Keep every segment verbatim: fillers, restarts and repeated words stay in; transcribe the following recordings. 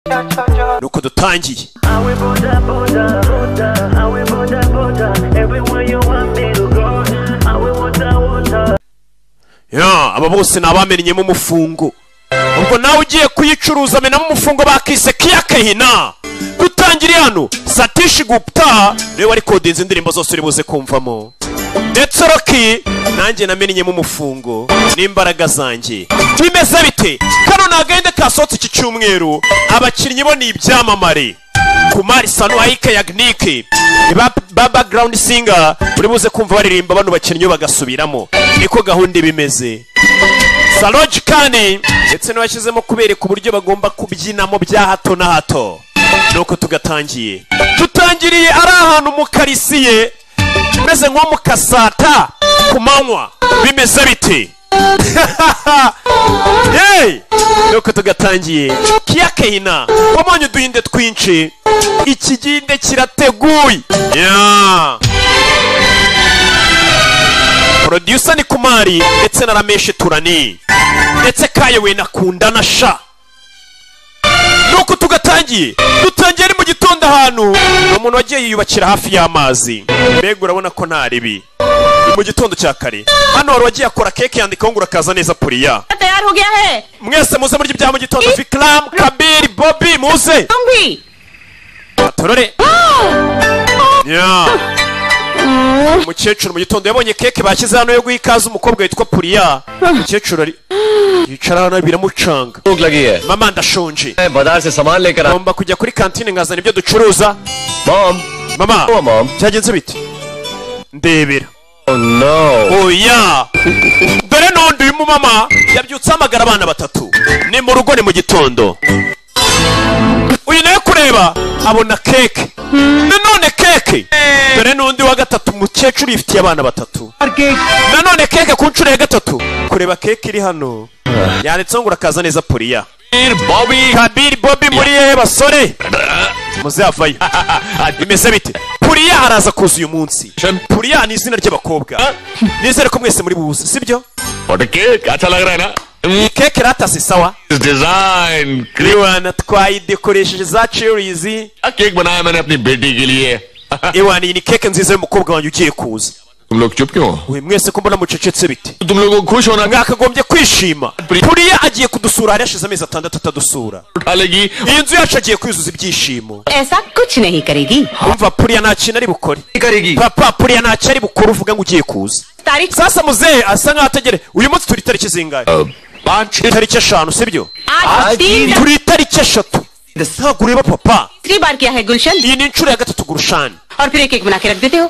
nuko dutangiye. Ya, aba bose nabamenyemo umufungo. Ubwo nawe ugiye kuyicuruza menamo umufungo bakise Kiyakehina. Dutangiriye hano Satish Gupta niwe wari kodinze indirimbo zose uri buze kumvamo. Ndetse Rocky nanjye namenyemo umufungo n'imbaraga zanjye. Bimeze bite? Kano nagende kasotse iki cyumweru abakinnyi bo ni ibyamamare. Kumari Sanu Aike Yagnike ba, ba background singer uri buze kumva baririmba bano bakinnyi bagasubiramo. Niko gahunda bimeze. Saloj Kani ndetse n'abashyizemo kubereka uburyo bagomba kubyinamo bya hato na hato. Nuko tugatangiye. Tutangiriye ari ahantu mu karisiye meze nko mu kasata ku manywa. Bimeze bite? Hey! Nuko tugatangiye. Kiyakehina wamonye duhinde twinshi. Ikiginde kirateguye. Yeah. Producer ni Kumari ndetse na Ramesh Turani ndetse Kayewe nakunda na Sha. Nuko tugatangiye. Dutangiye mu gitondo ahantu umuntu wagiye yiyubakira hafi y'amazi. Mbega urabona ko nta ribi. Mu gitondo cya kare hano wari wagiye akora keke yandikaho ngo urakaza neza Puriya. Tayari ho gaya hai. Mwese muze muri bya mu gitondo. Vikram, Kabir, Bobby muze. Tumbi. Torore. Yeah. Umukecuru mu gitondo yabonye keke bashyize hano yo guhikaza umukobwa witwa Puriya. Umukecuru ari yicara hano biramucanga. Mama ndashonje. Bazar se saman lekar ngomba kujya kuri kantine nkazana ibyo ducuruza. Mom. Mama. Oh mom. Cyagenze bite? Ndebera. Oh no. Oh yeah. Dore n'undi uyu mama yabyutse amagara abana batatu. Ni mu rugo ni mu gitondo. Uyu nawe kureba abona keke. Nanone keke. Dore n'undi wa gatatu umukecuru yifitiye abana batatu. Nanone keke ku nshuro ya gatatu. Kureba keke iri hano. Yanditseho ngo urakaza neza Puriya. Bobby. Kabir Bobby muri ye basore. Muze avayo. Bimeze bite? Puriya araza kuza uyu munsi. Puriya ni izina ry'abakobwa. Nizere ko mwese muri buze, sibyo? What a cake. Acha lag raha hai na? Keke ratase sawa. Design. Iwana twayi dekoresheje za cherries. A cake banaya maine apni beti ke liye. Iwana ni keke nziza y'umukobwa wanjye ugiye kuza. तुम लोग चुप क्यों हो? We mwese ko mbona mucecetse bite? तुम लोगों को खुश होना mwakagombye kwishima. Puriya agiye kudusura hari hashize amezi atandatu atadusura. उठालेगी. Iyi nzu yacu agiye kwuzuza ibyishimo. ऐसा कुछ नहीं करेगी. Umva Puriya nta kintu ari bukore. करेगी. Papa Puriya nta kintu ari bukore uvuga ngo ugiye kuza. तारीख Sasa muzehe asa nkaho ategere. Uyu munsi turi tariki zingahe? पाँच. Tariki eshanu sibyo? आज तीन Turi tariki eshatu. Ntabwo ureba papa. तीसरी बार किया है गुलशन Iyi ni inshuro ya gatatu Gurushani. और फिर एक एक बना के रख देते हो.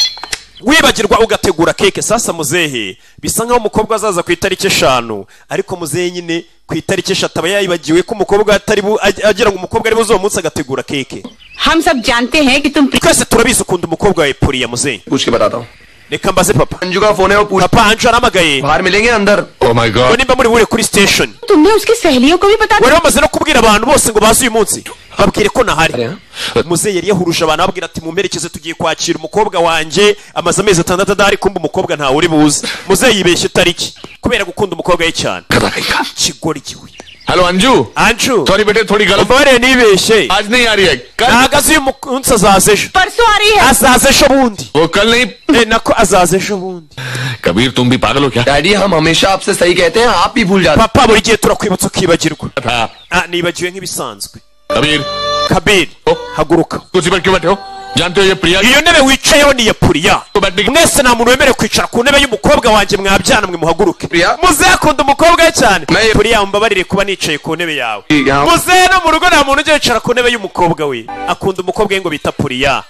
Wibagirwa ugategura keke. Sasa muzehe bisa nkaho umukobwa azaza ku itariki eshanu ariko muzehe nyine ku itariki eshatu aba yayibagiwe ko umukobwa atari agira ngo umukobwa ari buzo umunsi agategura keke. हम सब जानते हैं कि तुम Twese turabizi ukunda umukobwa wawe Puriya muzehe. पूछ के बताता हूँ. Reka mbaze papa. अंजू का फोन है वो पूछ. Papa Anju aramagaye. बाहर मिलेंगे अंदर. Oh my God. Nimba muri bure kuri station. तुमने उसकी सहेलियों को भी बता Wari wamaze no kubwira abantu bose ngo bazi uyu munsi. Babwire ko nahari. Muzehe yari yahuruje abantu ababwira ati mumperekeze tugiye kwakira umukobwa wanje amaze amezi atandatu adahari kumba umukobwa ntawe uri buze. Muzehe yibeshye tariki kubera gukunda umukobwa we cyane. Kigori giwe. Hello Anju. Anju. Sorry बेटे थोड़ी गलत. Mbare nibeshye. आज नहीं आ रही है. कल. Nagaze uyu munsi azaza ejo. परसों आ रही है. Azaza ejo bundi. वो कल नहीं. Eh nako azaza ejo bundi. Kabir तुम भी पागल हो क्या? डैडी हम हमेशा आपसे सही कहते हैं आप भी भूल जाते हैं. Papa buri gihe turakwibutsa ukibagirwa. था. Ah nibagiwe nk'ibisanzwe. Kabir. Kabir. Haguruka. कुर्सी पर क्यों बैठे हो? जानते हो ये Priya. Iyo ntebe wicayeho ni ya Puriya. Mwese nta muntu wemerewe kwicara ku ntebe y'umukobwa wanjye mwabyana mwe muhaguruke. Muzehe akunda umukobwa we cyane. Puriya mbabarire kuba nicaye ku ntebe yawe. Muzehe no mu rugo nta muntu ujya yicara ku ntebe y'umukobwa we. Akunda umukobwa we ngo bita Puriya.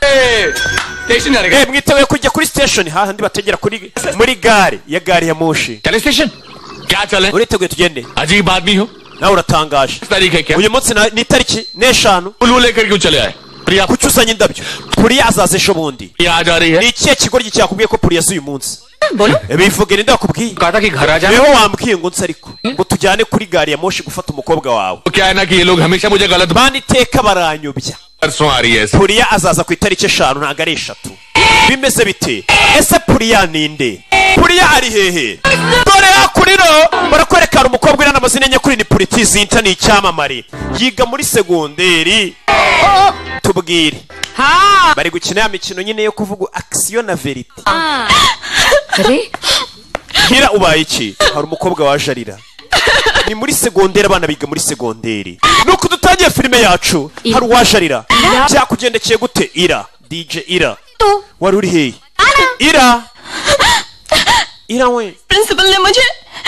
Station जाने Eh mwiteguye kujya kuri station hahandi bategera kuri muri gare ya gare ya moshi. चले station. क्या चले? Uriteguye tugende? अजीब आदमी हो. Nawe uratangaje. तारीख है क्या? Uyu munsi ni tariki n'eshanu. उल्लू लेकर क्यों चले आए? प्रिया kuki uzanye indabyo? Puriya azaza ejo bundi. आ जा रही है. Ni ikihe kigoryi cyakubwiye ko Puriya azi uyu munsi? बोलो. Bivuge ni ndakubwiye. कहा था कि घर आ जाना. Niho wambwiye ngo nse ariko ngo tujyane kuri gari ya moshi gufata umukobwa wawe. क्या है ना कि ये लोग हमेशा मुझे गलत Bani iteka baranyobya. परसों आ रही है. Puriya azaza ku itariki eshanu ntago ari eshatu. bimeze bite ese puriya ninde puriya ari hehe dore hakurino barakwerekana umukobwa uri n'amazina nyakuri ni Puritizinta ni icyamamare yiga muri segonderi tubwire bari gukina ya mikino nyine yo kuvuga action na verite hira ubaye iki hari umukobwa waje arira ni muri segonderi abana biga muri segonderi nuko dutangiye filime yacu hari uwaje arira byakugendekeye gute ira D J ira wari uri hehe ira ira we principal ने मुझे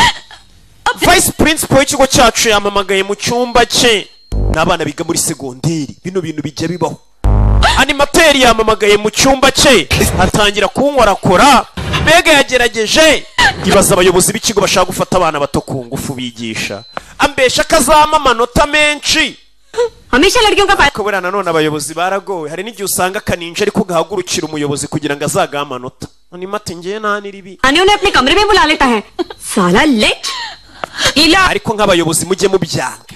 vice principal w'ikigo cyacu yamamagaye mu cyumba cye n'abana biga muri segonderi bino bintu bijya bibaho animateri yamamagaye mu cyumba cye atangira kunkorakora mbega yagerageje ibaza abayobozi b'ikigo bashaka gufata abana bato ku ngufu bigisha ambesha kazama amanota menshi हमेशा लड़कियों का फायदा kubera nanone abayobozi baragowe hari n'igihe usanga kaninja ariko gahagurukira umuyobozi kugira ngo azagahe amanota ni mate ngiye nani ribi आने उन्हें अपने कमरे में बुला लेता है साला लेट इला ariko nk'abayobozi mujye mubyanga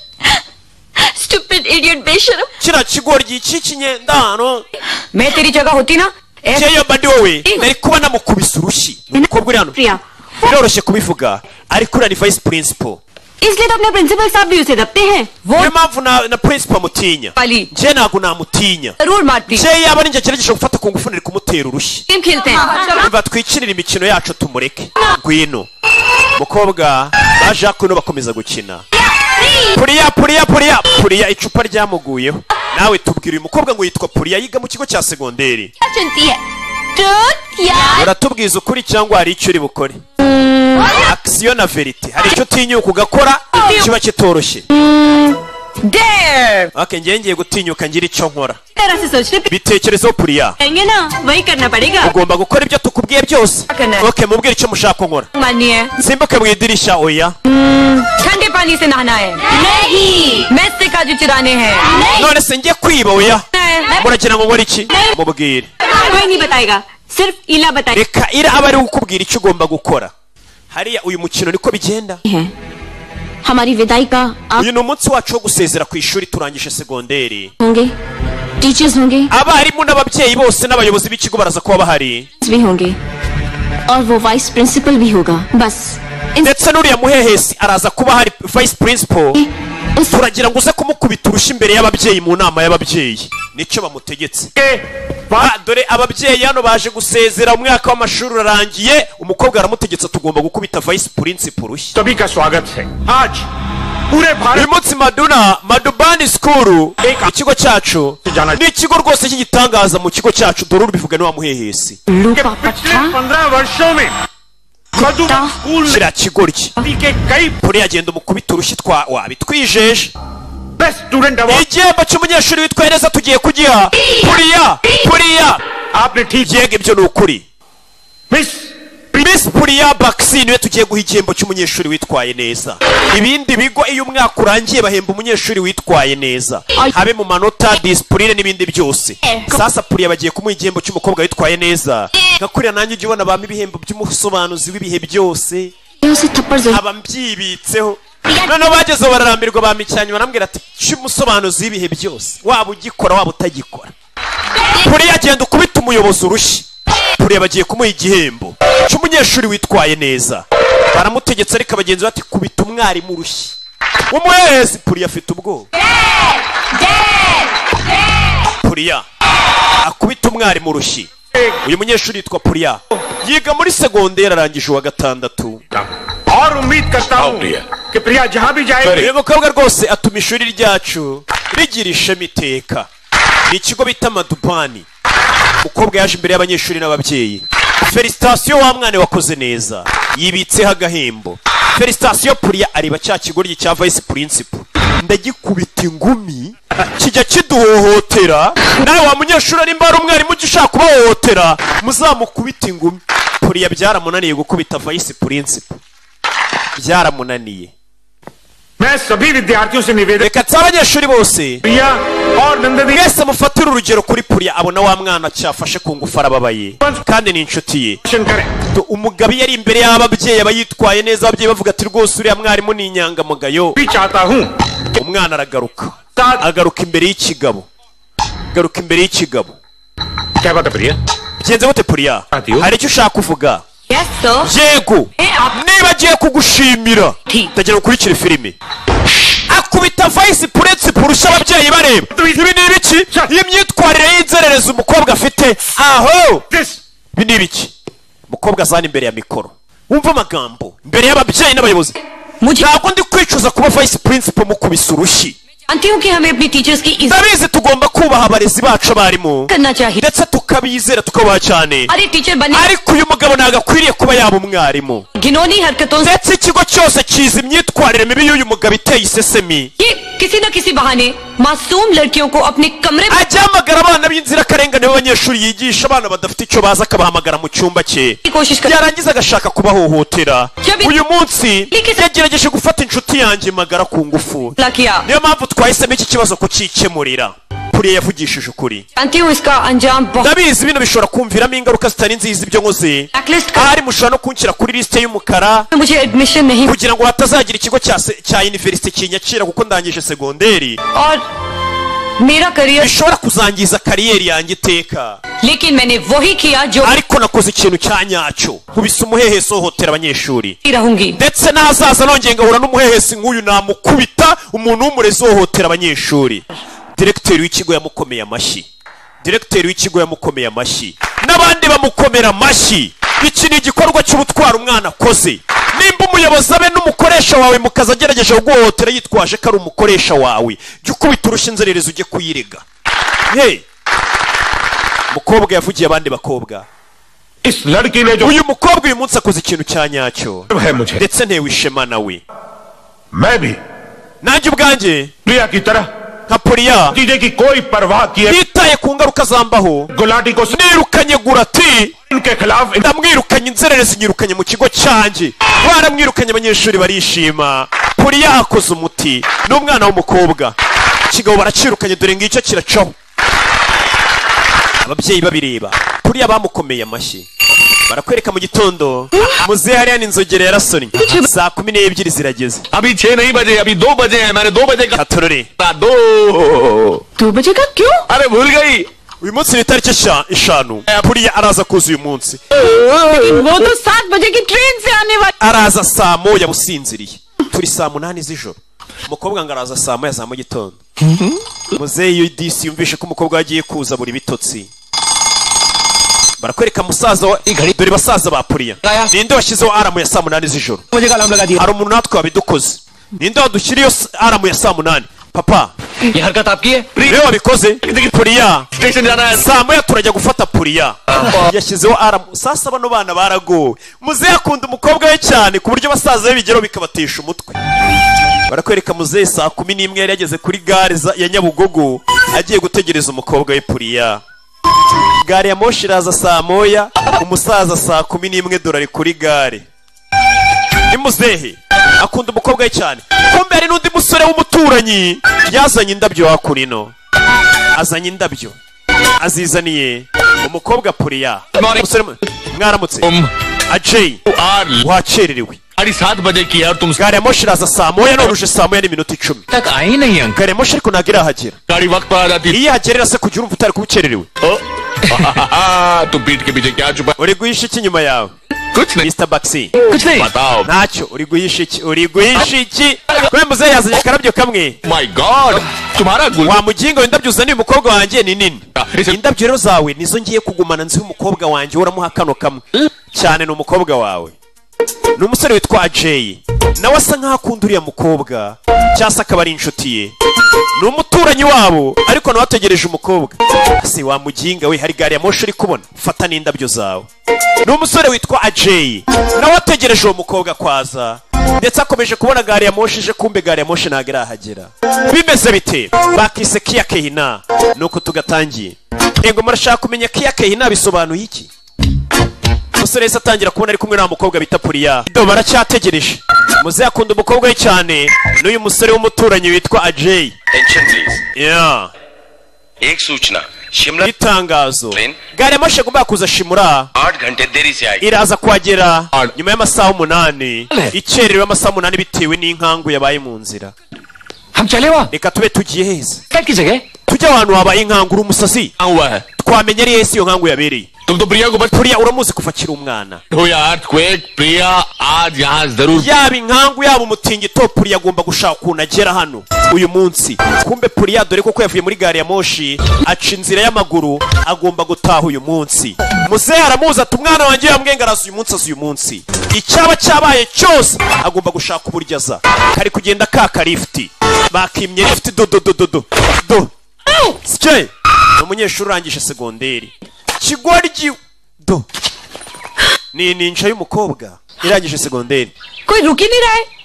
stupid idiot बेशरम kira kigoryi cy'ikinyendano मैं तेरी जगह होती ना cyeyo bandi wowe nari kuba namukubise urushyi umukobwa uri hano प्रिया biroroshye kubivuga ariko uri vice principal इसलिए तो अपने प्रिंसिपल साहब भी उसे दबते हैं वो niyo mpamvu na na principal mutinya वाली nje ntabwo namutinya जरूर मारती nje yaba ari njye akiragisha gufata ku ngufu nari kumutera urushyi game खेलते हैं biva twikirira imikino yacu tumureke ngwino umukobwa baje hakuno bakomeza gukina puriya puriya puriya puriya icupa ryamuguyeho nawe tubwira uyu mukobwa ngo yitwa puriya yiga mu kigo cya segonderi चुनती है ट्रूथ या uratubwiza ukuri cyangwa hari icyo uri bukore action na verite hari icyo utinyuka ugakora kiba kitoroshye dare okay ngiye ngiye gutinyuka ngira icyo nkora तरह से सोचने पे bitekerezo puriya करेंगे ना वही करना पड़ेगा ugomba gukora ibyo tukubwiye byose okay mubwire icyo mushaka ko nkora माननी है simbuke mu idirishya oya ठंडे पानी से नहाना है नहीं मैं से काजू चुराने हैं none se ngiye kwiba oya muragira ngo nkore iki mubwire कोई नहीं बताएगा सिर्फ इला बताएगा reka ira aba ari gukubwira icyo ugomba gukora hariya uyu mukino niko bigenda हमारी विदाई का आप uyu ni umunsi wacu wo gusezera ku ishuri turangije segonderi होंगे टीचर्स होंगे abarimu n'ababyeyi bose n'abayobozi b'ikigo baraza kuba bahari भी होंगे और वो वाइस प्रिंसिपल भी होगा बस इन ndetse n'uriya muhehesi araza kuba hari vice principal उस turagira ngo uze kumukubita urushyi imbere y'ababyeyi mu nama y'ababyeyi nicyo bamutegetse Ah, dore ababyeyi hano baje gusezera umwaka w'amashuri urarangiye umukobwa aramutegetse tugomba gukubita vice principal urushyi सभी का स्वागत है आज पूरे uyu Bharat munsi maduna madubani school ikigo cyacu ni ikigo rwose cy'igitangaza mu kigo cyacu dore urubivuga ni wa muhehesi के पिछले पंद्रह वर्षों में मधुबन स्कूल kiriya kigoryi में के कई puri agenda umukubita urushyi twa wabitwijeje best student award igihembo cy'umunyeshuri witwaye neza tugiye kugiha puriya puriya आपने ठीक yego ibyo ni ukuri miss Miss Puriya Baxi niwe tugiye guha igihembo cy'umunyeshuri witwaye neza ibindi bigo iyo umwaka urangiye bahemba umunyeshuri witwaye neza habe mu manota disipurine n'ibindi byose sasa Puriya bagiye kumuha igihembo cy'umukobwa witwaye neza nka kuriya nanjye ujya ubona bama ibihembo by'umusobanuzi w'ibihe byose उसे थप्पड़ जरूर aba mbyibitseho noneho bagezeho bararambirwa bamicyanye barambwira ati cy'umusobanuzi w'ibihe byose waba ugikora waba utagikora Puriya agenda ukubita umuyobozi urushyi Puriya bagiye kumuha igihembo cy'umunyeshuri witwaye neza baramutegetse ariko abagenzi bati kubita umwarimu urushyi umuhehesi Puriya afite ubwoba Puriya akubita umwarimu urushyi uyu munyeshuri yitwa Puriya yiga muri segonderi arangije uwa gatandatu और उम्मीद करता हूँ कि प्रिया जहाँ भी जाए uyu mukobwa rwose atuma ishuri ryacu rigira ishema iteka ni ikigo bita madubani umukobwa yaje imbere y'abanyeshuri n'ababyeyi felicitasiyo wa mwana wakoze neza yibitseho agahembo felicitasiyo Puriya areba cya kigoryi cya vice principal ndagikubita ingumi kijya kiduhohotera nawe wa munyeshuri arimba ari umwarimu ujya ushaka kubahohotera muzamukubita ingumi Puriya byaramunaniye gukubita vice principal byaramunaniye मैं सभी विद्यार्थियों से निवेदन reka nsaba abanyeshuri bose प्रिया और Nandini mwese mufatire urugero kuri Puriya abona wa mwana cyafashe ku ngufu arababaye kandi ni inshuti ye करें Do umugabo iyo ari imbere y'ababyeyi aba yitwaye neza ababyeyi bavuga ati rwose uriya mwarimu ni inyangamugayo भी चाहता हूँ umwana aragaruka agaruka imbere y'ikigabo agaruka imbere y'ikigabo क्या बात है प्रिया bigenze gute Puriya hari icyo ushaka kuvuga Yes, sir. yego niba agiye kugushimira ndagira ukurikire filime akubita vice principal urusha ababyeyi bareba ibi ni ibiki imyitwarire y'inzererezi umukobwa afite aho ibi ni ibiki umukobwa azana imbere ya mikoro wumva amagambo imbere y'ababyeyi n'abayobozi ntabwo ndi kwicuza kuba vice principal mukubise urushyi जानती हूँ कि हमें अपनी टीचर्स की इज्जत ndabizi tugomba kubaha abarezi bacu abarimu करना चाहिए ndetse tukabizera tukabaha cyane अरे टीचर बने ariko uyu mugabo ntabwo akwiriye kuba yaba umwarimu घिनौनी हरकतों से ndetse ikigo cyose kizi imyitwarire mibi y'uyu mugabo iteye isesemi ये किसी न किसी बहाने मासूम लड़कियों को अपने कमरे में ajya ahamagara abana b'inzirakarengane b'abanyeshuri yigisha abana badafite icyo bazi akabahamagara mu cyumba cye कोशिश कर yarangiza agashaka kubahohotera uyu munsi yagerageje gufata inshuti yanjye magara ku ngufu किया niyo mpamvu twahisemo iki kibazo kucyikemurira Puriya yavugishije ukuri जानती हूँ इसका अंजाम बहुत ndabizi bino bishobora kumviramo ingaruka zitari nziza ibyo nkoze blacklist का ahari mushobora no kunshyira kuri lisite y'umukara मुझे एडमिशन नहीं kugira ngo hatazagira ikigo cya se- cya university kinyakira kuko ndangije segonderi और मेरा career bishobora kuzangiza kariyeri yanjye iteka लेकिन मैंने वही किया जो ariko nakoze ikintu cya nyacyo nkubise umuhehesi uhohotera abanyeshuri रहूंगी ndetse n'ahazaza nongeye ngahura n'umuhehesi nk'uyu namukubita umuntu w'umurezi uhohotera abanyeshuri diregiteri w'ikigo yamukomeye amashyi diregiteri w'ikigo yamukomeye amashyi n'abandi bamukomera amashyi iki ni igikorwa cy'ubutwara umwana akoze nimba umuyobozi abe n'umukoresha wawe mu kazi agerageje kuguhohotera yitwaje ko ari umukoresha wawe jya ukubita urushyi inzererezi ujye kuyirega hey umukobwa yavugiye abandi bakobwa इस लड़की ने जो uyu mukobwa uyu munsi akoze ikintu cya nyacyo है मुझे ndetse ntewe ishema nawe मैं भी nanjye ubwanjye प्रिया की तरह nka Puriya चीजें की कोई परवाह किए yitaye ku ngaruka zambaho Gulati को nirukanye Gurati इनके खिलाफ ndamwirukanye inzererezi nyirukanye mu kigo cyanjye baramwirukanye abanyeshuri barishima Puriya akoze umuti n'umwana w'umukobwa ikigabo baracirukanye dore ngicyo kiracaho ababyeyi babireba Puriya bamukomeye amashyi barakwereka mu gitondo muzehe hariya n'inzogera yarasonnye saa kumi n'ebyiri zirageze अभी छह नहीं बजे अभी दो बजे हैं मैंने दो बजे का katorore दो दो बजे का क्यों अरे भूल गई uyu munsi ni itariki esha- eshanu Puriya araza kuza uyu munsi वो तो सात बजे की ट्रेन से आने वाली araza saa moya businziriye turi saa munani z'ijoro umukobwa ngo araza saa moya za mu gitondo muzehe iyo disi yumvishe ko umukobwa we agiye kuza buri bitotsi barakwereka musaza wa dore basaza ba Puriya ninde washyizeho aramu ya saa munani z'ijoro मुझे का अलार्म लगा दिया hari umuntu natwe wabidukoze ninde wadushyiriye aramu ya saa munani papa ये हरकत आपकी है niwe wabikoze Puriya station जाना है saa moya turajya gufata Puriya yashyizeho aramu sasa bano bana baragowe muzehe akunda umukobwa we cyane ku buryo basaza be bigeraho bikabatesha umutwe barakwereka muzehe saa kumi n'imwe yari yageze kuri gare za- ya Nyabugogo agiye gutegereza umukobwa we Puriya gare ya moshi iraza saa moya umusaza saa kumi n'imwe dorari kuri gare ni muzehe akunda umukobwa we cyane kumbe hari n'undi musore w'umuturanyi yazanye indabyo hakurino azanye indabyo azizaniye umukobwa Puriya umusore mu- mwaramutse तुम ajay आज wakererewe साढ़े सात बजे की है और तुम gare ya moshi iraza saa moya none uje saa moya n'iminota icumi तक आई नहीं uncle gare ya moshi ariko ntabwo irahagera गाड़ी वक्त पर आ जाती iyo ihagerera se kugira urumva utari kuba ukererewe तुम पीठ के पीछे क्या छुपा uri guhisha iki nyuma yawe कुछ नहीं Mister Baxi कुछ नहीं बताओ ntacyo uri guhisha iki uri guhisha iki we muzehe yazanye akarabyo kamwe my god तुम्हारा गुल wa mugingo w'indabyo uzaniye umukobwa wanjye ni nini indabyo rero zawe nizo ngiye kugumana nzi umukobwa wanjye uramuha kano kamwe cyane ni umukobwa wawe ni umusore witwa Jay nawe asa nkaho akunda uriya mukobwa cyangwa se akaba ari inshuti ye ni umuturanyi wabo ariko nawe ategereje umukobwa ase wa muginga we hari gari ya moshi uri kubona fata n'indabyo zawe ni umusore witwa Jay nawe ategereje uwo mukobwa kwaza ndetse akomeje kubona gari ya moshi ije kumbe gari ya moshi ntabwo irahagera bimeze bite bakise Kia Kehina nuko tugatangiye ego murashaka kumenya Kia Kehina bisobanuye iki umusore wese atangira kubona ari kumwe na mukobwa bita Puriya do baracyategereje muzehe akunda umukobwa we cyane n'uyu musore w'umuturanyi witwa Ajay tension please yeah एक सूचना Shimla itangazo Train. gare ya moshi agomba kuza Shimura आठ घंटे देरी से आएगी iraza kuhagera nyuma y'amasaha umunani ikererewe amasaha umunani bitewe n'inkangu yabaye mu nzira हम चले वहाँ reka tube tugiye heza flight की जगह tujya ahantu habaye inkangu uri umusazi हुआ है ntitwamenya ari yesi iyo nkangu yabereye. तुम तो प्रिया को बच Puriya uramuzi kuva akiri umwana. हो यार क्वेक प्रिया आज यहाँ जरूर Yaba inkangu yaba umutingito Puriya agomba gushaka ukuntu agera hano uyu munsi. Kumbe Puriya dore koko yavuye muri gari ya moshi aca inzira y'amaguru agomba gutaha uyu munsi. Muzehe aramuzi ati umwana wanjye yambwenga araza uyu munsi aza uyu munsi. Icyaba cyabaye cyose agomba gushaka uburyo aza. Kari kugenda kaka lifti. Bakimye lifti do do do do do. Do. Sike. Umunyeshuri urangije segonderi. Kigoryi do. Ni ninja y'umukobwa irangije segonderi. कोई रुक ही नहीं रहा है.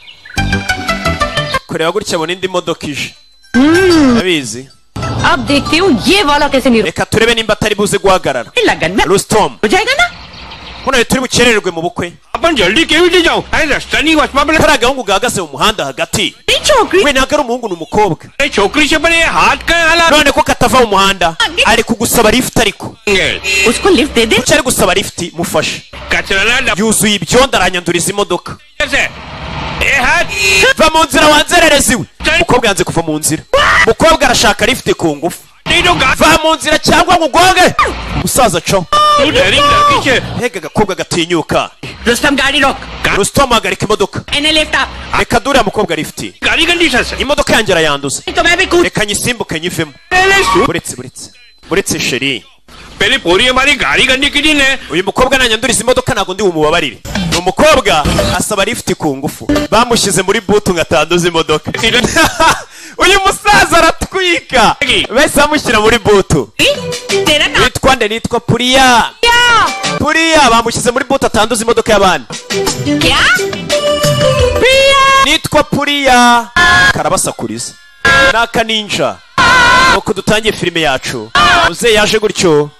Kureba gutya abona indi modoka ije. Abizi. अब देखती हूँ ये वाला कैसे नहीं Reka turebe nimba atari buze guhagarara. लगन में Rustom. हो जाएगा ना. Hano turi bukerererwe mu bukwe. अपन जल्दी केवी ले जाओ अरे रास्ता नहीं वसमा बने Kari agahungu gahagaze mu muhanda hagati. नहीं छोकरी. We ntabwo ari umuhungu ni umukobwa. अरे छोकरी से बने हाथ का हालात None ko katava mu muhanda ari kugusaba lift ariko. उसको लिफ्ट दे दे. Kuki ari gusaba lift mufashe. कचरा ना Yuzuye ibyondo aranyanduriza imodoka. से ए हाथ Va mu nzira wanzererezi we. Umukobwa yanze kuva mu nzira. Umukobwa arashaka lift ku ngufu. नहीं तो गाड़ी Va mu nzira cyangwa ngugonge. Umusaza co. तू डरी लड़की से Hega agakobwa gatinyuka. रुस्तम गाड़ी रोक. Rustom ahagarika imodoka. इन्हें लिफ्ट आप. Reka dure mukobwa lift. गाड़ी कंडीशन से Imodoka yanjye arayanduza. तो मैं भी कूद. Reka nyisimbuke nyivemo. पहले सु- Buretse buretse. Buretse sheri. पहले पूरी हमारी गाड़ी करने की दिन है Uyu mukobwa nanyanduriza imodoka ntago ndi bumubabarire. Ni umukobwa asaba lift ku ngufu. Bamushyize muri butu ngatanduza imodoka. Uyu musaza aratwika. Bese bamushyira muri butu. तेरा नाम Nitwa nde nitwa Puriya. क्या? Puriya bamushyize muri butu atanduza imodoka y'abandi. क्या? प्रिया. Nitwa Puriya. Karabasakuriza. Naka ninja. Nuko dutangiye filime yacu. Muzehe yaje gutyo.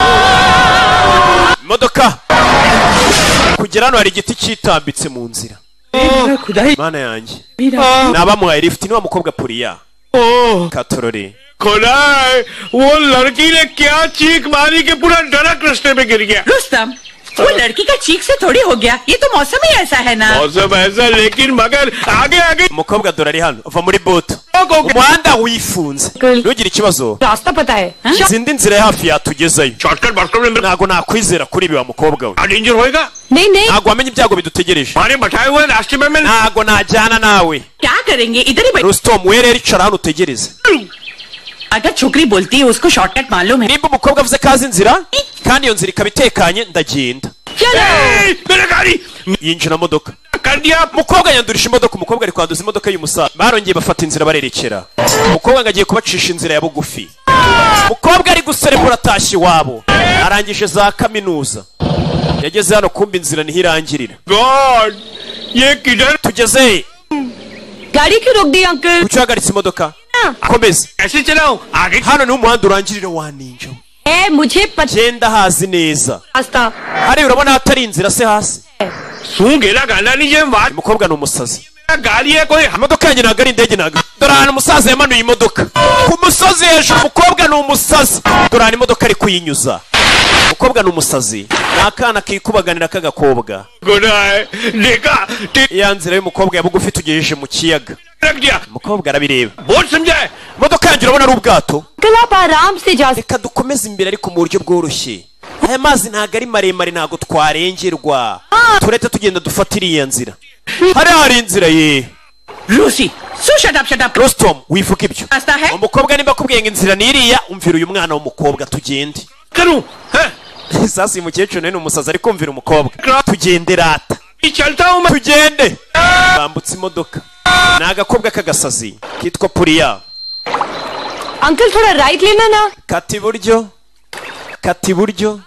Imodoka. Kugera hano hari igiti cyitambitse mu nzira. Mana yanjye. Nabamuhaye lift ni wa mukobwa Puriya. Katorore. खुदा है, वो लड़की ने क्या चीख मारी कि पूरा डरक रास्ते में गिर गया रुस्तम वो लड़की का चीख से थोड़ी हो गया. ये तो मौसम ही ऐसा है ना. मौसम ऐसा लेकिन मगर आगे आगे Umukobwa dore ari hano ava muri butu. Umuhanda wifunze. Ntugire ikibazo. रास्ता पता है. Zindi nzira ya hafi yatugezayo. Shortcut bathroom में Ntago nakwizera kuri ibi wa mukobwa we. Danger होएगा नहीं नहीं. Ntago wamenye ibyago bidutegereje. हमारे बैठाए हुए रास्ते में मैं Ntago najyana nawe. क्या करेंगे इधर ही बैठ. Rustom we rero icara hano utegereze. अगर छोकरी बोलती है उसको शॉर्टकट मालूम है. Nimba umukobwa avuze ko azi inzira kandi iyo nzira ikaba itekanye ndagenda. चलो. ए, मेरा गाड़ी Yinjira mu modoka. कर दिया Umukobwa yandurisha imodoka, umukobwa ari kwanduza imodoka y'umusaza. Barongeye bafata inzira barerekera. Umukobwa ngo agiye kubacisha inzira ya bugufi. Umukobwa ari guserebura atashye iwabo. Arangije za kaminuza. Yageze hano kumbi inzira niho irangirira. God ये किधर Tugeze गाड़ी क्यों रोक दी uncle. kuki uhagaritse imodoka? Komeza. कैसे चलाऊं आगे Hano niho umuhanda urangirira wa ninja. ए मुझे पता Genda hazi neza. रास्ता. Hari urabona hatari inzira se hasi. सू गेला गाना नीचे बात Umukobwa ni umusazi. गाड़ी है कोई Imodoka yanjye ntabwo ari indege ntabwo. Dore ahantu umusaza yamanuye imodoka. Ku musozi hejuru umukobwa ni umusazi. Dore ahantu imodoka ari kuyinyuza. Umukobwa ni umusazi. Ni akana kikubaganira k'agakobwa. गुना है देखा टिक Ya nzira y'umukobwa ya bugufi tugejeje mu kiyaga. रख दिया Umukobwa arabireba. Boat समझाए Imodoka yanjye urabona ari ubwato. Uncle आप आराम से जा. Reka dukomeze imbere ariko mu buryo bworoshye. Aya mazi ntabwo ari maremare ntabwo twarengerwa. Turete tugenda dufatira iya nzira. Hari hari inzira ye. Rusi so shut up shut up. Rustom wivuga ibyo. रास्ता है. Umukobwa nimba akubwiye ngo inzira ni iriya umvira uyu mwana w'umukobwa tugende. करूं हैं Sasa uyu mukecuru nawe ni umusazi ari kumvira umukobwa. Tugende rata. ये चलता हूं मैं Tugende. Bambutse imodoka. Ni agakobwa k'agasazi kitwa Puriya. Uncle थोड़ा right लेना ना. Kata iburyo. Kata iburyo.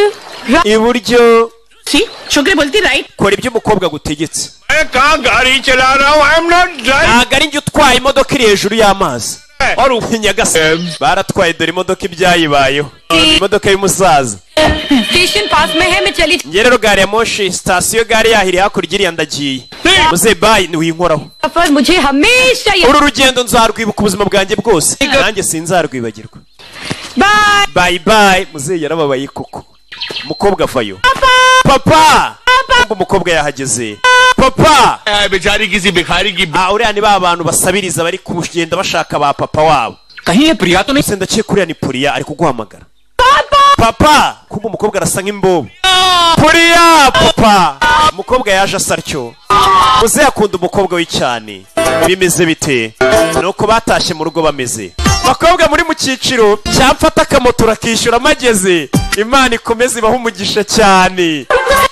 Iburyo. सी छोकरी बोलती right. Kora ibyo umukobwa agutegetse. मैं कहाँ गाड़ी चला रहा हूँ I am not driving Ntabwo ari njye utwaye imodoka iri hejuru y'amazi. और ऊपर Nyagasani. Baratwaye dore imodoka ibyayibayeho. Imodoka y'umusaza. Station पास में है मैं चली. Njye rero gari ya moshi sitasiyo gari yahiri hakurya iriya ndagiye. Muzehe bayi ntiwinkoraho. सफर मुझे हमेशा ये. Uru rugendo nzarwibuka ubuzima bwanjye bwose. Nanjye sinzarwibagirwa. Bye. Bye bye. Muzehe yarababaye koko. Umukobwa avayo. Papa. Ubwo umukobwa yahageze. Papa. है बेचारी किसी भिखारी की Ah uriya ni ba bantu basabiriza bari kugenda bashaka ba papa wabo. कहीं ये प्रिया तो नहीं. Se ndakeka uriya ni Puriya ari kuguhamagara. papa kuba umukobwa arasa nk'imbobo puriya papa umukobwa yaje asa atyo muzehe akunda umukobwa we cyane bimeze bite nuko batashye mu rugo bameze bakobwa muri mu cyiciro cyamfata akamoto akishyura amageze imana ikomeze ibaho umugisha cyane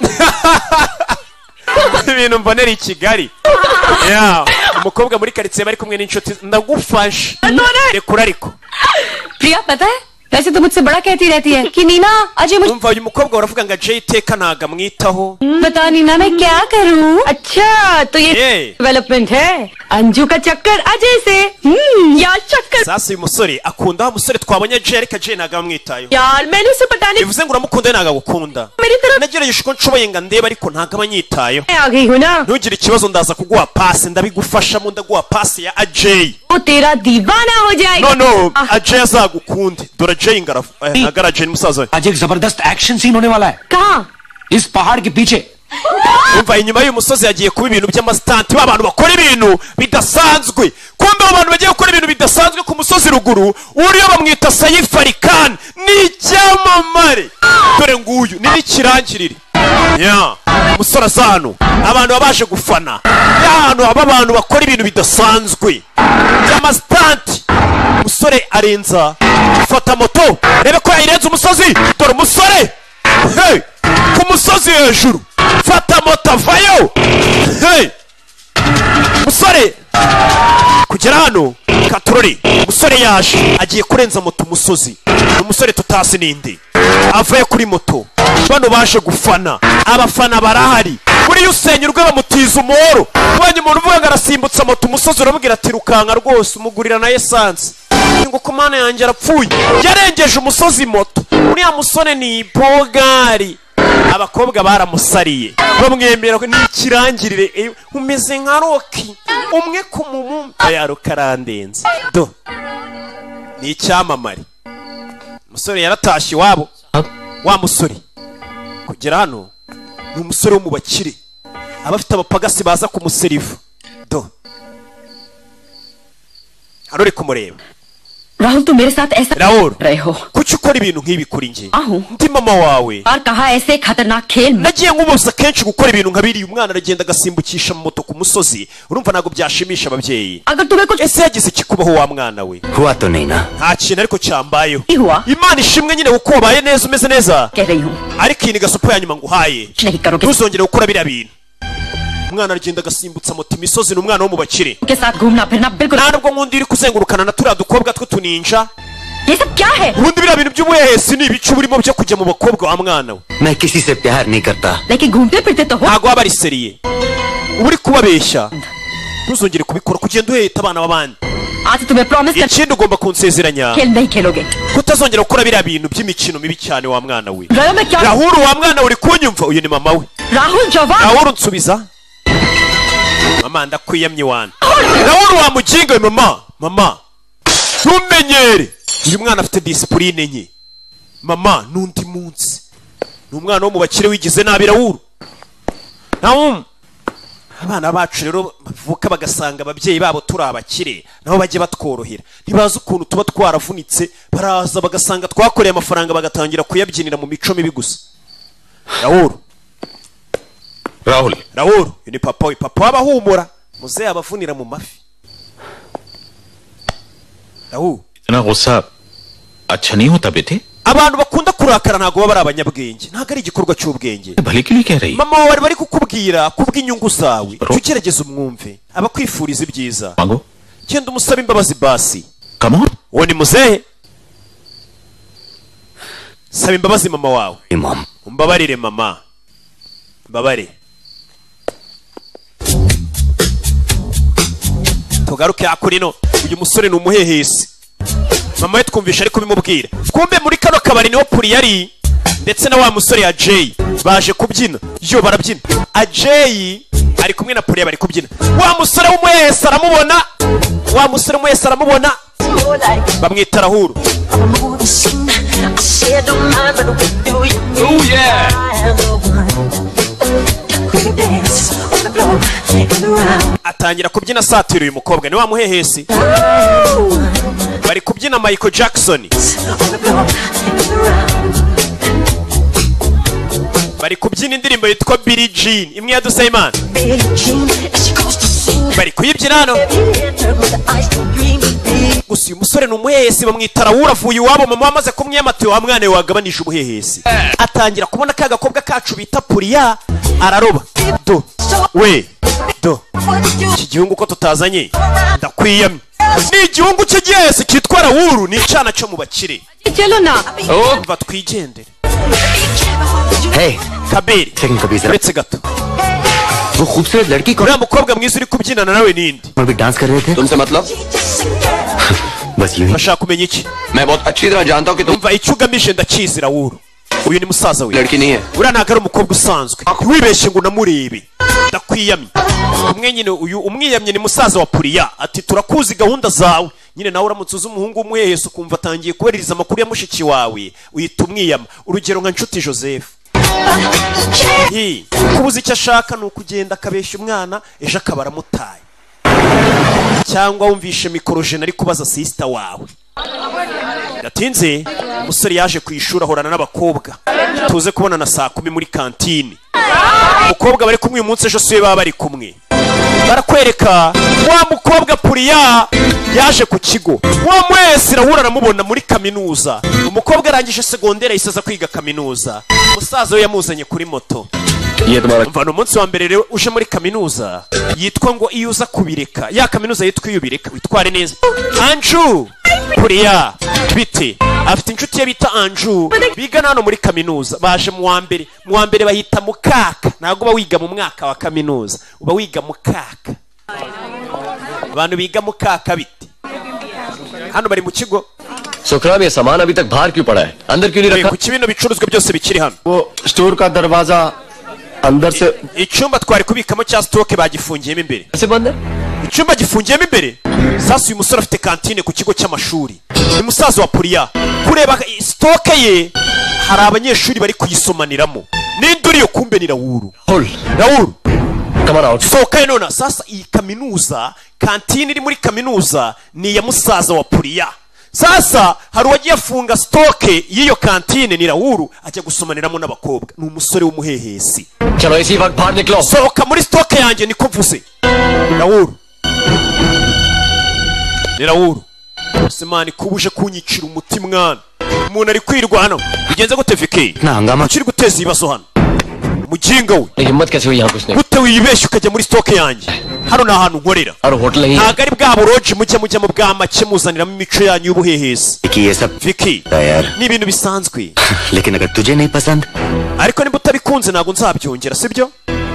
ibintu mbonera i Kigali ya umukobwa muri karitsiye bari kumwe n'inshuti ndagufasha rekura ariko प्रिया पता है वैसे तो मुझसे बड़ा कहती रहती है कि नीना अजय मुझे umva uyu mukobwa uravuga ngo Jay iteka ntago amwitaho बता नीना मैं क्या करूं अच्छा तो ये ये। डेवलपमेंट है अंजू का चक्कर अजय से हम्म यार चक्कर sasa uyu musore akunda wa musore twabonye Jay ariko Jay ntago amwitayo यार मैंने उसे पता नहीं bivuze ngo uramukunda ntago agukunda मेरी तरफ nagerageje uko nshoboye ngo ndebe ariko ntago amanyitayo मैं आ गई हूँ ना ntugire ikibazo ndaza kuguha pasi ndabigufashamo ndaguha pasi ya Jay वो तेरा दीवाना हो जाएगा no no Jay azagukunde dore Jay ngara agara Jay musaza आज एक जबरदस्त एक्शन सीन होने वाला है कहाँ इस पहाड़ के पीछे umva inyuma y'uyu musozi yagiye kuba ibintu by'amastanti b'abantu bakora ibintu bidasanzwe kumbe abo bantu bagiye gukora ibintu bidasanzwe ku musozi ruguru uriyo bamwita Saif Ali Khan ni icyamamare dore nguyu ni n'ikirangirire ya umusore asa hano abantu babaje gufana y'ahantu haba abantu bakora ibintu bidasanzwe by'amastanti umusore arenza fata moto rebe ko yayirenza umusozi dore umusore hey ku musozi hejuru fata moto avayo hey musore kugera hano katurori umusore yaje agiye kurenza moto umusozi umusore tutasi ninde avuye kuri moto bano baje gufana abafana barahari muri yusenyurwe bamutiza umuhoro ubonye umuntu uvuga ngo arasimbutsa moto umusozi uramubwira ati rukanka rwose umugurira na essence ngo kumana yanjye arapfuye yarengeje umusozi moto uriya musore ni bogari abakobwa baramusariye bamwemera ko n'ikirangirire umeze nka Rocky umwe ku mumu ya Karandenze do ni icyamamare umusore yaratashye iwabo wa musore kugera hano ni umusore wo mu bakire abafite abapagasi baza kumuseriva do hano uri kumureba Rahul तू मेरे साथ ऐसा Rahul रहे हो kuki ukora ibintu nk'ibi kuri njye aho ndi mama wawe और कहा ऐसे खतरनाक खेल में nagiye nkubuza kenshi gukora ibintu nka biriya umwana aragenda agasimbukisha mu moto ku musozi urumva ntabwo byashimisha ababyeyi अगर तुम्हें कुछ ese yagize ikikubaho wa mwana we हुआ तो नहीं ना nta kintu ariko cyambayeho नहीं हुआ imana ishimwe nyine kuko wabaye neza umeze neza कह रही हूँ ariko iyi ni gasopo ya nyuma nguhaye कुछ नहीं करोगे ntuzongere gukora biriya bintu umwana aragenda agasimbutsa moto imisozi ni umwana wo mu bakire के साथ घूमना फिरना बिल्कुल nta nubwo nk'undi uri kuzengurukana na turiya dukobwa tw'utuninja ये सब क्या है ubundi biriya bintu by'ubuhehesi ni ibice burimo byo kujya mu bakobwa wa mwana we मैं किसी से प्यार नहीं करता लेकिन घूमते फिरते तो हो ntabwo waba ari seriye uba uri kubabeshya ntuzongere kubikora kugenda uheta abana b'abandi आज तुम्हें प्रॉमिस कर ikindi ugomba kunsezeranya खेल नहीं खेलोगे kutazongera gukora biriya bintu by'imikino mibi cyane wa mwana we Rahul मैं क्या Rahul wa mwana uri kunyumva uyu ni mama we Rahul जवाब Rahul nsubiza mama ndakwiyamye wana Rahul wa muginga we mama mama ntumenyere uyu mwana afite disipurine nke mama n'undi munsi ni umwana wo mu bakire wigize nabi Rahul nawe abana bacu rero bavuka bagasanga ababyeyi babo turi abakire nabo bajye batworohera ntibazi ukuntu tuba twaravunitse baraza bagasanga twakoreye amafaranga bagatangira kuyabyinira mu mico mibi gusa Rahul Rahul Rahul uyu ni papa we papa w'abahumura muzehe abavunira mu mafi Rahul इतना गुस्सा अच्छा नहीं होता बेटे abantu bakunda kurakara ntabwo baba ari abanyabwenge ntabwo ari igikorwa cy'ubwenge भले के लिए कह रही mama wawe bari kukubwira kubw'inyungu zawe jya ugerageza umwumve abakwifuriza ibyiza मांगो genda umusabe imbabazi basi come on uwo ni muzehe saba imbabazi mama wawe इमाम umbabarire mama mbabare tugaruke hakurino uyu musore ni umuhehesi mama we twumvisha ariko bimubwira kumbe muri kano kabari niho puri yari ndetse na wa musore ya Jay baje kubyina yo barabyina a Jay ari kumwe na puri bari kubyina wa musore w'umuhehesi aramubona wa musore w'umuhehesi aramubona bamwita Rahul Oh yeah. atangira kubyina satira uyu mukobwa ni wa muhehesi bari kubyina Michael Jackson bari kubyina indirimbo yitwa Billie Jean imwe ya Dusayimana bari kuyibyina hano gusa uyu musore ni umuhehesi bamwita Raoul avuye iwabo mama amaze kumwiyamata wa mwana we wagabanije ubuhehesi atangira kubona ka gakobwa kacu bita Puriya araroba do we do iki gihungu ko tutazanye ndakwiyamye ni igihungu cye gihese kitwa Raoul ni icana cyo mu bakire चलो ना mva twigendere Hey, Kabiri second कभी जरा uretse gato वो खूबसूरत लड़की को uriya mukobwa mwiza uri kubyinana nawe ninde और भी डांस कर रहे थे तुमसे मतलब बस यूं ही bashaka kumenya iki मैं बहुत अच्छी तरह जानता हूँ कि तुम umva icyo ugamije ndakizi Raoul uyu ni musaza we लड़की नहीं है uriya ntabwo ari umukobwa usanzwe ntiwibeshye ngo unamurebe ndakwiyamye umwe nyine uyu umwiyamye ni musaza wa Puriya ati turakuzi gahunda zawe nyine nawe uramutse uzi umuhungu w'umuhehesi ukumva atangiye kubaririza amakuru ya mushiki wawe uhita umwiyama urugero nka nshuti Joseph kubuza icyo ashaka ni ukugenda akabeshya umwana ejo akaba aramutaye cyangwa wumvishe mikorojene ari kubaza sisita wawe gatinze umusore yaje ku ishuri ahorana n'abakobwa tuze kubonana saa kumi muri kantine umukobwa bari kumwe uyu munsi ejo siwe baba bari kumwe barakwereka wa mukobwa Puriya yaje ku kigo wa mwese Raoul aramubona muri kaminuza umukobwa arangije segonderi ayisaza kwiga kaminuza umusaza we yamuzanye kuri moto mva ni umunsi wa mbere rero uje muri kaminuza yitwa ngo iyo uza kubireka ya kaminuza yitwa iyo ubireka witware neza Anju Puriya bite afite inshuti ye bita Anju biga hano muri kaminuza baje mu wa mbere mu wa mbere bahita mukaka ntabwo uba wiga mu mwaka wa kaminuza uba wiga mukaka abantu biga mukaka bite hano bari mu kigo Sukhram ये सामान अभी तक बाहर क्यों पड़ा है अंदर क्यों नहीं रखा kuki bino bicuruzwa byose bikiri hano वो स्टोर का दरवाजा अंदर से icyumba twari kubikamo cya stoke bagifungiyemo imbere से बंद है icyumba gifungiyemo imbere sasa uyu musore afite kantine ku kigo cy'amashuri ni musaza wa Puriya kureba stoke ye hari abanyeshuri bari kuyisomaniramo ninde uriyo kumbe ni Raoul Raoul sohoka none sasa iyi kaminuza kantine iri muri kaminuza ni iya musaza wa Puriya sasa hari uwagiye afunga stoke y'iyo kantine ni Raoul ajya gusomaniramo n'abakobwa ni umusore w'umuhehesi चलो इसी वक्त बाहर निकलो sohoka muri stoke yanjye niko mvuze Raoul ni Raoul simani kubuje kunyicira umuti mwana umuntu ari kwirwana bigenze gute Vicky hangama ukiri guteza ibibazo hano mujinga we हिम्मत कैसे हुई यहाँ घुसने gute wibeshye ukajya muri stoke yanjye hano ni ahantu nkorera और hotel नहीं ntabwo ari bwa buroji mujya mujya mu bwa make muzaniramo imico yanyu y'ubuhehesi ये सब Vicky यार ni ibintu bisanzwe लेकिन अगर तुझे नहीं पसंद ariko niba utabikunze ntabwo nzabyongera sibyo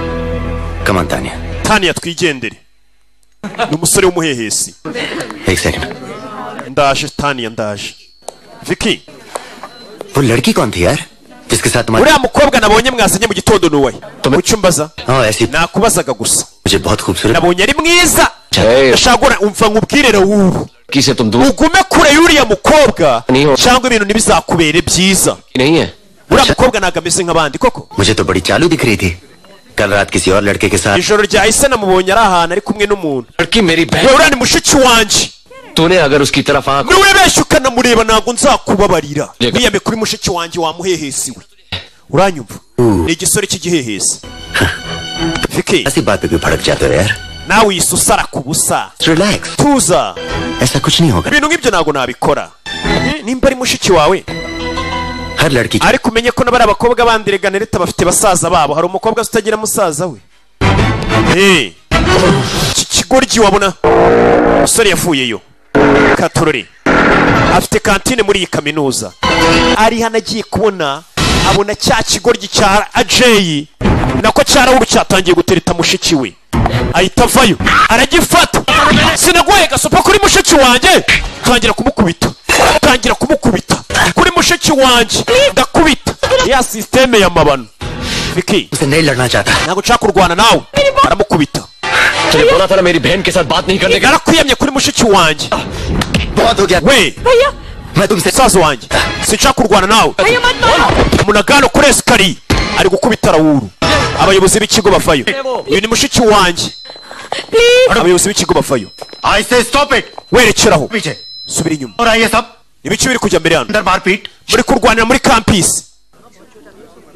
come on Tania Tania twigendere ni umusore w'umuhehesi एक second ndaje Tania ndaje Vicky वो लड़की कौन थी यार जिसके साथ तुम्हारी uriya mukobwa nabonye mwazanye mu gitondo nuwe mucyumbaza हाँ ऐसी nakubazaga gusa मुझे बहुत खूबसूरत nabonye ari mwiza ndashaka umva nkubwire Raoul किसे तुम दूर ugume kure y'uriya mukobwa Niho. cyangwa ibintu ntibizakubere byiza नहीं है uriya mukobwa ntabwo ameze nk'abandi koko मुझे तो बड़ी चालू दिख रही थी कल रात किसी और लड़के के साथ ijoro ryahise namubonye ari ahantu ari kumwe n'umuntu लड़की मेरी we बहन uriya ni mushiki wanjye तूने अगर उसकी तरफ आंख niwebeshye ukanamureba ntabwo nzakubabarira Yego. wiyame kuri mushiki wanjye wamuhehesi we uranyumva ni igisore cy'igihehesi Vicky ऐसी बात पे भी भड़क जाते हो यार nawe yisusara ku busa relax tuza ऐसा कुछ नहीं होगा ibintu nk'ibyo ntabwo nabikora Eh, nimba ari mushiki wawe हर लड़की ariko umenye ko n'abari abakobwa bandiregana leta bafite basaza babo hari umukobwa utagira musaza we Eh, iki kigoryi wabona umusore yavuyeyo katorore afite kantine muri iyi kaminuza ari hano agiye kubona abona cya kigoryi cya ajeyi nako cya Raoul cyatangiye gutereta mushiki we ahita avayo aragifata sinaguhaye gasopa kuri mushiki wanjye tangira kumukubita tangira kumukubita kuri mushiki wanjye ndakubita ya systeme ya mabano Vicky उसे नहीं लड़ना चाहता ntabwo nshaka kurwana nawe aramukubita तुझे बोला था ना मेरी बहन के साथ बात नहीं करने का narakwiyamye kuri mushiki wanjye बहुत हो गया we मैं तुमसे musaza wanjye sinshaka kurwana nawe munagano kuri esikariye ari gukubita Raoul abayobozi b'ikigo bavayo uyu ni mushiki wanjye abayobozi b'ikigo bavayo I say stop it werekeraho पीछे subira inyuma और आइए सब ibiki biri kujya mbere hano अंदर मारपीट muri kurwanira muri campus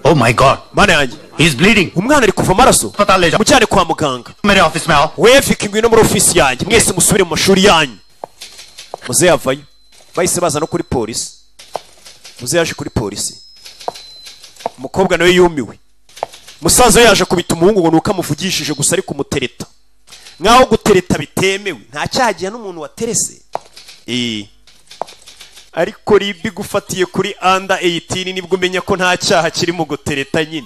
Oh my God. mana yanjye He's bleeding. umwana ari kuva amaraso अस्पताल ले जाओ. mujyane kwa muganga मेरे ऑफिस में आओ. we fika ingwino muri ofisi yanjye mwese musubire mu mashuri yanyu muze yavayo bahise baza no kuri polisi muze yaje kuri polisi umukobwa nawe yumiwe musaza yaje kubita umuhungu ngo nuko amuvugishije gusa ari kumutereta nkaho gutereta bitemewe nta cyagiye n'umuntu waterese eh ariko ribi gufatiye kuri under eighteen nibwo umenya ko nta cyaha kiri mu gutereta nyine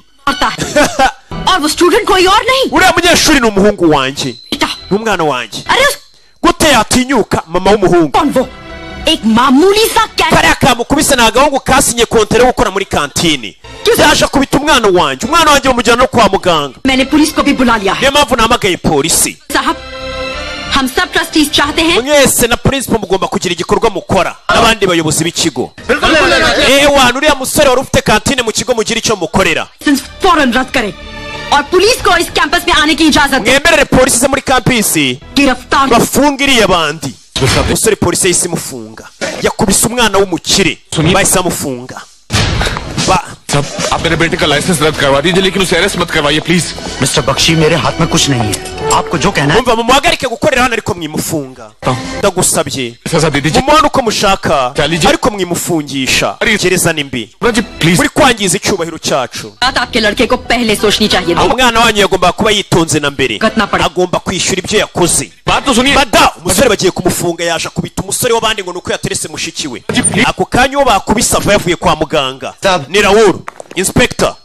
और वो स्टूडेंट कोई और नहीं uriya munyeshuri ni umuhungu wanjye n'umwana wanjye gute yatinyuka mama w'umuhungu कौन वो एक मामूली सा क्या kariya kamukubise ni agahungu kasinye kontere yo gukora muri kantine yaje kubita umwana wanjye umwana wanjye bamujyana no kwa muganga मैंने police को भी बुला लिया है niyo mpamvu nahamagaye polisi साहब हम सब ट्रस्टीज चाहते हैं mwese na principal mugomba kugira igikorwa mukora n'abandi bayobozi b'ikigo eh wana uriya musore wari ufite kantine mu kigo mugira icyo mukorera फौरन रद्द करें और पुलिस को इस कैंपस में आने की इजाजत दें mwemerere polisi ze muri kampisi गिरफ्तार bafungiriye abandi umusore polisi yahise imufunga yakubise umwana w'umukire bahise bamufunga ba सब आप मेरे बेटे का लाइसेंस रद्द करवा दीजिए लेकिन उसे अरेस्ट मत करवाइए प्लीज मिस्टर बख्शी मेरे हाथ में कुछ नहीं है आपको जो कहना है mumva mumuhagarike gukorera hano ariko mwimufunga ndagusabye सजा दे दीजिए mumuhana uko mushaka Cyalije. ariko mwimufungisha gereza ni mbi जी please muri kwangiza icyubahiro cyacu बात आपके लड़के को पहले सोचनी चाहिए थी umwana wanyu yagomba kuba yitonze na mbere Gatna pade. agomba kwishyura ibyo yakoze बात तो सुनिए bada umusore bagiye kumufunga yaje akubita umusore w'abandi ngo nuko yaterese mushiki we ako kanya uwo bakubise ava yavuye kwa muganga Tab. ni Raoul inspector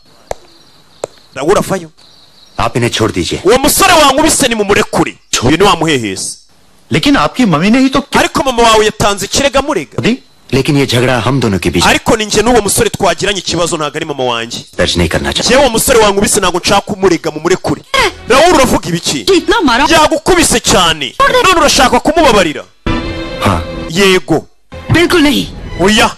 Raoul avayo आप इन्हें छोड़ दीजिए uwo musore wankubise ni mumurekure uyu ni wamuhehese लेकिन आपकी मम्मी ने ही तो ariko mama wawe yatanze ikirega murega दी लेकिन ये झगड़ा हम दोनों के बीच ariko ni njye n'uwo musore twagiranye ikibazo ntabwo ari mama wanjye दर्ज नहीं करना चाहता yewe uwo musore wankubise ntabwo nshaka kumurega mumurekure Raoul uravuga ibiki इतना मारा yagukubise cyane none urashaka kumubabarira हाँ yego बिल्कुल नहीं oya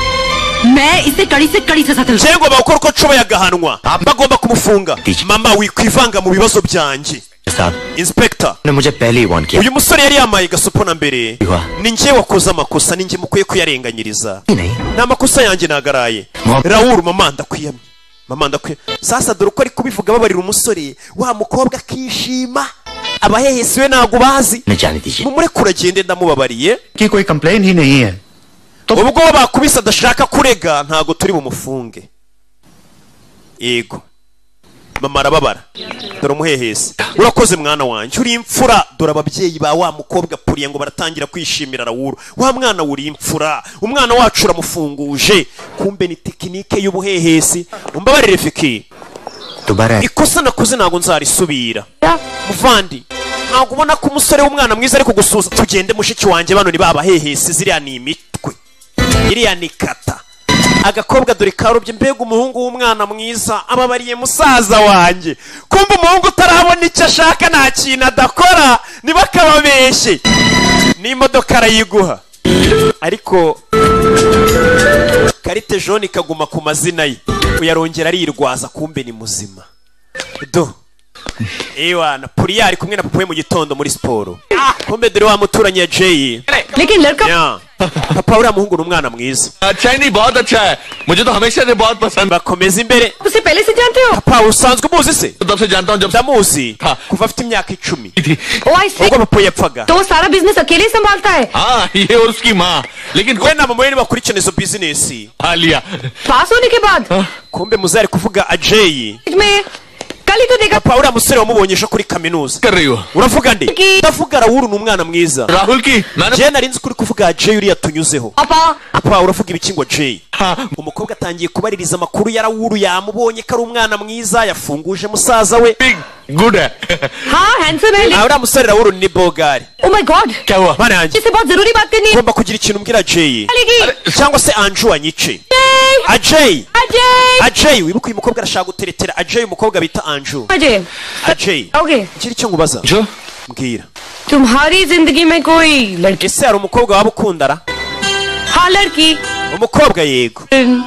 मैं इसे कड़ी से कड़ी सजा दिलवाऊंगा cyangwa bakora uko nshoboye agahanwa bagomba kumufunga Iki. mama wikwivanga mu bibazo byanjye साहब inspector ने मुझे पहले ही वार्न किया uyu musore yari yamaye gasopo na mbere Iwa. ni njye wakoze amakosa ni njye mukwiye kuyarenganyiriza ही नहीं ni amakosa yanjye nagaraye Mwa- Raoul mama ndakwiyamye mama ndakwiyamye sasa dore uko ari kubivuga babarira umusore wa mukobwa akishima abahehesi we ntabwo bazi न जाने दीजिए mumurekure agende ndamubabariye कि कोई कंप्लेन ही नहीं है ubwo bakubise adashaka kurega ntabwo turi bumufunge yego mama arababara dore umuhehesi urakoze mwana wanjye uri imfura dore ababyeyi ba wa mukobwa puriye ngo baratangira kwishimira Raoul wa mwana uri imfura umwana wacu uramufunguje kumbe ni tekinike y'ubuhehesi umbabarire fiki दोबारा ikosa nakoze ntabwo nzarisubira muvandi ntabwo ubona ko umusore w'umwana mwiza ari kugusuza tugende mushiki wanjye bano ni babahehesi ziriya ni imitwe iriya ni kata agakobwa dore karobye mbega umuhungu w'umwana mwiza ababariye musaza wanjye kumva umuhungu utarabona icyo ashaka nta kintu adakora ntibakababeshye n'imodoka arayiguha ariko karite jone ikaguma ku mazina ye uyarongera arirwaza kumbe ni muzima do ewana puriya ari kumwe na papa we mu gitondo muri siporo kumbe dore wa muturanyi ya Jay लेकिन लड़का ya papa uriya muhungu ni umwana mwiza अच्छा ही नहीं बहुत अच्छा है मुझे तो हमेशा से बहुत पसंद bakomeza imbere उसे पहले से जानते हो papa usanzwe umuzi se तब से जानता हूँ जब ndamuzi Ha. kuva afite imyaka icumi थी ओ आई सी ubwo papa yapfaga तो वो सारा बिजनेस अकेले ही संभालता है हाँ ये और उसकी माँ लेकिन we na mama we nibakurikirana izo bizinesi खा लिया पास होने के बाद kumbe muzari kuvuga Ajay में कल ही तो देखा papa uriya musore wamubonye ejo kuri kaminuza कर रही हो uravuga nde Ki- ndavuga Raoul ni umwana mwiza Rahul की मैंने njye nari nzi kuri kuvuga Jay uriya tunyuzeho पापा papa uravuga ibiki ngo Jay हाँ umukobwa atangiye kubaririza amakuru ya Raoul yamubonye ko ari umwana mwiza yafunguje musaza we good है हाँ हैंडसम है ah uriya musore Raoul ni bogari oh my god क्या हुआ bana yanjye इससे बहुत जरूरी बात करनी है ugomba kugira ikintu mbwira Jay लेगी cyangwa se Anju wanyice Ajay Ajay Ajay wibuka uyu mukobwa arashaka guteretera Ajay umukobwa bita Anju Ajay Ajay okay ngira icyo ngubaza जो mbwira तुम्हारी जिंदगी में कोई लड़की ese hari umukobwa waba ukundara हाँ लड़की umukobwa yego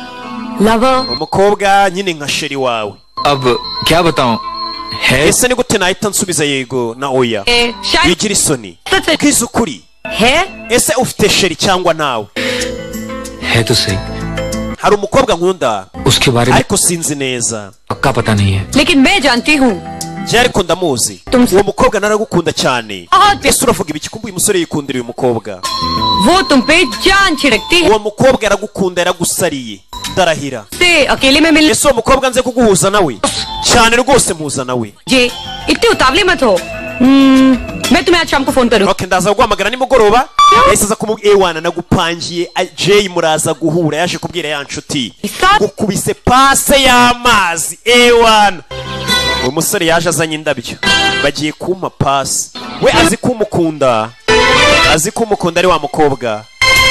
lover umukobwa nyine nka sheri wawe अब क्या बताऊं है ese ni gute nahita nsubiza yego na oya शायद wigira isoni सच सच bwiza ukuri है ese ufite sheri cyangwa nawe है तो सही hari umukobwa nkunda उसके बारे में ariko sinzi neza पक्का पता नहीं है, लेकिन मैं जानती हूँ je ariko ndamuzi uwo mukobwa naragukunda cyane ese uravuga ibiki kumbuye umusore yikundira uyu mukobwa वो तुम पे जान छिड़कती है uwo mukobwa yaragukunda yaragusariye ndarahira से अकेले में मिलने ese uwo mukobwa nze kuguhuza nawe cyane rwose muza nawe ये इतने उतावले मत हो हम्म, मैं तुम्हें आज शाम को फोन करूँ okay ndaza guhamagara nimugoroba yahise aza kumubwira ewana nagupangiye Jay muraza guhura yaje kubwira ya nshuti gukubise pase y'amazi ewana uwo musore yaje azanye indabyo bagiye kumpa pasi we azi kumukunda azi kumukunda ari wa mukobwa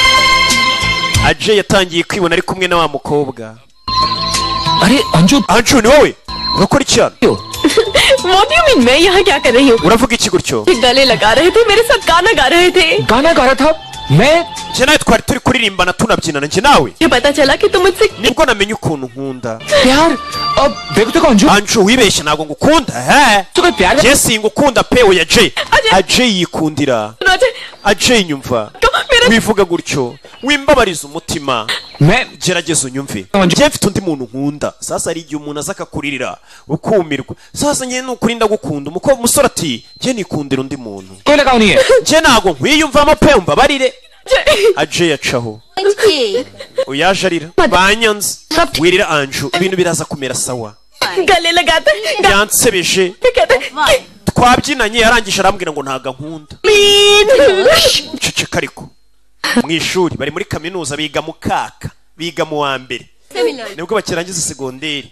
Ajay yatangiye kwibona ari kumwe na wa mukobwa अरे Anju Anju ni wowe urakora icyana What do you mean मैं यहाँ क्या कर रही हूँ uravuga iki gutyo गले लगा रहे थे मेरे साथ गाना गा रहे थे गाना गा रहा था मैं je nawe twari turi kuririmbana tunabyinana nje nawe ये पता चला कि तुम मुझसे nibwo namenye ukuntu nkunda प्यार अब देखो देखो Anju Anju wibeshye ntabwo ngukunda he तो कोई प्यार je singukunda pe oya Jay Ajay yikundira Ajay nyumva wivuga gutyo wimbabariza umutima मैं gerageza unyumve je mfite undi muntu nkunda sasa ari igihe umuntu aza akakuririra ukumirwa sasa njye nukuri ndagukunda umukobwa umusore ati je nikundira undi muntu कोई लगाव नहीं है je ntabwo nkwiyumvamo pe umbabarire Ajay yacaho uyaje arira banyanze wirira Anju ibintu biraza kumera sawa गले लगाते yansebeje twabyinanye yarangije arambwira ngo ntaga nkunda ceceka ariko mu ishuri bari muri kaminuza biga mu kaka biga mu wa mbere nibwo bakirangiza segonderi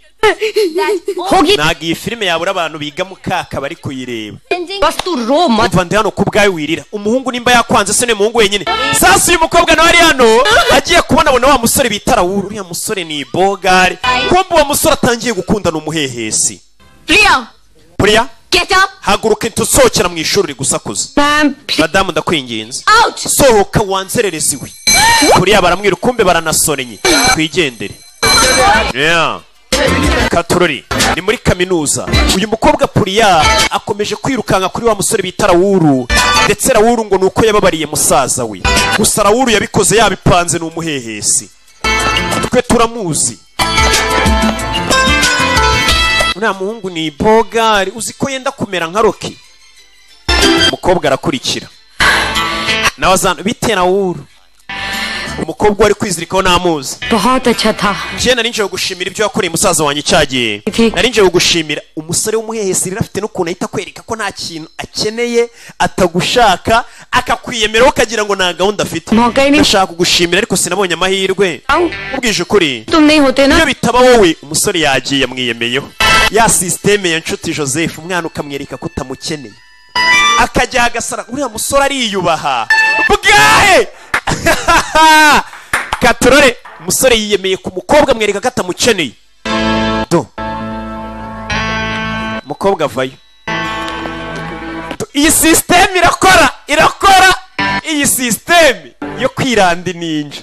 ntabwo iyi filime yabura abantu biga mu kaka bari kuyireba बस तू रो मत umva ndi hano ku bwawe wirira umuhungu nimba yakwanze se ni umuhungu wenyine sasa uyu mukobwa nawe ari hano agiye kubona abona wa musore bita Raoul uriya musore ni bogari kumbe uwo musore atangiye gukundana umuhehesi Priya Priya get up haguruka intusohokera mu ishuri gusakuza ma'am madamu ndakwinginze out sohoka wanzererezi we Priya baramwira ukumbe baranasorenye twigendere yeah Katurori ni muri kaminuza uyu mukobwa Priya akomeje kwirukanka kuri wa musore bita Raoul ndetse Raoul ngo nuko yababariye musaza we gusa Raoul yabikoze yabipanze n'umuhehesi twe turamuzi uriya muhungu ni bogari uzi ko yenda kumera nka Rocky umukobwa arakurikira nawe azana bite Raoul umukobwa wari kwizirikaho n'amuzi बहुत अच्छा था je nari nje gushimira ibyo yakoreye musaza wanjye cyagiye nari nje gushimira umusore w'umuhehesi rero afite no kuntu ahita kwereka ko nta kintu akeneye atagushaka akakwiyemeraho kagira ngo nta gahunda afite मौका ही नहीं ndashaka kugushimira ariko sinabonye amahirwe ubwije ukuri तुम नहीं होते ना iyo bitaba wowe umusore yagiye yamwiyemeyeho ya systeme ya nshuti Joseph umwana ukamwereka ko utamukeneye akajya agasara uriya musore ariyubaha bwahe Katurore umusore yiyemeye ku mukobwa amwereka ko atamukeneye do umukobwa avayo iyi systeme irakora irakora iyi systeme yo kwiranda ninja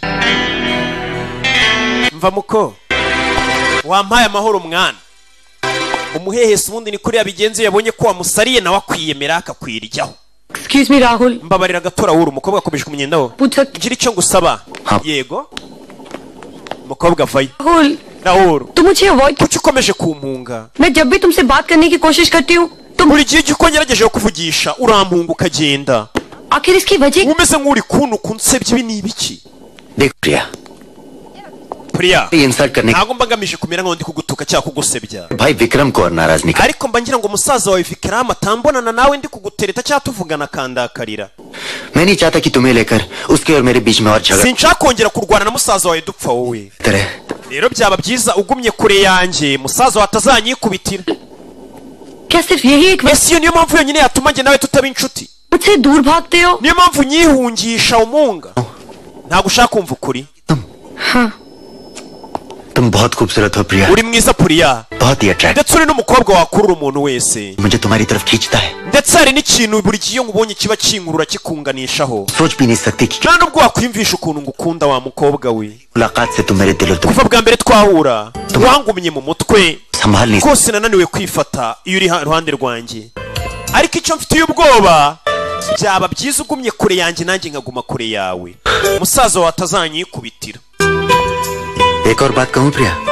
mva muko wampaye amahoro mwana umuhehesi ubundi ni kuri yabigenze yabonye ko wamusariye nawe akwiyemera akakwiryaho Excuse me Rahul mbabarira gatora Raoul umukobwa akomeje kumunyendaho पूछ सकती gira icyo ngusaba yego umukobwa avayo Rahul Raoul तुम मुझे avoid kuki ukomeje kumpunga मैं जब भी तुमसे बात करने की कोशिश करती हूँ तुम buri gihe uko ngerageje kuvugisha urampunga ukagenda आखिर इसकी वजह umeze nk'uri kuntu kunsebye ibi ni ibiki देख प्रिया Priya ये इंसल्ट करने ntabwo mba ngamije kumera nk'aho ndi kugutuka cyangwa kugusebya भाई विक्रम को और नाराज नहीं कर ariko mba ngira ngo umusaza wawe Vikram atambonana nawe ndi kugutereta cyangwa tuvugana kandakarira मैं नहीं चाहता कि तुम्हें लेकर उसके और मेरे बीच में और झगड़ा sinshaka kongera kurwana na musaza wawe dupfa wowe तरह rero byaba byiza ugumye kure yanjye musaza wawe atazanyikubitira क्या सिर्फ यही एक ese iyo niyo mpamvu yonyine yatuma njye nawe tutaba inshuti मुझसे दूर भागते हो niyo mpamvu nyihungisha umunga ntabwo ushaka kumva ukuri हाँ तुम बहुत खूबसूरत हो प्रिया uri mwiza Priya बहुत ही attract ndetse uri n'umukobwa wakurura umuntu wese मुझे तुम्हारी तरफ खींचता है ndetse hari n'ikintu buri gihe iyo nkubonye kiba kinkurura kikunganishaho सोच भी नहीं सकती कि nta nubwo wakwiyumvisha ukuntu ngukunda wa mukobwa we मुलाकात से तुम मेरे दिल और तुम kuva bwa mbere twahura wangumye mu mutwe संभाल नहीं rwose nananiwe kwifata iyo uri iruhande rwanjye ariko icyo mfitiye ubwoba byaba byiza ugumye kure yanjye nanjye nkaguma kure yawe musaza wawe atazanyikubitira एक और बात कहूँ Priya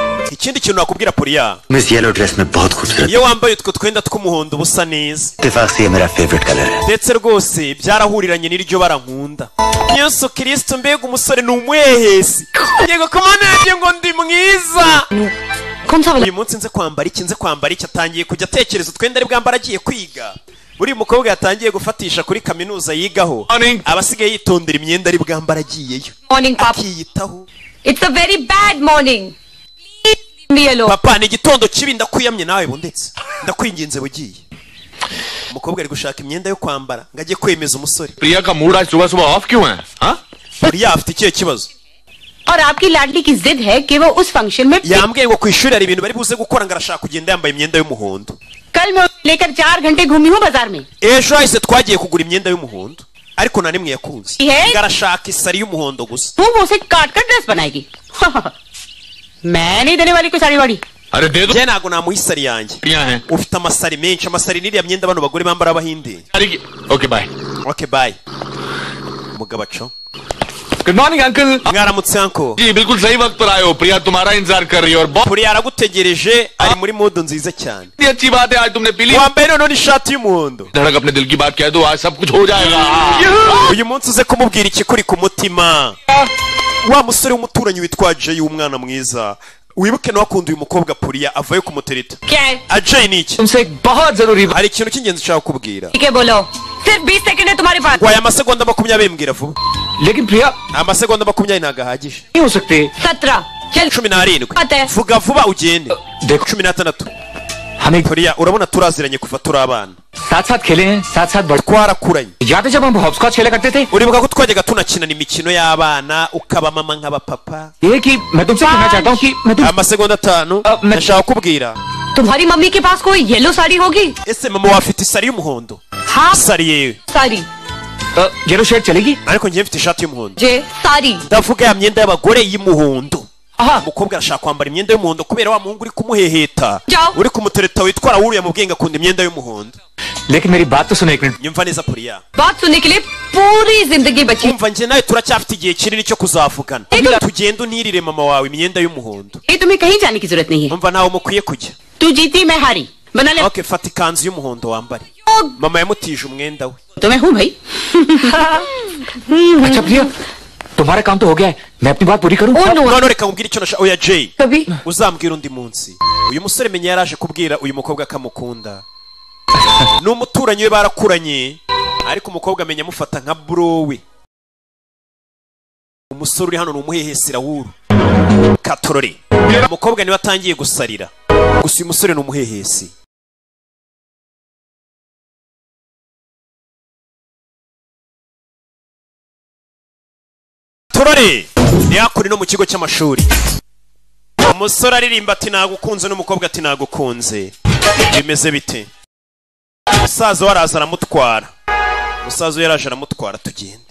ikindi kintu nakubwira Puriya, miss yellow dress में बहुत खूबसूरत iyo wambaye utwo twenda tw'umuhondo busa neza इत्तेफाक से ये मेरा फेवरेट कलर है ndetse rwose byarahuriranye n'iryo barankunda. Yesu Kristo, mbega umusore ni umwehesi, yego komana yanjye ngo ndi mwiza. Uyu munsi nze kwambara iki nze kwambara iki atangiye kujya atekereza utwenda ari bwambara agiye kwiga. Buri mukobwa yatangiye gufatisha kuri kaminuza yigaho, abasigaye yitondera imyenda ari bwambara agiyeyo. Morning, Papa. Akiyitaho. It's a very bad morning. Please leave me alone. Papa, ni igitondo kibi ndakuyamye nawe bundetse. Ndakwinginze bugiye. Umukobwa ari gushaka imyenda yo kwambara ngo ajye kwemeza umusore. Priya का mood आज सुबह सुबह ऑफ क्यों है? हाँ? Puriya afite ikihe kibazo? और आपकी लाडली की जिद है कि वो उस फंक्शन में Yambwiye ngo kwishuri hari ibintu bari buze gukora ngo arashaka kugenda yambaye imyenda y'umuhondo. कल मैं लेकर चार घंटे घूमी हूँ बाजार में. Ejo hahise twagiye kugura imyenda y'umuhondo ariko nta nimwe yakunze. Ihe? Ngarashaka isari y'umuhondo gusa. वो वो उसे काट कर ड्रेस बनाएगी. मैं नहीं देने वाली कोई साड़ी वाड़ी. अरे दे दो Je ntago namuha isari yanjye. यहाँ है Ufite amasari menshi, amasari n'iriya myenda bano bagore bambara abahinde. Okay bye Okay, bye. Umugabo aco. Good morning uncle Mwaramutse uncle. जी बिल्कुल सही वक्त पर आए हो प्रिया तुम्हारा इंतजार कर रही है और बहुत Puriya aragutegereje ari muri modo nziza cyane. ही अच्छी बात है आज तुमने पी ली Wambaye noneho n'ishati y'umuhondo. धड़क अपने दिल की बात कह दो आज सब कुछ हो जाएगा Uyu munsi uze kumubwira ikikuri ku mutima. Wa musore w'umuturanyi witwa Jay w'umwana mwiza. Wibuke no akunda uyu mukobwa Puriya avayo kumutereta. क्या है? Ajay ni iki? तुमसे एक बहुत जरूरी Hari ikintu cy'ingenzi nshaka kubwira. ठीक है बोलो. सिर्फ बीस सेकंड है तुम्हारे पास. Waya amasegonda makumyabiri mbwira vuba. लेकिन प्रिया Amasegonda makumyabiri ntago ahagije. नहीं हो सकते. सत्रह. चल. cumi n'arindwi. Ate. Vuga vuba ugende. देखो cumi n'atandatu. हमें Puriya urabona turaziranye kuva turi abana. साथ साथ खेले हैं साथ साथ बढ़ Twarakuranye. याद है जब हम हॉपस्कॉच खेला करते थे Uribuka ko twajyaga tunakinana imikino y'abana ukaba mama nk'aba papa. ये कि मैं तुमसे कहना चाहता हूँ कि मैं तुम Amasegonda atanu. Uh, me- Ndashaka kubwira. तुम्हारी मम्मी के पास कोई येलो साड़ी होगी? Ese mama wafite isari y'umuhondo? हाँ Isari yewe. Sari. Yellow shirt चलेगी. Ariko njye mfite ishati y'umuhondo. जे sari. Ndavuga ya myenda y'abagore y'umuhondo. aha Umukobwa arashaka kwambara imyenda y'umuhondo kubera wa muhungu uri kumuheheta. Jao. Uri kumutereta witwara wuriya mu bwenge akunda imyenda y'umuhondo. लेकिन मेरी बात तो सुनो एक minute. Nyumva neza Puriya. बात सुनने के लिए पूरी जिंदगी बची. Umva njye nawe turacyafite igihe kinini cyo kuzavugana. Tugenda unirire mama wawe imyenda y'umuhondo. ये तुम्हें कहीं जाने की जरूरत नहीं है. Umva nawe mukwiye kujya. तू जीती मैं हारी. बना ले. Okay, fata ikanzu y'umuhondo wambare. Mama yamutije umwenda we. तो मैं हूँ भाई. अच्छा प्रिया तुम्हारा काम तो हो गया है मैं अपनी बात पूरी करूँ. Oh no. None reka nkubwire icyo nashaka. Oya Jay. कभी. Uzambwira undi munsi. Uyu musore menya yaraje kubwira uyu mukobwa kamukunda. N'umuturanyi we barakuranye. Ariko umukobwa amenya amufata nka bro we. Umusore uri hano ni umuhehesira wuru. Katorore. Umukobwa niwe atangiye gusarira. Gusa uyu musore ni umuhehesi. Torore yakuri no mu kigo cy'amashuri. Umusore aririmba ati nagukunze n'umukobwa ati nagukunze. Bimeze bite? Umusaza waraza aramutwara. Umusaza yaraje aramutwara tugende.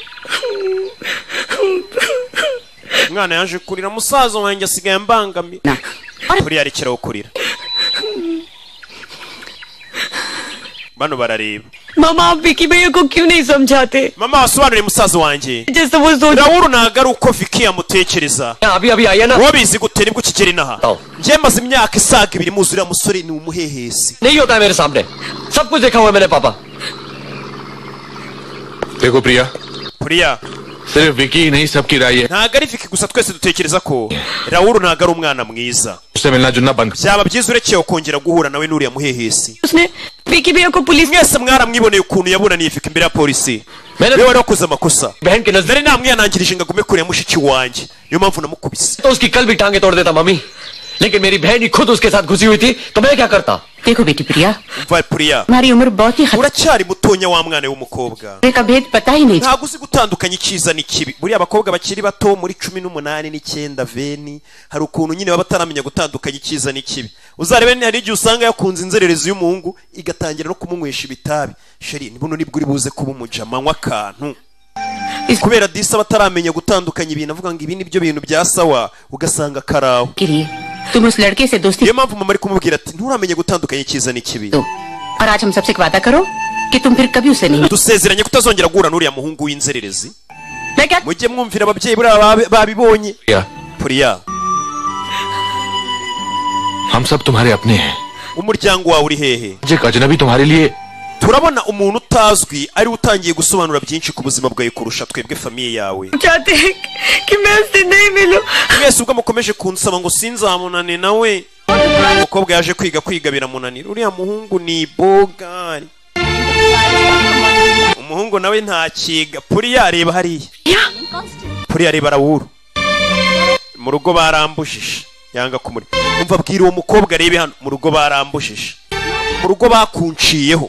Mwana yaje kurira musaza wanjye asigaye mbangami. Puriya arekeraho kurira. Bano barareba. मामा आप विकी भैया को क्यों नहीं समझाते? Mama wasobanuriye musaza wanjye. जैसे वो सोच. Raoul ntago ari uko Vicky yamutekereza. अभी अभी आई है ना. Wobizi gute nibwo kigeri naha. Oh. Njye maze imyaka isaga ibiri muzura musore ni umuhehesi. नहीं होता है मेरे सामने. सब कुछ देखा हुआ है मैंने पापा. देखो प्रिया Puriya सिर्फ विकी ही नहीं सबकी राय है ntago ari Vicky gusa twese dutekereza ko Raoul ntago ari umwana mwiza. उससे मिलना जुलना बंद Byaba byiza urekeye kongera guhura nawe n'uriya muhehesi. उसने विकी भैया को police. Mwese mwaramwiboneye ukuntu yabonaniye Vicky imbere ya polisi. मैंने Wewe wakoze amakosa. बहन के नजर Nari namwihanangirije ngo agume kure ya mushiki wanjye. Niyo mpamvu namukubise. तो उसकी कल भी टांगे तोड़ देता मम्मी. लेकिन मेरी बहन ही खुद उसके साथ घुसी हुई थी तो मैं क्या करता. देखो बेटी प्रिया Umva Puriya. हमारी उम्र बहुत ही खतरनाक. Uracyari mutonya wa mwana w'umukobwa. का भेद पता ही नहीं. Ntago uzi gutandukanya icyiza n'ikibi. Buriya abakobwa bakiri bato muri cumi n'umunani n'icyenda veni hari ukuntu nyine baba bataramenya gutandukanya icyiza n'ikibi. Uzarebe ni hari igihe usanga yakunze inzererezi y'umuhungu igatangira no kumunywesha ibitabi. Sheri ni buno nibwo uri buze kuba umujama nywa akantu. Kubera disa bataramenya gutandukanya ibintu avuga ngo ibi nibyo bintu bya sawa ugasanga karaho. के लिए तुम उस लड़के से दोस्ती Niyo mpamvu mama ari kumubwira ati nturamenye gutandukanya icyiza n'ikibi. दो और आज हम सबसे एक वादा करो कि तुम फिर कभी उसे नहीं. Dusezeranye kutazongera guhura n'uriya muhungu w'inzererezi. मैं क्या. Mujye mwumvira ababyeyi buriya babi- babibonye. प्रिया Puriya हम सब तुम्हारे अपने हैं umuryango wawe uri hehe एक अजनबी तुम्हारे लिए turabona umuntu utazwi ari utangiye gusobanura byinshi ku buzima bwawe kurusha twebwe famiye yawe चाहते हैं कि मैं उससे नहीं मिलूं mwese ubwo mukomeje kunsaba ngo sinzamunane nawe umukobwa yaje kwiga kwiga biramunanira uriya muhungu ni bogari umuhungu nawe ntakiga puriya areba hariya puriya areba Raoul mu rugo barambujije yanga kumuri umva bwira uwo mukobwa arebe hano mu rugo barambujije mu rugo bakunciyeho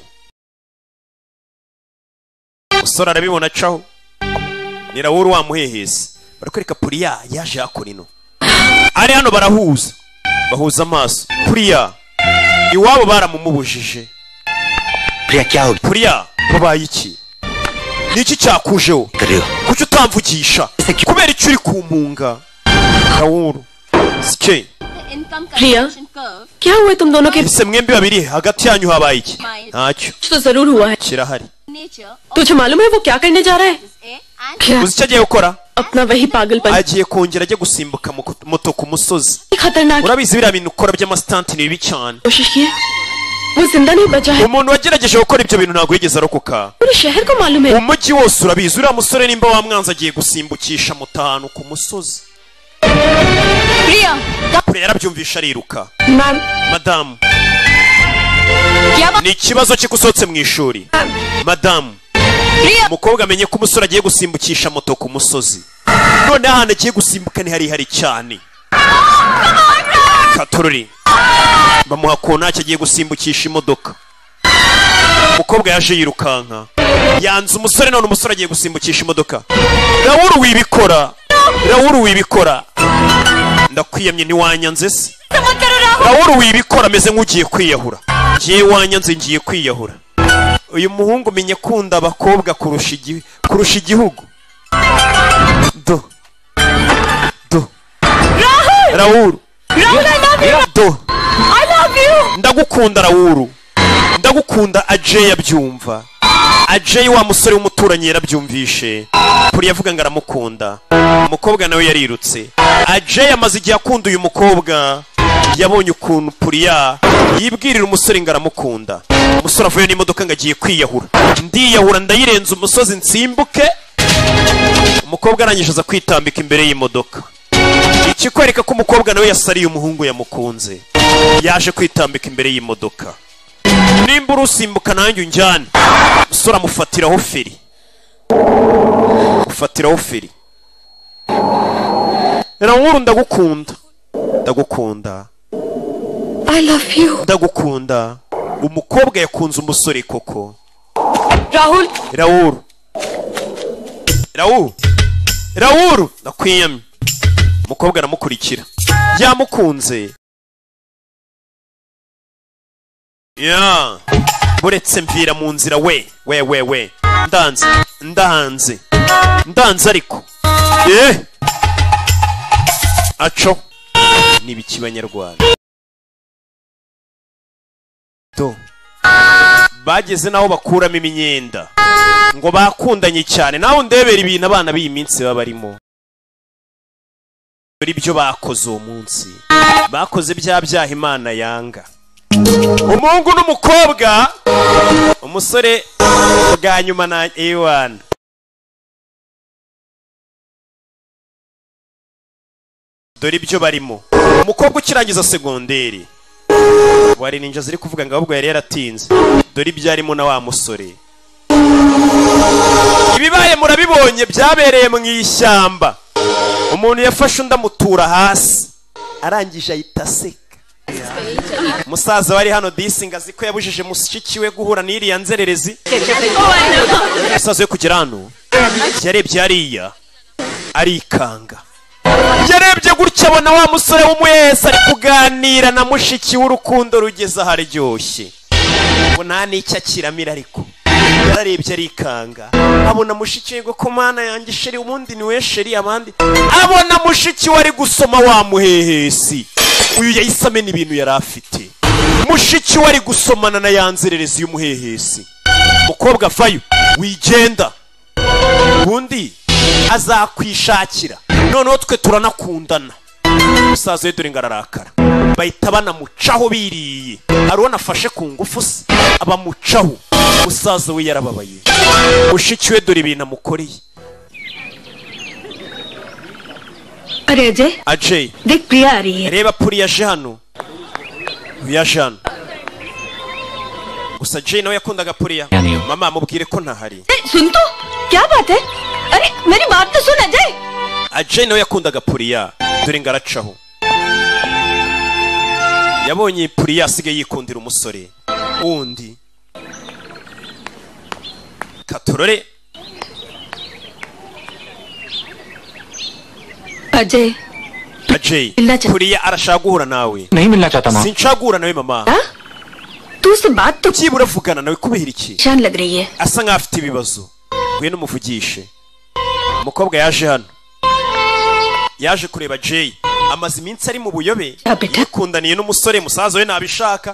usora arabibona caho ni Raoul wamuhehese barakwereka puriya yaje yakora ino ari hano barahuza bahuza amaso puriya iwabo baramumubujije प्रिया क्या होगी puriya babaye iki niki cyakujeho kuki utamvugisha kubera icyo uri kumpunga Raoul ske प्रिया क्या हुआ तुम दोनों के ese mwembi babiri hagati yanyu habaye iki ntacyo तो जरूर हुआ है kirahari तुझे मालूम है वो क्या करने जा रहा है क्या uzi icyo agiye gukora अपना वही पागलपन agiye kongera ajya gusimbuka moto ku musozi खतरनाक urabizi biriya bintu ukora by'amastanti ni bibi cyane कोशिश की है वो जिंदा नहीं बचा है umuntu wagerageje gukora ibyo bintu ntabwo yigeze arokoka पूरे शहर को मालूम है umujyi wose urabizi uriya musore nimba wamwanza agiye gusimbukisha moto ahantu ku musozi Priya kure yarabyumvisha ariruka ma'am madamu क्या ni ikibazo kigusohotse mu ishuri madamu umukobwa amenye ko umusore agiye gusimbukisha moto ku musozi none ahantu agiye gusimbuka ni harihari cyane katururi bamuha kontaki agiye gusimbukisha imodoka umukobwa yaje yirukanka yanze umusore none umusore agiye gusimbukisha imodoka Raoul wibikora Raoul wibikora ndakwiyamye ntiwanyanze se Raoul wibikora ameze nk'ugiye kwiyahura ngiye wanyanze ngiye kwiyahura uyu muhungu menye kunda abakobwa kurusha igihugu kurusha igihugu do do Raoul do ndagukunda Raoul ndagukunda Ajay yabyumva Ajay wa musore w'umuturanyi yarabyumvishe puri yavuga ngo aramukunda umukobwa nawe yarirutse Ajay amaze igihe akunda uyu mukobwa yabonye ukuntu puriya yibwirira umusore ngo aramukunda umusore avuye n'imodoka ngo agiye kwiyahura ndiyahura ndayirenza umusozi nsimbuke umukobwa arangije aza kwitambika imbere y'imodoka ikikwereka ko umukobwa nawe yasariye umuhungu yamukunze yaje kwitambika imbere y'imodoka nimba urusimbuka nanjye unjyane umusore amufatiraho feri ufatiraho feri Raoul ndagukunda ndagukunda I love you ndagukunda umukobwa yakunze umusore koko Raoul Raoul Raoul Raoul ndakwiyamye umukobwa aramukurikira yamukunze ya buretse mvira mu nzira we we we we ndanze ndanze ndanze ariko eh aco nibiki banyarwanda to bageze naho bakuramo imyenda ngo bakundanye cyane naho ndebera ibintu abana b'iyi minsi baba barimo bari byo bakoze uwo munsi bakoze bya byaha Imana yanga umuhungu n'umukobwa umusore bwa nyuma na Ewan dore ibyo barimo umukobwa ukirangiza segonderi wari ninja ziri kuvuga ngo ahubwo yari yaratinze dore ibyo arimo na wa musore ibibaye murabibonye byabereye mu ishyamba umuntu yafashe undi amutura hasi arangije ahita aseka umusaza wari hano disinga azi ko yabujije mushiki we guhura n'iriya nzererezi umusaza we kugera hano yarebye hariya arikanga yarebye gutya abona wa musore w'umuyesi ari kuganira na mushiki w'urukundo rugeze aharyoshye ngo nta n'icyo akiramira ariko yararebye arikanga abona mushiki we ngo ko mana yanjye sheri ubundi ni we sheri abandi abona mushiki we ari gusoma wa muhehesi uyu yahise amena ibintu yari afite mushiki we ari gusomana na ya nzererezi y'umuhehesi mukobwa vayo wigenda ubundi azakwishakira noneho twe turanakundana umusaza we dore ngo ararakara bahita banamucaho biriye hari uwo nafashe ku ngufu se abamucaho umusaza we yarababaye mushiki we dore ibintu amukoreye अरे अजय Ajay देख प्रिया आ रही है reba Puri yaje hano yaje hano gusa Jay nawe yakundaga Puriya mama mubwire ko ntahari सुन तो क्या बात है अरे मेरी बात तो सुन Ajay Ajay nawe yakundaga Puriya dore ngaracaho yabonye Puriya asigaye yikundira umusore undi katorore Ajay Ajay Puriya arashaka guhura nawe नहीं मिलना चाहता माँ sinshaka guhura nawe mama तू उससे बात तो byibura vugana nawe kubera iki शान लग रही है asa nkaho afite ibibazo ngwino umuvugishe umukobwa yaje hano yaje kureba Jay amaze iminsi ari mu buyobe yikundaniye n'umusore musaza we nabishaka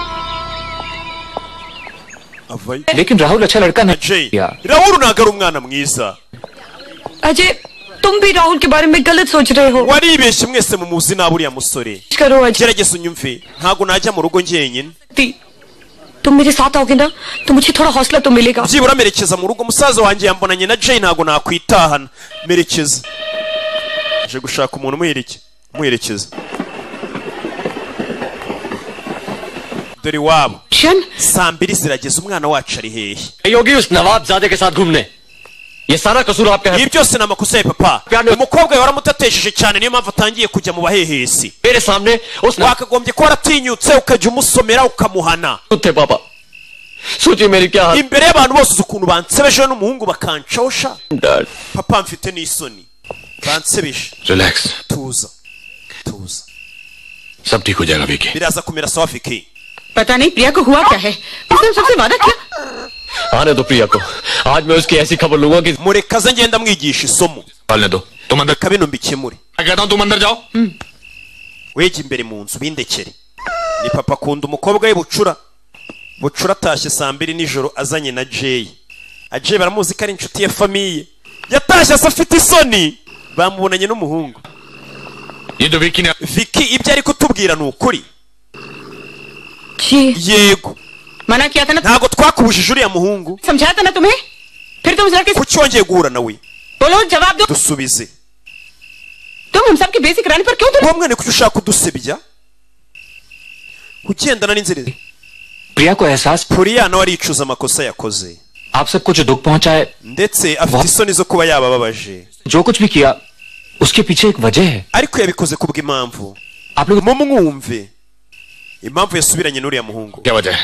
avayo लेकिन राहुल अच्छा लड़का नहीं यार Rahul ntago ari umwana mwiza Ajay तुम भी राहुल के बारे में गलत सोच रहे हो waribeshye mwese mumuzi nabi uriya musore करो Ajay gerageza unyumve ntago najya mu rugo njyenyine तुम मेरे साथ आओगे ना तो मुझे थोड़ा हौसला तो मिलेगा byibura merekeza mu rugo musaza wanjye yambonanye na Jay ntago nakwitahana merekeza aje gushaka umuntu umuhereke umuherekeza dore wabo saa mbiri zirageze umwana wacu ari hehe योगी उस नवाबजादे के साथ घूमने ये सारा कसूर आपका है ibi byose ni amakosa ya papa umukobwa yawe waramutatesheje cyane niyo mpamvu atangiye kujya mu bahehesi मेरे सामने उस wakagombye ko waratinyutse ukajya umusomera ukamuhana थे पापा सोचिए मेरी क्या हालत imbere y'abantu bose uzi ukuntu bansebeje n'umuhungu bakancosha papa mfite n'isoni bansebeje relax tuza tuza सब ठीक हो जाएगा Vicky biraza kumera sawa Vicky पता नहीं प्रिया को हुआ क्या है उसने सबसे वादा किया आने दो प्रिया को आज मैं उसकी ऐसी खबर लूंगा कि murekaze ngenda mwigisha isomo पालने दो तुम अंदर kabino mbikemure मैं कहता हूँ तुम अंदर जाओ wege imbere mu nzu bindekere ni papa akunda umukobwa we bucura bucura atashye saa mbiri nijoro azanye na Jay Ajay baramuzi ko ari inshuti ya famiye yatashye asa afite isoni bamubonanye n'umuhungu Vicky ibyo ari kutubwira ni ukuri yego मना किया था ना ntago twakubujije uriya muhungu समझाया था ना तुम्हें फिर तुम उस लड़के kuki wongeye guhura nawe बोलो जवाब दो dusubize तुम हम सबकी बेसिक कराने पर क्यों तुम uwo mwana kuki ushaka kudusebya ugendana n'inzira प्रिया को एहसास Puriya nawe aricuza amakosa yakoze आप सबको जो दुख पहुंचा है ndetse afite isoni zo kuba yabababaje जो कुछ भी किया उसके पीछे एक वजह है ariko yabikoze kubw'impamvu आप लोग mumwumve impamvu yasubiranye n'uriya muhungu क्या वजह है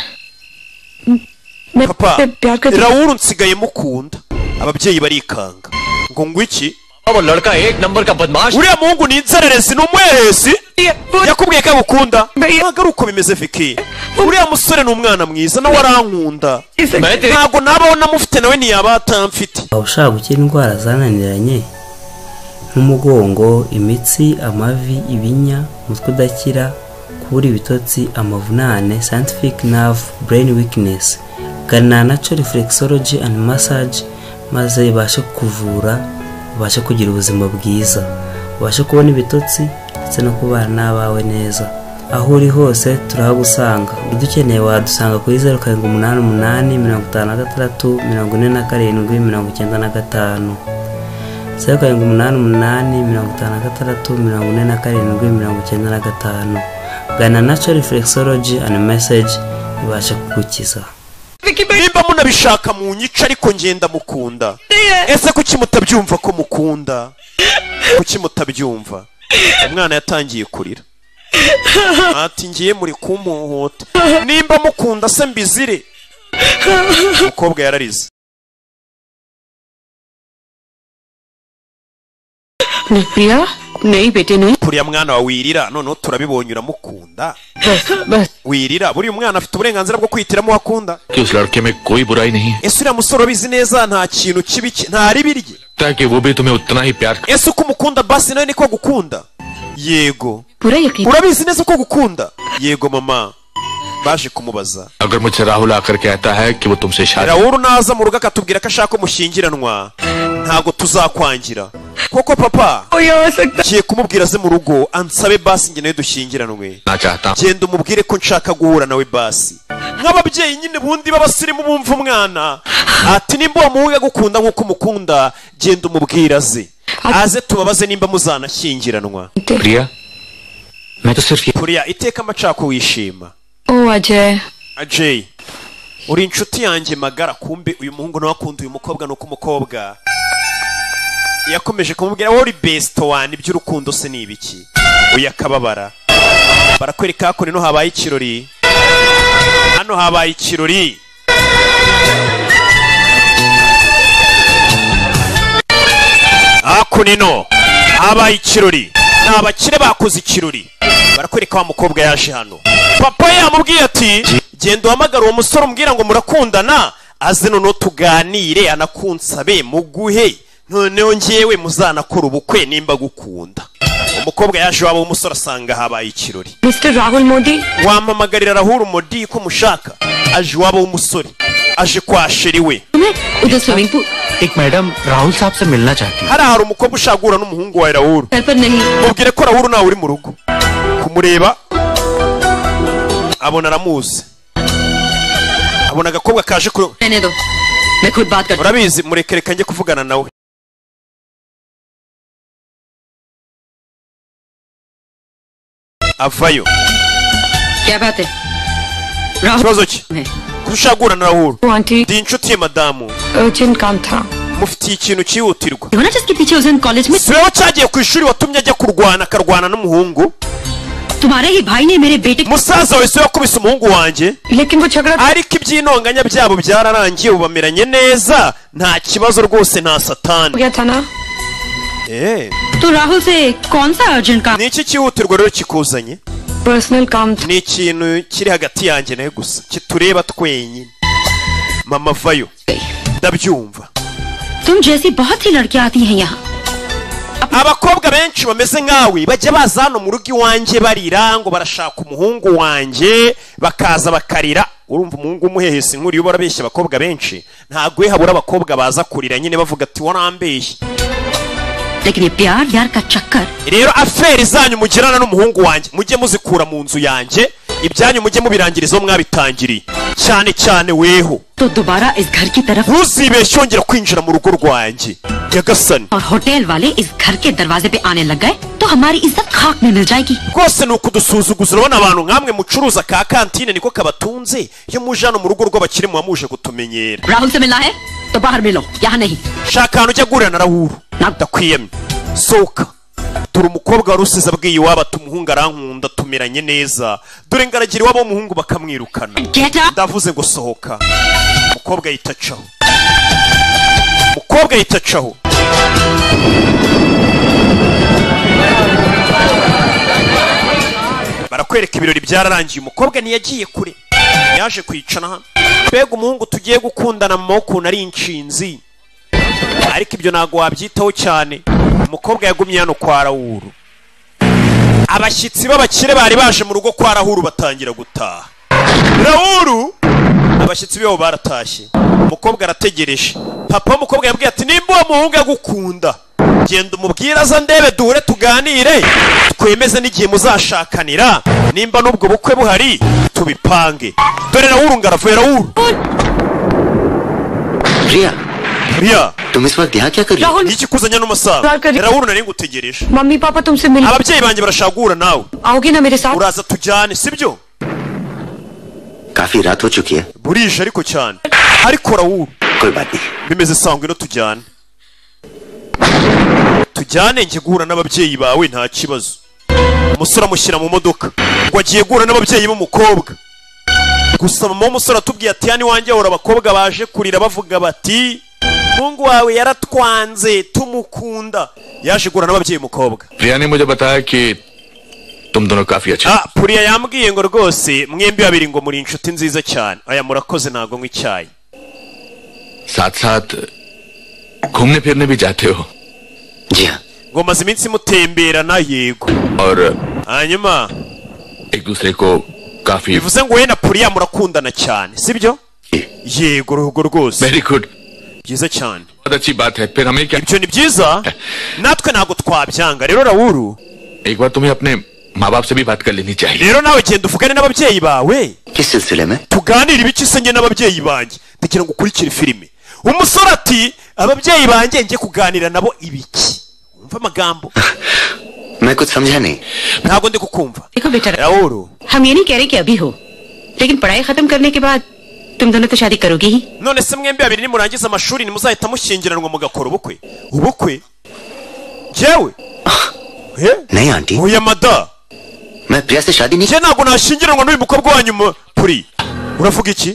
papa Raoul nsigaye mukunda ababyeyi barikanga ngo ngwiki वो लड़का एक नंबर का बदमाश uriya muhungu ni inzererezi ni umwehesi yakubwiye ko agukunda ntabwo ari uko bimeze Vicky uriya musore ni umwana mwiza nawe arankunda ntabwo nabaho namufite nawe ntiyaba atamfite ushaka gukira indwara zananiranye nk'umugongo imitsi amavi ibinya umutwe udakira kubura ibitotsi amavunane scientific nerve brain weakness gana natural reflexology and massage maze ibashe kuvura ubashe kugira ubuzima bwiza ubashe kubona ibitotsi ndetse no kubana n'abawe neza aho uri hose turahagusanga udukeneye wadusanga kuri zeru karindwi umunani umunani mirongo itanu na gatandatu mirongo ine na karindwi mirongo icyenda na gatanu zeru karindwi umunani umunani mirongo itanu na gatandatu mirongo ine na karindwi mirongo icyenda na gatanu gana natural reflexology and message ibashe kugukiza nimba munabishaka mu nyica ariko ngenda mukunda ese kuki mutabyumva ko mukunda kuki mutabyumva umwana yatangiye kurira ati ngiye muri kumuhota nimba mukunda se mbizire umukobwa yararize प्रिया नहीं बेटे नहीं Puriya mwana wa wirira noneho turabibonye uramukunda wirira buri umwana afite uburenganzira bwo kwihitiramo wakunda कि उस लड़के में कोई बुराई नहीं है ese uriya musore ubizi neza nta kintu kibi nta ribi rye ताकि वो भी तुम्हें उतना ही प्यार ese uko umukunda basi nawe niko gukunda yego पूरा यकीन urabizi neza ko gukunda yego mama baje kumubaza अगर मुझसे राहुल आकर कहता है कि वो तुमसे शादी Raoul naza mu rugo akatubwira ko ashaka umushyingiranwa ntago tuzakwangira koko papa ngiye kumubwira aze mu rugo ansabe basi njye nawe dushyingiranwe genda umubwire ko nshaka guhura nawe basi nk'ababyeyi nyine bundi b'abasirimu bumva umwana ati nimba uwo muhungu agukunda nk'uko umukunda genda umubwire aze aze tubabaze nimba muzanashyingiranwa. प्रिया मैं तो सिर्फ Priya iteka amacako wishima. Oh Ajay. Ajay uri inshuti yanjye magara, kumbe uyu muhungu nawe akunda uyu mukobwa nuko umukobwa yakomeje kumubwira wowe uri best one iby'urukundo se ni ibiki. Uyu akababara barakwereka ko nino habaye ikirori, hano habaye ikirori. Ako nino habaye ikirori, n'abakire bakoze ikirori, barakwereka wa mukobwa yaje hano. Papa yamubwiye ati genda uhamagara uwo musore umbwira ngo murakundana aze noneho tuganire anakunsabe muguhe noneho njyewe muzanakora ubukwe nimba gukunda. Umukobwa yaje wabo umusore asanga habaye ikirori. Mister Rahul Modi wampamagarira Rahul Modi ko mushaka. Aje wabo umusore aje kwa sheri we. उधर swimming pool एक madam Rahul साहब से मिलना चाहती है. hari hari umukobwa ushaka guhura n'umuhungu wa Rahul. mubwire ko Rahul nawe uri mu rugo kumureba abona aramuzi, abona agakobwa kaje kuri रहने दो मैं खुद बात करता हूं. urabizi murekereka njye kuvugana nawe. avayo क्या बात है Rahul ikibazo ki ushaka guhura na Rahul? Aunty ndi inshuti ye madamu, urgent काम था. mufitiye ikintu cyihutirwa. देखो ना जिसके पीछे उस दिन कॉलेज में siweho cyagiye ku ishuri watumye ajya kurwana akarwana n'umuhungu. तुम्हारे ही भाई ने मेरे बेटे musaza wese yakubise umuhungu wanjye, लेकिन वो झगड़ा ariko iby'intonganya byabo byararangiye ubu bameranye neza nta kibazo rwose nta satani. गया था ना. eh तो राहुल से कौन सा अर्जेंट काम? ni iki cyihutirwa rero kikuzanye? Personal काम था. ni ikintu kiri hagati yanjye nawe gusa kitureba twenyine. mama vayo ndabyumva. तुम जैसी बहुत सी लड़कियां आती हैं यहाँ. abakobwa benshi bameze nkawe bajya baza hano mu rugo iwanjye barira ngo barashaka umuhungu wanjye, bakaza bakarira. urumva umuhungu umuhehese nk'uriya uba arabeshya abakobwa benshi, ntabwo habura abakobwa baza kurira nyine bavuga ati warambeshye. लेकिन ये प्यार यार का चक्कर. rero aferi zanyu mugirana n'umuhungu wanjye mujye muzikura mu nzu yanjye, ibyanyu mujye mubirangiriza mwabitangiriye, cyane cyane weho तो दोबारा इस घर की तरफ ntuzibeshye yongera kwinjira mu rugo rwanjye nyagasani. और होटल वाले इस घर के दरवाजे पे आने लग गए तो हमारी इज्जत खाक में मिल जाएगी. rwose ni ukudusuzuguza. urabona abantu nkamwe mucuruza ka kantine niko kabatunze, iyo muje hano mu rugo rw'abakire muba muje kutumenyera. Rahul से मिलना है तो बाहर मिलो, यहाँ नहीं. shaka ahantu ujya guhurira na Rahul ndakwiyemye, sohoka. dore umukobwa wari usize abwiye iwabo ati umuhungu arankunda tumeranye neza, dore ngaragira iwabo w'umuhungu bakamwirukana. ndavuze ngo sohoka. umukobwa yita acaho, umukobwa yita acaho. barakwereka ibirori byararangiye, umukobwa ntiyagiye kure yaje kwicara hano. mbega umuhungu tugiye gukundana mu maboko ari inshinzi, ariko ibyo ntabwo wabyitaho cyane. umukobwa yagumye hano kwa Rahul. abashyitsi b'abakire bari baje mu rugo kwa Rahul batangira gutaha. Rahul abashyitsi babo baratashye, umukobwa arategereje. papa w'umukobwa yabwiye ati nimba uwo muhungu agukunda genda umubwire aza ndebe duhure tuganire twemeze n'igihe muzashakanira, nimba n'ubwo bukwe buhari tubipange. dore Rahul ngaravuye. Rahul प्रिया Priya तुम इस वक्त यहाँ क्या कर रही हो? iki kuzanya n'umusaza. Rahul nari ngutegereje. Mummy papa तुमसे मिल ababyeyi banjye barashaka guhura nawe, आओगे ना मेरे साथ? uraza tujyane sibyo? काफी रात हो चुकी है. burije ariko cyane. ariko Rahul कोई बात नहीं. bimeze sangwe no tujyane tujyane njye guhura n'ababyeyi bawe nta kibazo. umusore amushyira mu modoka ngo agiye guhura n'ababyeyi b'umukobwa. gusa mama w'umusore atubwiye ati hano iwanjye hahora abakobwa baje kurira bavuga bati umuhungu wawe yaratwanze tumukunda. yaje guhura n'ababyeyi b'umukobwa. प्रिया ने मुझे बताया कि तुम दोनों काफी अच्छे. ah Priya yambwiye ngo rwose mwembi babiri ngo muri inshuti nziza cyane. aya murakoze ntago nk'icyayi icyayi. साथ साथ घूमने फिरने भी जाते हो? जी हाँ. ngo maze iminsi mutemberana. yego. और hanyuma एक दूसरे को काफी. bivuze ngo we na Priya murakundana cyane sibyo? yego rugo rwose. Very good. byiza cyane बहुत अच्छी बात है फिर हमें क्या ibyo ni byiza natwe ntabwo twabyanga rero Raoul एक बार तुम्हें अपने माँ बाप से भी बात कर लेनी चाहिए rero nawe genda uvugane n'ababyeyi bawe किस सिलसिले में tuganire ibiki se njye n'ababyeyi banjye ndagira ngo ukurikire filime umusore ati ababyeyi banjye njye kuganira nabo ibiki umva amagambo मैं कुछ समझा नहीं ntabwo ndi kukumva देखो बेटा Raoul हम ये नहीं कह रहे कि अभी हो लेकिन पढ़ाई खत्म करने के बाद तुम दोनों तो शादी करोगे ही none se mwembi babiri nimurangiza amashuri nimuzahita mushyingiranwa mugakora ubukwe ubukwe jewe नहीं आंटी oya mada मैं प्रिया से शादी नहीं njye ntabwo nashyingiranwa n'uyu mukobwa wanyu mu puri uravuga iki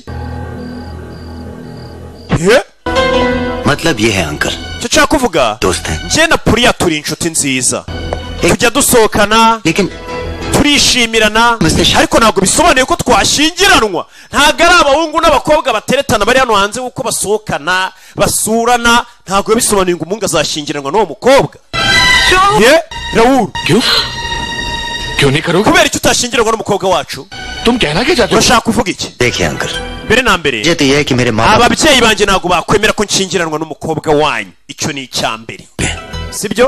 मतलब ये है अंकल icyo nshaka kuvuga दोस्त हैं njye na puriya turi inshuti nziza tujya dusohokana लेकिन turishimirana ariko ntabwo bisobanuye ko twashyingiranwa ntabwo ari abahungu n'abakobwa bateretana bari hano hanze kuko basohokana basurana ntabwo bisobanuye ngo umuhungu azashyingiranwa n'uwo mukobwa ye Raoul क्यों क्यों नहीं करोगे kubera icyo utashyingiranwa n'umukobwa wacu तुम कहना क्या चाहते हो urashaka kuvuga iki देखिए अंकल mbere na mbere ये तो ये है कि मेरे माँ बाप ababyeyi banjye ntabwo bakwemera ko nshyingiranwa n'umukobwa wanyu icyo ni icya mbere sibyo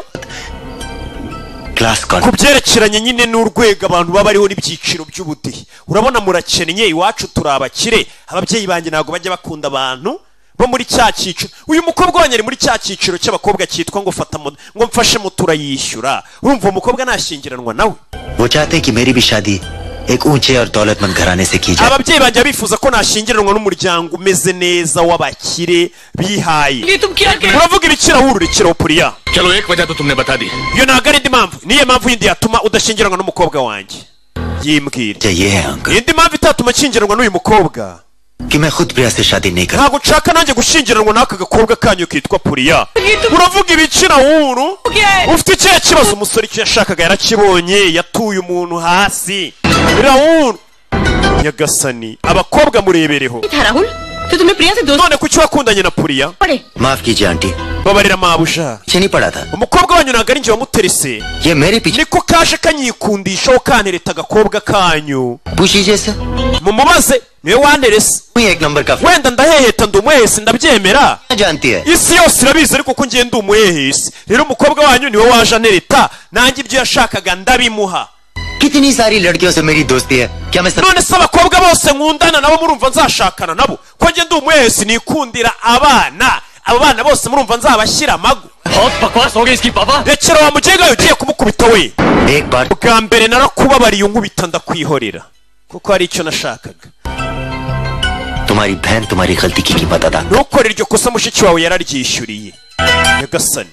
class ku कौन byerekeranye nyine n'urwego abantu baba bariho n'ibyiciro by'ubudehe urabona murakennye iwacu turi abakire ababyeyi banjye ntabwo bajya bakunda abantu bo muri cya cyiciro uyu mukobwa wanyu ari muri cya cyiciro cy'abakobwa cyitwa ngo fata ngo mfashe mutura yishyura urumva uwo mukobwa nashyingiranwa nawe वो चाहते हैं कि मेरी भी शादी एक ऊंचे और दौलतमंद घराने से की जाए ababyeyi banjye bifuza ko nashyingiranwa n'umuryango umeze neza w'abakire bihaye uravuga ibikira wururikira puriya चलो एक वजह तो तुमने बता दी iyo ntabwo ari indi mpamvu niyo mpamvu yindi yatuma udashyingiranwa n'umukobwa wanjye yimbwira ये है uncle indi mpamvu itatuma nshyingiranwa n'uyu mukobwa कि मैं खुद प्रिया से शादी नहीं कर ntabwo nshaka nanjye gushyingiranwa n'aka gakobwa kanyu kitwa puriya uravuga ibikira wuru ufite ikihe kibazo umusore icyo yashakaga yarakibonye yatuye umuntu hasi Raoul nyagasani abakobwa murebereho Rahul तो तुम्हें प्रिया से दोस्त none kuki wakundanye na puriya पड़े माफ कीजिए aunty babarira mabuja पीछे नहीं पड़ा था umukobwa wanyu ntabwo ari njye wamuterese ये मेरे पीछे niko kaje kanyikundishaho kantereta agakobwa kanyu पूछिए से mumubaze niwe wanterese एक नंबर का wenda ndaheheta ndi umuhehesi ndabyemera जानती है isi yose irabizi ariko ko ngiye ndi umuhehesi rero umukobwa wanyu niwe waje anereta nanjye ibyo yashakaga ndabimuha कितनी सारी लड़कियों से मेरी दोस्ती है क्या मैं सब none se abakobwa bose nkundana nabo murumva nzashakana nabo ko njye ndi umuhehesi nikundira abana abo bana bose murumva nzabashyira amagu बहुत बकवास हो गई इसकी पापा rekera wa mugenga ugiye kumukubita we एक बार bwa mbere narakubabariye unkubita ndakwihorera kuko hari icyo nashakaga तुम्हारी बहन तुम्हारी गलती की कीमत अदा ntukore iryo kosa mushiki wawe yararyishyuriye nyagasani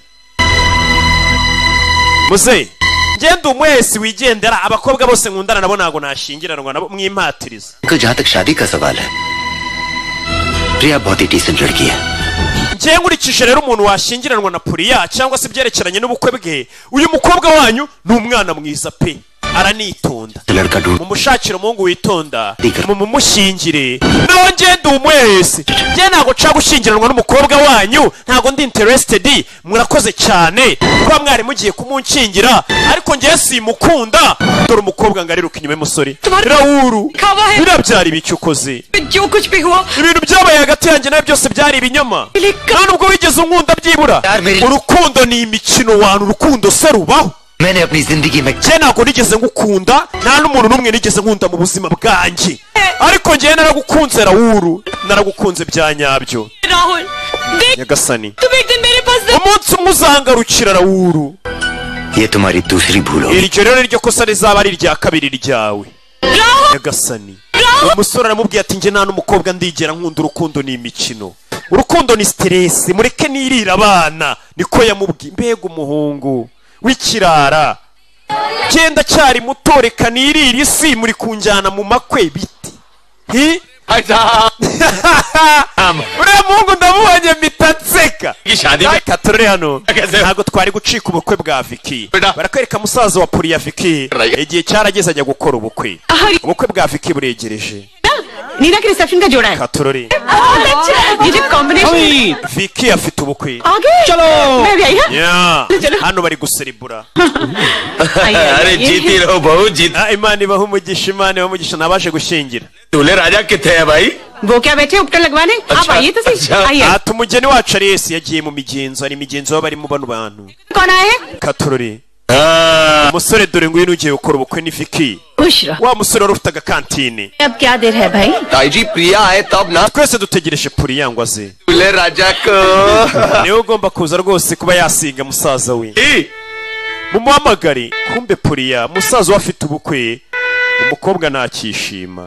muze ngende umuhesi wigendera abakobwa bose nkundana nabo ntabwo nashyingiranwa nabo mwimpatiriza uncle जहाँ तक शादी का सवाल है प्रिया बहुत ही डिसेंट लड़की है ngiye nkurikije rero umuntu washyingiranwa na puriya cyangwa se ibyerekeranye n'ubukwe bwe uyu mukobwa wanyu ni umwana mwiza pe aranitonda लड़का ढूंढ mumushakire umuhungu witonda mumumushyingire naho ngende umuhesi njye ntabwo nshaka gushyingiranwa n'umukobwa wanyu ntabwo ndi interested murakoze cyane kuba mwari mugiye kumunshingira ariko njye simukunda dore umukobwa ngo ariruka inyuma y'umusore Raoul biriya byari ibiki ukoze जो कुछ भी हुआ ibintu byabaye hagati yanjye nawe byose byari ibinyoma nta nubwo wigeze unkunda byibura urukundo ni imikino wantu urukundo se rubaho मैंने अपनी जिंदगी में njye ntabwo nigeze ngukunda nta n'umuntu n'umwe nigeze nkunda mu buzima bwanjye ariko njyewe naragukunze Raoul naragukunze bya nyabyo Rahul देख nyagasani तुम एक दिन मेरे पास umunsi umwe uzangarukira Raoul ये तुम्हारी दूसरी भूल होगी iryo rero niryo kosa rizaba ari irya kabiri ryawe nyagasani umusore aramubwiye ati njye nta n'umukobwa ndigera nkunda urukundo ni imikino urukundo ni stress mureke nirira abana niko yamubwiye mbega umuhungu w'ikirara genda cyari muto reka nirira isi muri kunjyana mu makwe biti hi uriya muhungu ndamubonye mpita nseka reka turere hano ntabwo twari gucika ubukwe bwa Vicky barakwereka musaza wa puriya Vicky igihe cyarageze ajya gukora ubukwe ubukwe bwa Vicky buregereje Neena के रिसेप्शन का जोड़ा है katurori ये जो combination Vicky afite ubukwe आगे चलो मैं भी आई हाँ yeah hano bari guseribura अरे जीती रहो बहू जीत Imana ibahe umugisha Imana ibahe umugisha nabashe gushyingira दूल्हे राजा कितने हैं भाई वो क्या बैठे उपटर लगवाने आप आइए तो सही आइए ati umugeni wacu Aresi yagiye mu migenzo ari imigenzo y'abarimo bano bantu कौन आए हैं katurori umusore dore ngwino ugiye gukora ubukwe ni Vicky wa musore wari ufite agakantine अब क्या देर है भाई ताई जी प्रिया आए तब ना twese dutegereje Puriya ngo aze दूल्हे राजा को niwe ugomba kuza rwose kuba yasinga musaza we mumuhamagare kumbe Puriya musaza we afite ubukwe umukobwa ntakishima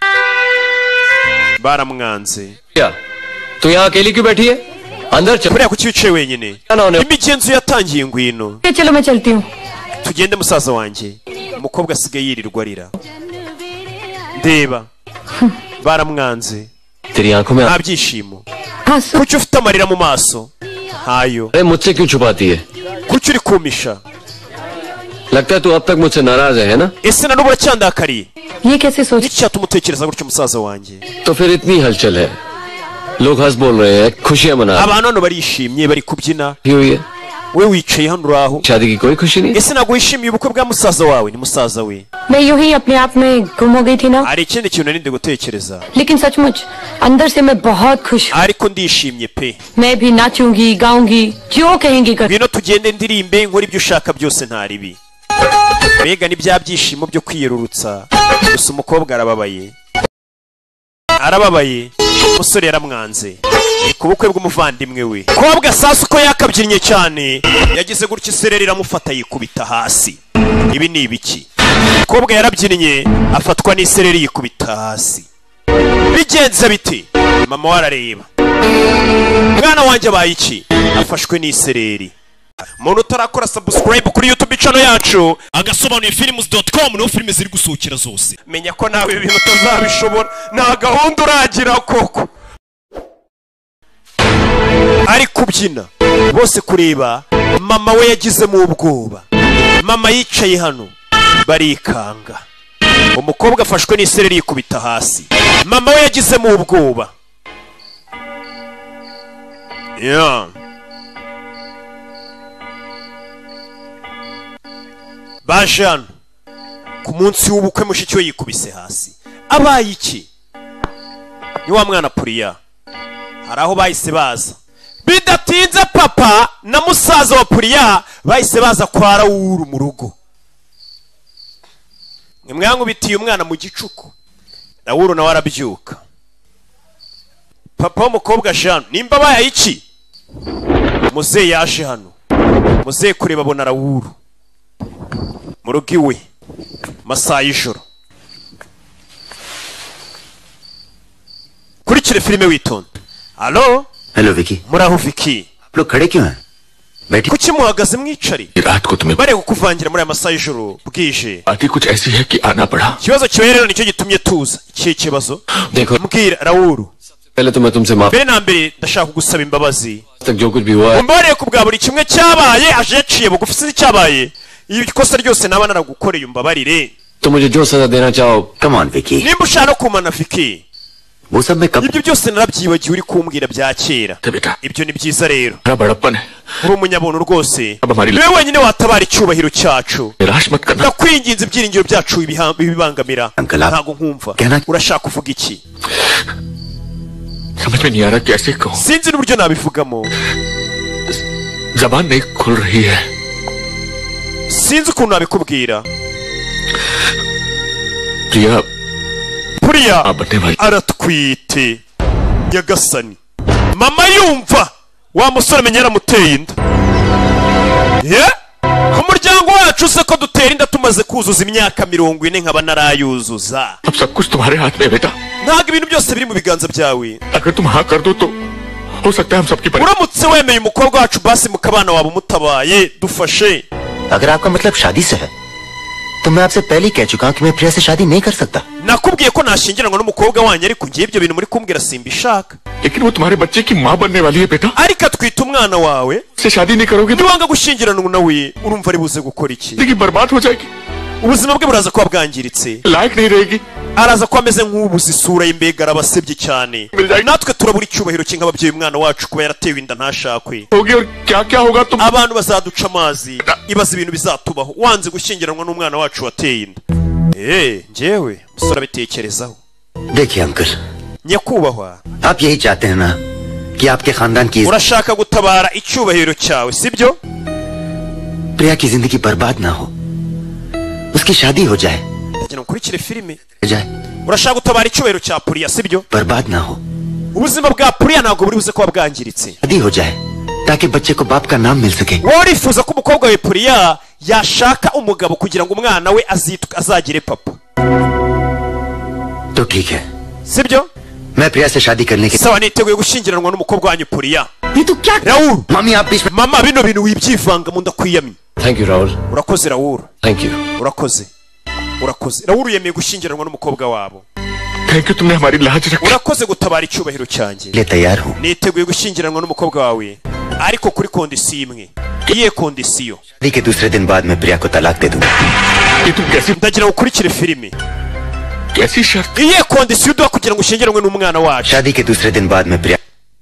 baramwanze क्या तू यहाँ अकेली क्यों बैठी है अंदर चल Puriya kuki wicaye wenyine imigenzo yatangiye ngwino चलो मैं चलती हूँ tugende musaza wanjye umukobwa asigaye yirirwa arira ndeba baramwanze तेरी आंखों में nta byishimo kuki ufite amarira mu maso hayo अरे मुझसे क्यों छुपाती है kuki uri kumisha लगता है तू अब तक मुझसे नाराज है ना ese na n'ubu uracyandakariye ये कैसे सोच icyatuma utekereza gutyo musaza wanjye तो फिर इतनी हलचल है लोग हंस बोल रहे हैं खुशियां मना abantu hano barishimye bari kubyina रही हुई है we wicaye hano uraho शादी की कोई खुशी नहीं ese ntabwo wishimiye ubukwe bwa musaza wawe ni musaza we मैं यूं ही अपने आप में गुम हो गई थी ना hari ikindi kintu narinde gutekereza लेकिन सचमुच अंदर से मैं बहुत खुश हूँ ariko ndishimye pe मैं भी नाचूंगी गाऊंगी जो कहेंगी कर ngwino tugende ndirimbe nkora ibyo ushaka byose ntaribi mbega ni bya byishimo byo kwiyerurutsa gusa umukobwa arababaye arababaye umusore yaramwanze ni ku bukwe bw'umuvandimwe we kobwa sasa uko yakabyinnye cyane yagize gutya isereri iramufata yikubita hasi ibi ni ibiki kobwa yarabyinnye afatwa n'isereri yikubita hasi bigenze biti mama we arareba mwana wanjye abaye iki afashwe n'isereri umuntu utarakora subscribe kuri YouTube channel yacu agasobanuye films dot com no filime ziri gusohokera zose menya ko nawe ibintu utazabishobora nta gahunda uragira koko ari kubyina bose kureba mama we yagize mu ubwoba mama yicaye hano barikanga umukobwa afashwe n'isereri yikubita hasi mama we yagize mu ubwoba yeah baje hano ku munsi w'ubukwe mushiki we yikubise hasi abaye iki ni wa mwana Puriya hari aho bahise baza bidatinze papa na musaza wa Puriya bahise baza kwa Raoul mu rugo mwe mwankubitiye umwana mu gicuku Raoul nawe arabyuka papa w'umukobwa Jean nimba baye iki muzehe yaje hano muzehe kureba abona Raoul mu rugo iwe masaha y'ijoro kurikire filime witonda halo hello Vicky muraho Vicky आप लोग खड़े क्यों हैं बैठिए kuki muhagaze mwicari रात को तुम्हें bare kukuvangira muri aya masaha y'ijoro bwije बात ही कुछ ऐसी है कि आना पड़ा ikibazo kibaye rero nicyo gitumye tuza iki kibazo देखो mbwira Raoul पहले तो मैं तुमसे माफ mbere na mbere ndashaka kugusaba imbabazi तक जो कुछ भी हुआ है umbabarire ku bwa buri kimwe cyabaye aje yaciye bugufi si cyabaye iyo ikosa ryose naba naragukoreye umbabarire तो मुझे जो सजा देना चाहो come on Vicky nimba ushaka no kumana Vicky वो सब मैं कब ibyo byose narabyibagiwe uri kumbwira bya kera तो बेटा ibyo ni byiza rero बड़ा बड़प्पन है uri umunyabuntu rwose अब हमारी niwe wenyine watabara icyubahiro cyacu निराश मत करना ndakwinginze ibyiringiro byacu ibiha- bibibangamira Uncle, आप- ntago nkumva कहना- urashaka kuvuga iki समझ में नहीं आ रहा कैसे कहूँ sinzi n'uburyo nabivugamo जबान नहीं खुल रही है sinzi ukuntu nabikubwira प्रिया Puriya आप बनने वाली aratwite nyagasani mama yumva wa musore menya yaramuteye inda ye umuryango wacu uze ko dutera inda tumaze kuzuza imyaka mirongo ine nkaba narayuzuza अब सब कुछ तुम्हारे हाथ में है बेटा ntabwo ibintu byose biri mu biganza byawe अगर तुम हाँ कर दो तो हो सकता है हम सबकी परि- uramutse wemeye umukobwa wacu basi mukabana waba umutabaye dufashe अगर आपका मतलब शादी से है तो मैं आपसे पहले ही कह चुका हूँ कि मैं प्रिया से शादी नहीं कर सकता nakubwiye ko nashyingiranwa n'umukobwa wanyu ariko ngiye ibyo bintu muri kumbwira simbishaka लेकिन वो तुम्हारे बच्चे की माँ बनने वाली है बेटा ariko atwite umwana wawe उससे शादी नहीं करोगे तो niwanga gushyingiranwa nawe urumva ari buze gukora iki जिंदगी बर्बाद हो जाएगी ubuzima bwe buraza kuba bwangiritse लायक नहीं रहेगी araza ko ameze nk'ubuze isura y'imbega arabasebye cyane natwe turabura icyubahiro cye nk'ababyeyi umwana wacu kuba yaratewe inda ntashakwe abantu bazaduca amazi ibaza ibintu bizatubaho wanze gushyingiranwa n'umwana wacu wateye inda eh njyewe musore abitekerezaho देखिए uncle nyakubahwa आप यही चाहते हैं ना कि आपके खानदान की urashaka gutabara icyubahiro cyawe sibyo प्रिया की जिंदगी बर्बाद ना हो उसकी शादी हो जाए ndagira ukurikire filime जाए urashaka gutabara icyubahiro cya Puriya sibyo बर्बाद ना हो ubuzima bwa Puriya ntabwo buri buze kuba bwangiritse शादी हो जाए ताकि बच्चे को बाप का नाम मिल सके wowe urifuza ko umukobwa we Puriya yashaka umugabo kugira ngo umwana we azitwe azagire papa तो ठीक है sibyo मैं प्रिया से शादी करने के sawa niteguye gushyingiranwa n'umukobwa wanyu Puriya ये तो क्या Raoul मम्मी आप बीच में mama bino bintu wibyivanga mu ndakwiyamye Thank you, Raul. urakoze Raoul Thank you. urakoze urakoze Raoul yemeye gushyingiranwa n'umukobwa wabo thank you तुमने हमारी लाज रखी urakoze gutabara icyubahiro cyanjye लिए तैयार हूँ niteguye gushyingiranwa n'umukobwa wawe ariko kuri kondisiyo imwe iyihe kondisiyo शादी के दूसरे दिन बाद मैं प्रिया को तलाक दे दूंगा ये तुम कैसी ndagira ngo ukurikire filime कैसी शर्त iyihe kondisiyo uduha kugira ngo ushyingiranwe n'umwana wacu शादी के दूसरे दिन बाद मैं प्रिया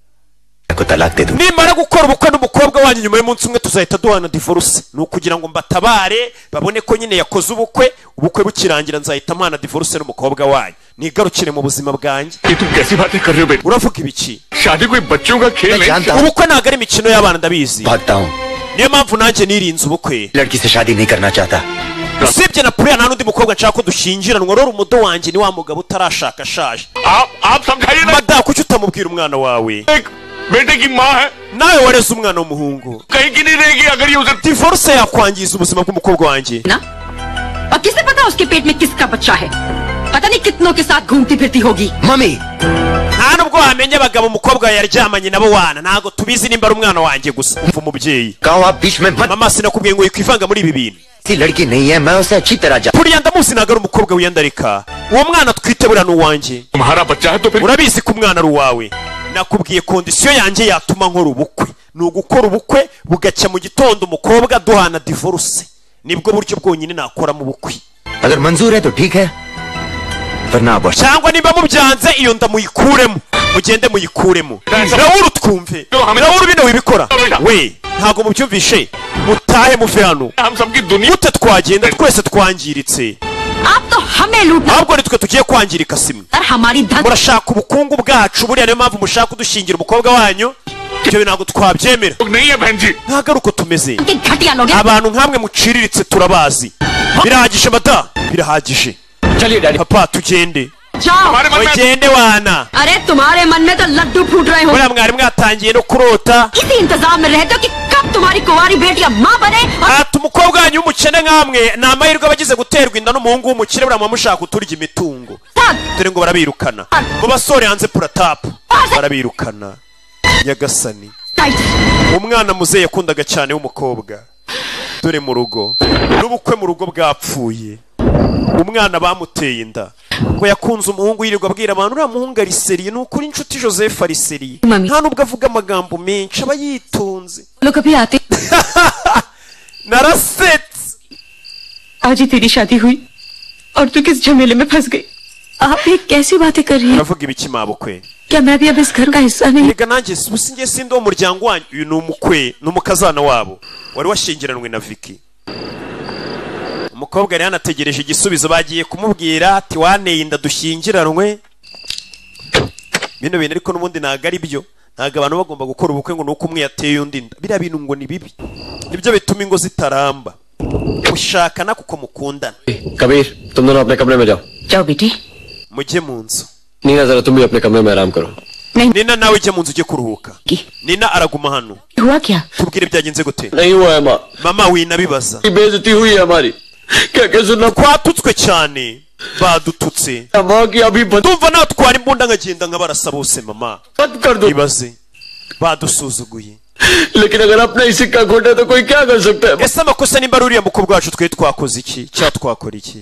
को तलाक दे दूंगा nimara gukora ubukwe n'umukobwa wanyu nyuma y'umunsi umwe tuzahita duhana divorce ni ukugira ngo mbatabare babone ko nyine yakoze ubukwe ubukwe bukirangira nzahita mpana divorce n'umukobwa wanyu nigarukire mu buzima bwanjye ये तुम कैसी बातें कर रहे हो बेटी uravuga ibiki शादी कोई बच्चों का खेल मैं नहीं जानता हूँ ubukwe ntabwo ari imikino y'abana ndabizi भागता हूँ niyo mpamvu nanjye nirinze ubukwe लड़की से शादी नहीं करना चाहता usibye na Puriya nta n'undi mukobwa nshaka ko dushyingiranwa rero umudo wanjye ni wa mugabo utarashaka ashaje आप आप समझाइए ना madamu kuki utamubwira umwana wawe एक बेटे की माँ है nawe wareze umwana w'umuhungu कहीं की नहीं रहेगी अगर ये उसे divorce yakwangiza ubuzima bw'umukobwa wanjye ना और किसे पता उसके पेट में किसका बच्चा है पता नहीं कितनों के साथ घूमती फिरती होगी mummy nta nubwo wamenya abagabo umukobwa yaryamanye nabo wana ntabwo tubizi nimba ari umwana wanjye gusa umva umubyeyi कहो आप बीच में मत mama sinakubwiye ngo wikwivanga muri ibi bintu ऐसी लड़की नहीं है मैं उसे अच्छी तरह जा Puriya ndamuzi ntabwo ari umukobwa wiyandarika uwo mwana twite buriya ni uwanjye तुम्हारा बच्चा है तो फिर urabizi ko umwana ari uwawe nakubwiye kondisiyo yanjye yatuma nkora ubukwe ni ugukora ubukwe bugacya mu gitondo umukobwa duhana divorce nibwo buryo bwonyine nakoramo ubukwe अगर मंजूर है तो ठीक है वरना आप cyangwa niba mubyanze iyo nda muyikuremo mugende muyikuremo Raoul twumve Raoul bino wibikora we ntabwo mubyumvishe mutahe muve hano हम सबकी दुनिया gute twagenda twese twangiritse आप तो हमें लूटना ahubwo nitwe tugiye kwangirika simwe और हमारी धन murashaka ubukungu bwacu buriya niyo mpamvu mushaka kudushingira umukobwa wanyu ibyo ntabwo twabyemera नहीं है बहन जी ntabwo ari uko tumeze की घटिया लोग हैं। abantu nk'amwe muciriritse turabazi birahagije mata birahagije चलिए डैडी papa tugende जाओ हमारे मन में mugende wana अरे तुम्हारे मन में तो लड्डू फूट रहे हो buriya mwari mwatangiye no kurota इसी इंतजाम में रहते हो कि कब तुम्हारी कुंवारी बेटियां माँ बने और ati umukobwa wanyu w'umukene nk'amwe ni amahirwe abagize guterwa inda n'umuhungu w'umukire buriya muba mushaka uturya imitungo साथ dore ngo barabirukana mu basore hanze puratapu barabirukana nyagasani tight umwana muzehe yakundaga cyane w'umukobwa dore mu rugo n'ubukwe mu rugo bwapfuye umwana bamuteye inda ngo yakunze umuhungu yirirwa abwira abantu uriya muhungu ari seriye ni ukuri inshuti Joseph ari seriye Mami. nta nubwo avuga amagambo menshi aba yitonze लोग कभी आते narasetse आज ही तेरी शादी हुई और तू किस झमेले में फंस गई आप ये कैसी बातें कर रही हैं uravuga ibiki mabukwe क्या मैं भी अब iस घर का हिस्सा नहीं reka nanjye ubusi ngiye sindi wo muryango wanyu uyu ni umukwe ni umukazana wabo wari washyingiranwe na Vicky umukobwa yari yanategereje igisubizo bagiye kumubwira ati waneye inda dushyingiranwe bino bintu ariko n'ubundi ntabwo ari byo ntabwo abantu bagomba gukora ubukwe ngo ni uko umwe yateye undi inda biriya bintu ngo ni bibi nibyo bituma ingo zitaramba mushakana kuko mukundana Kabir तुम दोनों अपने कमरे में जाओ जाओ बेटी mujye mu nzu Neena जरा तुम भी अपने कमरे में आराम करो nina nawe ujye mu nzu ujye kuruhuka की nina araguma hano हुआ क्या tubwire byagenze gute नहीं हुआ है माँ mama winabibaza बेइज्जती हुई है हमारी क्या क्या सुनना twatutswe cyane badututse माँ की अभी बंद ndumva natwara imbunda nkagenda nkabarasa bose mama कर दो ibaze badusuzuguye लेकिन अगर अपना ही सिक्का खोटा तो कोई क्या कर सकता है ese amakosa nimba ari uriya mukobwa wacu twari twakoze iki cyangwa twakora iki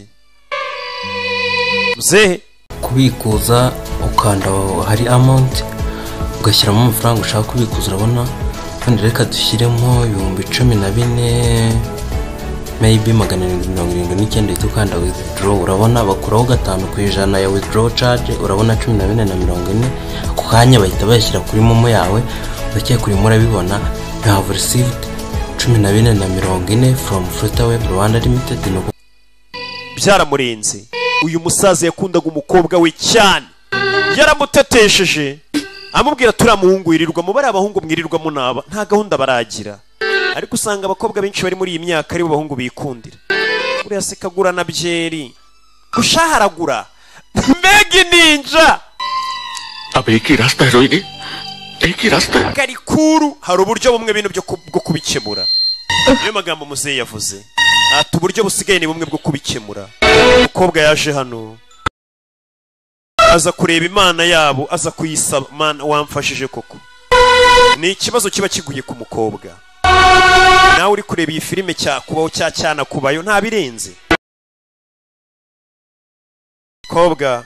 muzehe kubikuza ukanda hari amount ugashyiramo amafaranga ushaka kubikuza urabona kandi reka dushyiremo ibihumbi cumi na bine maybe magana arindwi mirongo irindwi n'icyenda uhita ukanda withdraw, urabona bakuraho gatanu ku ijana ya withdraw charge, urabona cumi na bine na mirongo ine ako kanya bahita bashyira kuri momo yawe. Urakeye kuri murabibona you have received cumi na bine na mirongo ine from Flutterweb Rwanda Limited. Byaramurenze. Uyu musaza yakundaga umukobwa we cyane, yaramutetesheje amubwira turamuhungu yirirwa mu bari abahungu mwirirwa munaba nta gahunda baragira, ariko usanga abakobwa benshi bari muri iyi myaka ari bo bahungu bikundira. Uriya se kagura na byeri ushaharagura Megi Ninja अब एक ही रास्ता है रोहिणी, एक ही रास्ता है. Karikuru hari uburyo bumwe bintu byo bwo kubikemura. Niyo magambo muzehe yavuze ati uburyo busigaye ni bumwe bwo kubikemura. Umukobwa yaje hano aza kureba Imana yabo, aza kuyisaba, Mana wamfashije koko. Ni ikibazo kiba kiguye ku mukobwa. Nawe uri kureba iyi filime cya kubaho cya cyana kubayo nta birenze. Mukobwa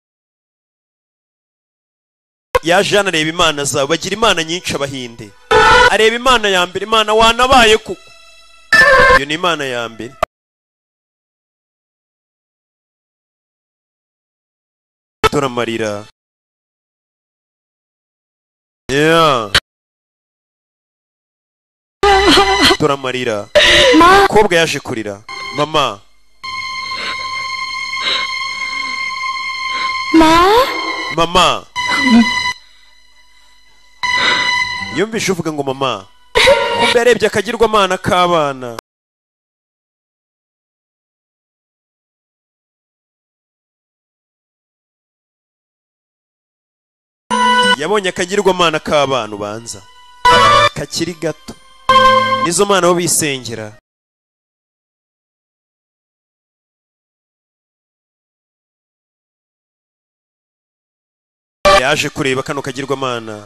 yaje hano areba Imana zabo, bagira Imana nyinshi abahinde. Areba Imana ya mbere, Imana wanabaye kuko. Iyo ni Imana ya mbere. Turamarira. Yeah. Turamarira. Mukobwa yaje kurira. Mama. Ma? Mama. Yumvishe uvuga ngo mama. Kumbe yarebye akagirwamana k'abana. Yabonye akagirwamana k'abana ubanza kakiri gato, nizo mana bo bisengera. Yaje kureba kano kagirwamana.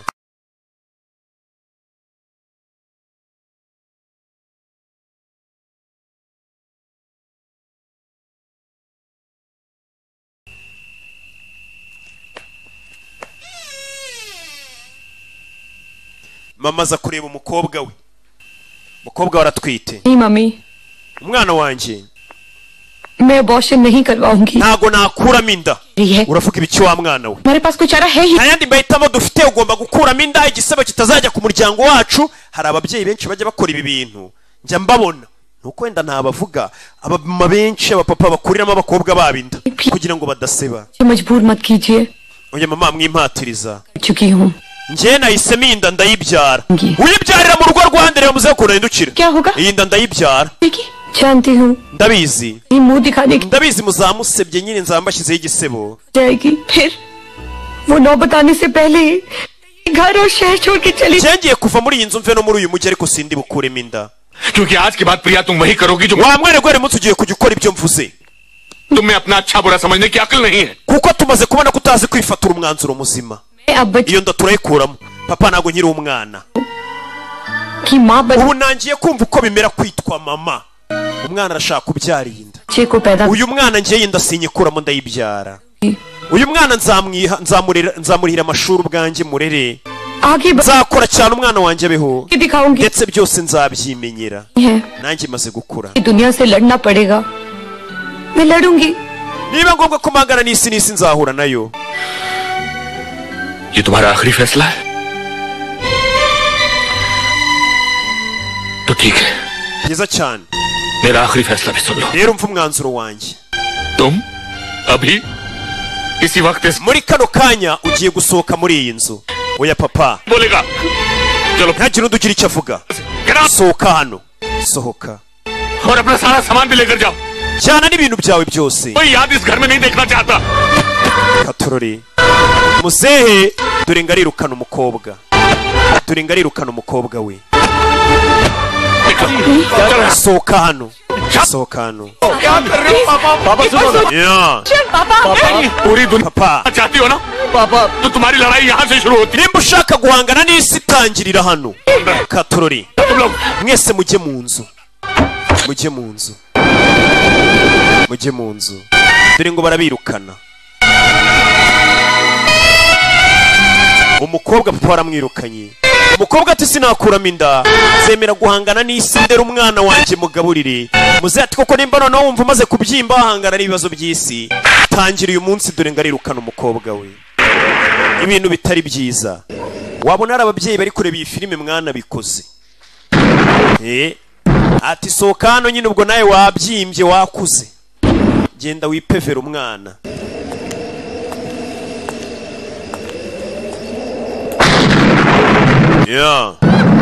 Mama za kureba umukobwa we. Umukobwa waratwite. नहीं mummy, Umwana wanje मैं abortion नहीं करवाऊंगी. ntago nakuramo inda. Uravuga ibiki wa mwana we? मेरे पास कुछ आ रहा है ही. Ayandi mbahitamo dufite, ugomba gukuramo inda, igisebo kitazajya ku muryango wacu. Hari ababyeyi benshi bajya bakora ibi bintu njya mbabona, nuko wenda ntabavuga abamama benshi abapapa bakuriramo abakobwa babinda kugira ngo badaseba. मजबूर मत कीजिए. Oya mama mwimpatiriza. चुकी हूँ. Nje nahisemo inda ndayibyara. Uyibyarira mu rugo rwande rero muze kurahindukira. Iyi nda ndayibyara. जानती हूँ. Ndabizi. मुंह दिखाने की. Ndabizi muzamusebye nyine nzambashyizeho igisebo. जाएगी फिर वो नौ बताने से पहले ही घर और शहर छोड़ के चली. Ngiye kuva muri iyi nzu mve no muri uyu mujyi ariko sindi bukuremo inda. क्योंकि आज के बाद प्रिया तुम वही करोगी जो wa mwere gwere munsi ugiye kujya ukora ibyo mvuze. तुम्हें अपना अच्छा बुरा समझने की अकल नहीं है. Kuko tumaze kubona ko utazi kwifatira umwanzuro muzima. Iyo nda turayikuramo. Papa nago nkiri umwana. Ubu nangiye kumva uko bimera kwitwa mama. Umwana arashaka kubyara inda. Uyu mwana ngiye yinda sinyikuramo ndayibyara. Uyu mwana nzamwiha nzamurira nzamurihira amashuri ubwanjye murere. Nzakora cyane umwana wanjye abeho. Ndetse byose nzabyimenyera. Nanjye maze gukura. दुनिया से लड़ना पड़ेगा. मैं लड़ूंगी. Niba ngombwa kumangana n'isi n'isi nzahura nayo. ये तुम्हारा आखिरी फैसला है तो ठीक है. Byiza cyane. मेरा आखिरी फैसला भी सुन लो. Rero umva umwanzuro wanjye. तुम अभी इसी वक्त इस muri kano kanya ugiye gusohoka muri iyi nzu. Oya papa. बोलेगा. चलो. Nta kintu dugira icyo avuga. Sohoka hano. Sohoka. और अपना सारा सामान भी लेकर जाओ. Cyana n'ibintu byawe byose. कोई याद इस घर में नहीं देखना चाहता. Katorori. Muzehe dore ngarirukana umukobwa. Dore ngarirukana umukobwa we. Sohoka hano. Sohoka hano. क्या कर रहे हो पापा? पापा सुनो. Yeah. पापा. पूरी दुनिया पापा चाहती हो ना? पापा तो तुम्हारी लड़ाई यहाँ से शुरू होती है. Nimba ushaka guhangana n'isi itangirira hano. Katorori. Mwese mujye mu nzu. Mujye mu nzu. Mujye mu nzu. Dore ngo barabirukana. Umukobwa papa waramwirukanye. umukobwa ati sinakuramo inda zemera guhangana n'isi ndera umwana wanjye mugaburire. muzehe ati koko nimba noneho wumva umaze kubyimba wahangana n'ibibazo by'isi tangira uyu munsi dore ngarirukana umukobwa we. ibintu bitari byiza wabona ari ababyeyi bari kureba iyi filime mwana bikoze. eh ati sohoka hano nyine ubwo nawe wabyimbye wakuze genda wipevera umwana. Yeah.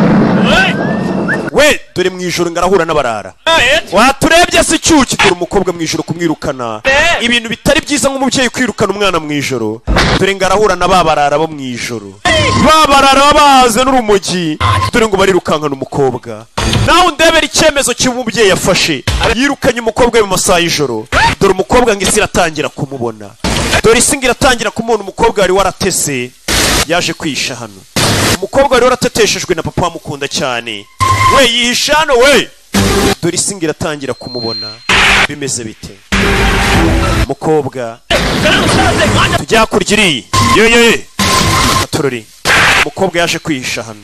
we dore mu ijoro ngarahura n'abarara waturebye se cyuki dore umukobwa mu ijoro kumwirukana ibintu bitari byiza nk'umubyeyi kwirukana umwana mu ijoro dore ngarahura na babarara bo mu ijoro babarara bahaze n'urumogi dore ngo barirukankana umukobwa. nawe undebera icyemezo cy'umubyeyi yafashe yirukanye umukobwa we mu masaha y'ijoro dore umukobwa ngo isi iratangira kumubona dore isi ngo iratangira kumubona umukobwa wari waratese yaje kwisha hano. umukobwa wari warateteshejwe na papa wamukunda cyane we yihisha hano we dore isi ngo iratangira kumubona. bimeze bite umukobwa tujya kurya iriya yoyoye aturori umukobwa yaje kwihisha hano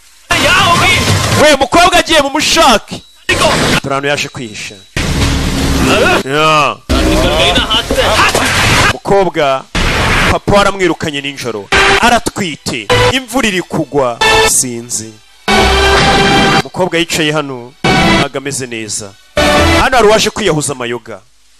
we umukobwa agiye mu mushaki dore hano yaje kwihisha. umukobwa papa waramwirukanye nijoro aratwite imvura iri kugwa sinzi. umukobwa yicaye hano ntabwo ameze neza hano hari uwaje kwiyahuza amayoga.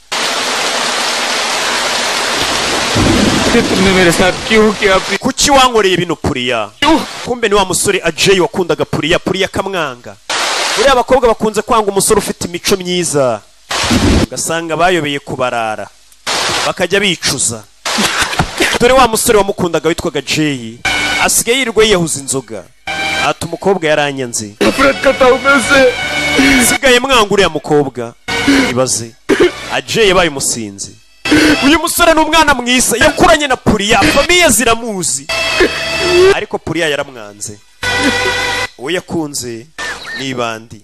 kuki wankoreye bino Puriya? kumbe ni wa musore Ajay wakundaga Puriya Puriya akamwanga. buriya abakobwa bakunze kwanga umusore ufite imico myiza ugasanga bayobeye kubarara bakajya bicuza. dore wa musore wamukundaga witwaga Jay asigaye yirirwa yiyahuza inzoga ati umukobwa yaranyanze sigaye mwanga uriya mukobwa. ibaze Ajay yabaye umusinzi. uyu musore ni umwana mwiza yakuranye na Puriya famiye ziramuzi ariko Puriya yaramwanze. uwo yakunze ni bandi.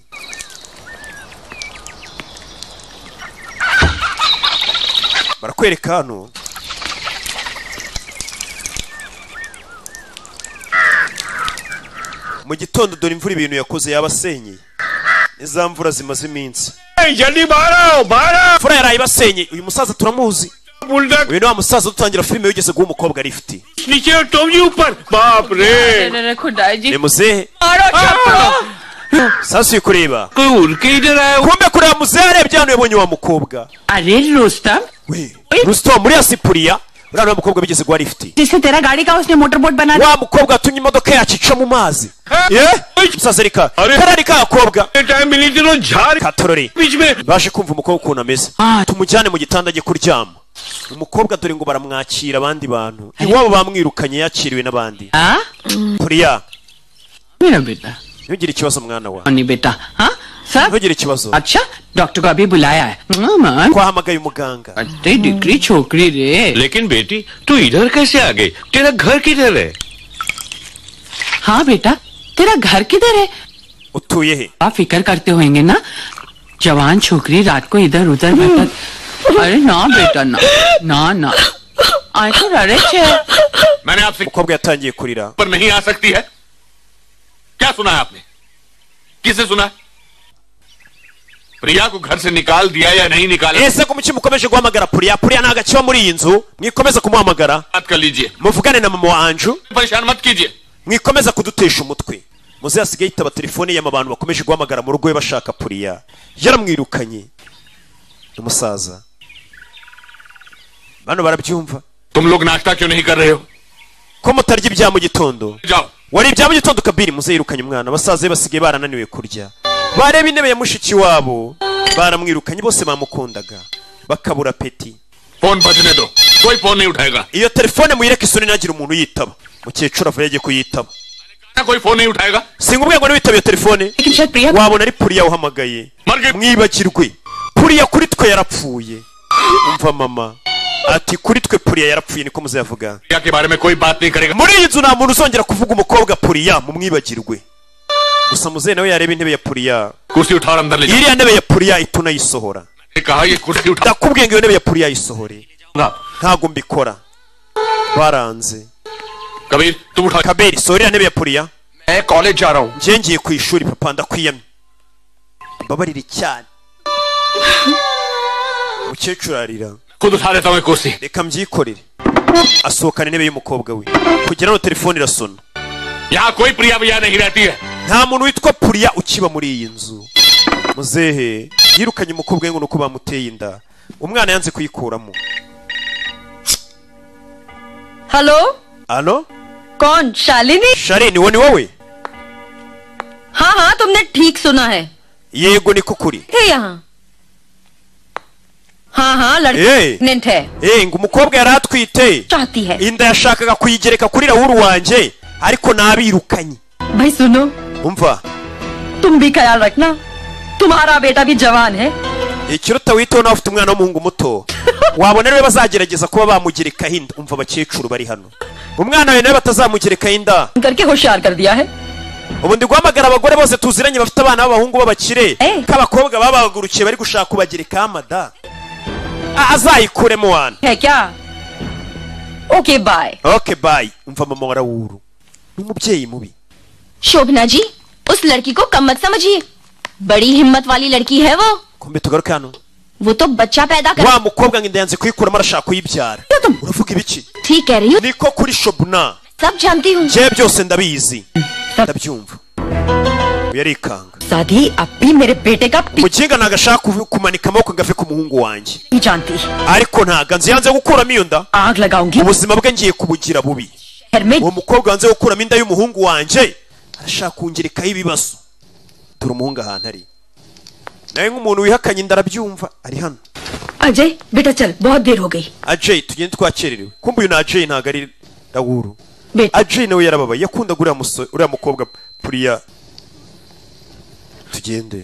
barakwereka hano mu gitondo dore imvura ibintu yakoze yabasenyeye iza mvura zimaze iminsi. imvura yaraye ibasenyeye. uyu musaza turamuzi uyu ni wa musaza dutangira filime wigeze guha umukobwa lifti. ni muzehe sasa uri kureba kumbe kureba muzehe arebye hano yabonye wa mukobwa. we Rustam muri asi Puriya uriya ni wa mukobwa bigeze guha lifti. wa mukobwa atumye imodoka yacu ica mu mazi. musaza reka karari k'agakobwa katorori baje kumva umukobwa ukuntu ameze tumujyane mu gitanda ajye kuryama. umukobwa dore ngo baramwakira abandi bantu iwabo bamwirukanye yakiriwe n'abandi. Puriya ntugire ikibazo mwana wa ntugire ikibazo. Doctor को अभी बुलाया है twahamagaye umuganga. अरे डिग्री छोकरी रे लेकिन बेटी तू इधर कैसे आ गई? तेरा घर किधर है? हाँ बेटा तेरा घर किधर है? उतुये है। आप फिक्र करते होंगे ना जवान छोकरी रात को इधर उधर भटक. अरे ना बेटा ना ना ना आई तो रड़े छे. मैंने आपसे umukobwa yatangiye kurira पर नहीं आ सकती है. क्या सुना है आपने? किसे सुना? प्रिया को घर से निकाल दिया या नहीं निकाला? ese ko muki mukomeje guhamagara Puriya Puriya ntago akiba muri iyi nzu mwikomeza kumuhamagara. बात कर लीजिए muvugane na mama wa Anju परेशान मत कीजिए. mwikomeza kudutesha umutwe. muze asigaye yitaba telefone y'ama bantu bakomeje guhamagara mu rugo we bashaka Puriya yaramwirukanye umusaza. bano barabyumva. तुम लोग नाश्ता क्यों नहीं कर रहे हो? ko mutarya ibya mu gitondo? जाओ. wari ibya mu gitondo Kabiri muze yirukanye umwana abasaza be basigaye barananiwe kurya. bareba intebe ya mushiki wabo baramwirukanye bose bamukundaga bakabura peti. Phone बजने दो कोई फोन नहीं उठाएगा. iyo telefone muyireke isoni nagira umuntu yitaba. mukecuru avuye yagiye kuyitaba. कोई phone नहीं उठाएगा. singubwiye ngo niwitabe iyo telefone wabona ari Puriya uhamagaye mwibagirwe. Puriya kuri twe yarapfuye. umva mama ati kuri twe Puriya yarapfuye niko muzavuga. muri iyi nzu nta muntu uzongera kuvuga umukobwa Puriya mumwibagirwe. gusa muzehe nawe yareba intebe ya Puriya iriya ntebe ya Puriya itunayisohora. ndakubwiye ngo iyo ntebe ya Puriya yisohore ntago mbikora baranze. Kabiri sohora iriya ntebe ya Puriya मैं college जा रहा हूँ njye ngiye ku ishuri papa ndakwiyamye mbabarire cyane umukecuru arira खुद उठा लेता हूँ एक कुर्सी reka mbyikorere asohokana intebe y'umukobwa we kugira ngo telefone irasona यहाँ कोई प्रिया भैया नहीं रहती है nta muntu witwa Puriya ukiba muri iyi nzu muzehe yirukanye umukobwa we ngo nuko bamuteye inda umwana yanze kuyikuramo hello alo कौन Shalini Sharini wo ni wowe हाँ हाँ तुमने ठीक सुना है yego niko kuri थे यहाँ हाँ हाँ Eh. लड़की प्रेग्नेंट है eh ngo umukobwa yari atwite चाहती है inda yashakaga kuyigereka kuri Rahuru wanjye ariko nabirukanye भाई सुनो umva तुम भी ख्याल रखना तुम्हारा बेटा भी जवान है ikiruta witeho nawe ufite umwana w'umuhungu muto wabona rero bazagerageza kuba bamugerekaho inda umva abakecuru bari hano umwana we nawe batazamugerekaho inda करके होशियार कर दिया है ubu ndi guhamagara abagore bose tuziranye bafite abana b'abahungu b'abakire k'abakobwa babahagurukiye bari gushaka kubagerekaho amada azayikuremo wana है क्या okay bye okay bye umva mama wa Rahuru ni umubyeyi mubi Shobhana ji उस लड़की को कम मत समझिए बड़ी हिम्मत वाली लड़की है वो kumbe tugaruke hano वो तो बच्चा पैदा कर wa mukobwa ngo inda yanze kuyikuramo arashaka kuyibyara uravuga ibiki ठीक कह रही हूँ niko kuri Shobna सब जानती हूँ njye byose ndabizi ndabyumva yarikanga शादी अब भी मेरे बेटे का mukinga nagashaka kumanika amaboko ngo ave ku muhungu wanjye नहीं जानती ariko ntago nzi yanze gukuramo iyo nda आग लगाऊंगी ubuzima bwe ngiye kubugira bubi शहर में uwo mukobwa wanze gukuramo inda y'umuhungu wanjye arashaka kungerekaho ibibazo dore umuhungu ahantu ari nawe nk'umuntu wihakanye inda arabyumva ari hano Ajay बेटा चल बहुत देर हो गई Ajay tugende twakererewe kumbe uyu ni Ajay ntago ari Rahuru बेटा Ajay nawe yarababaye yakundaga uriya musore uriya mukobwa Puriya tugende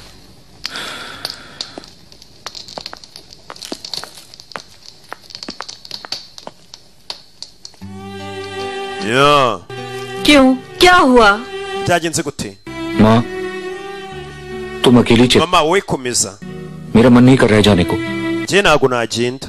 ya क्यों क्या हुआ byagenze gute माँ तुम अकेली चल mama wowe komeza मेरा मन नहीं कर रहा है जाने को njye ntago nagenda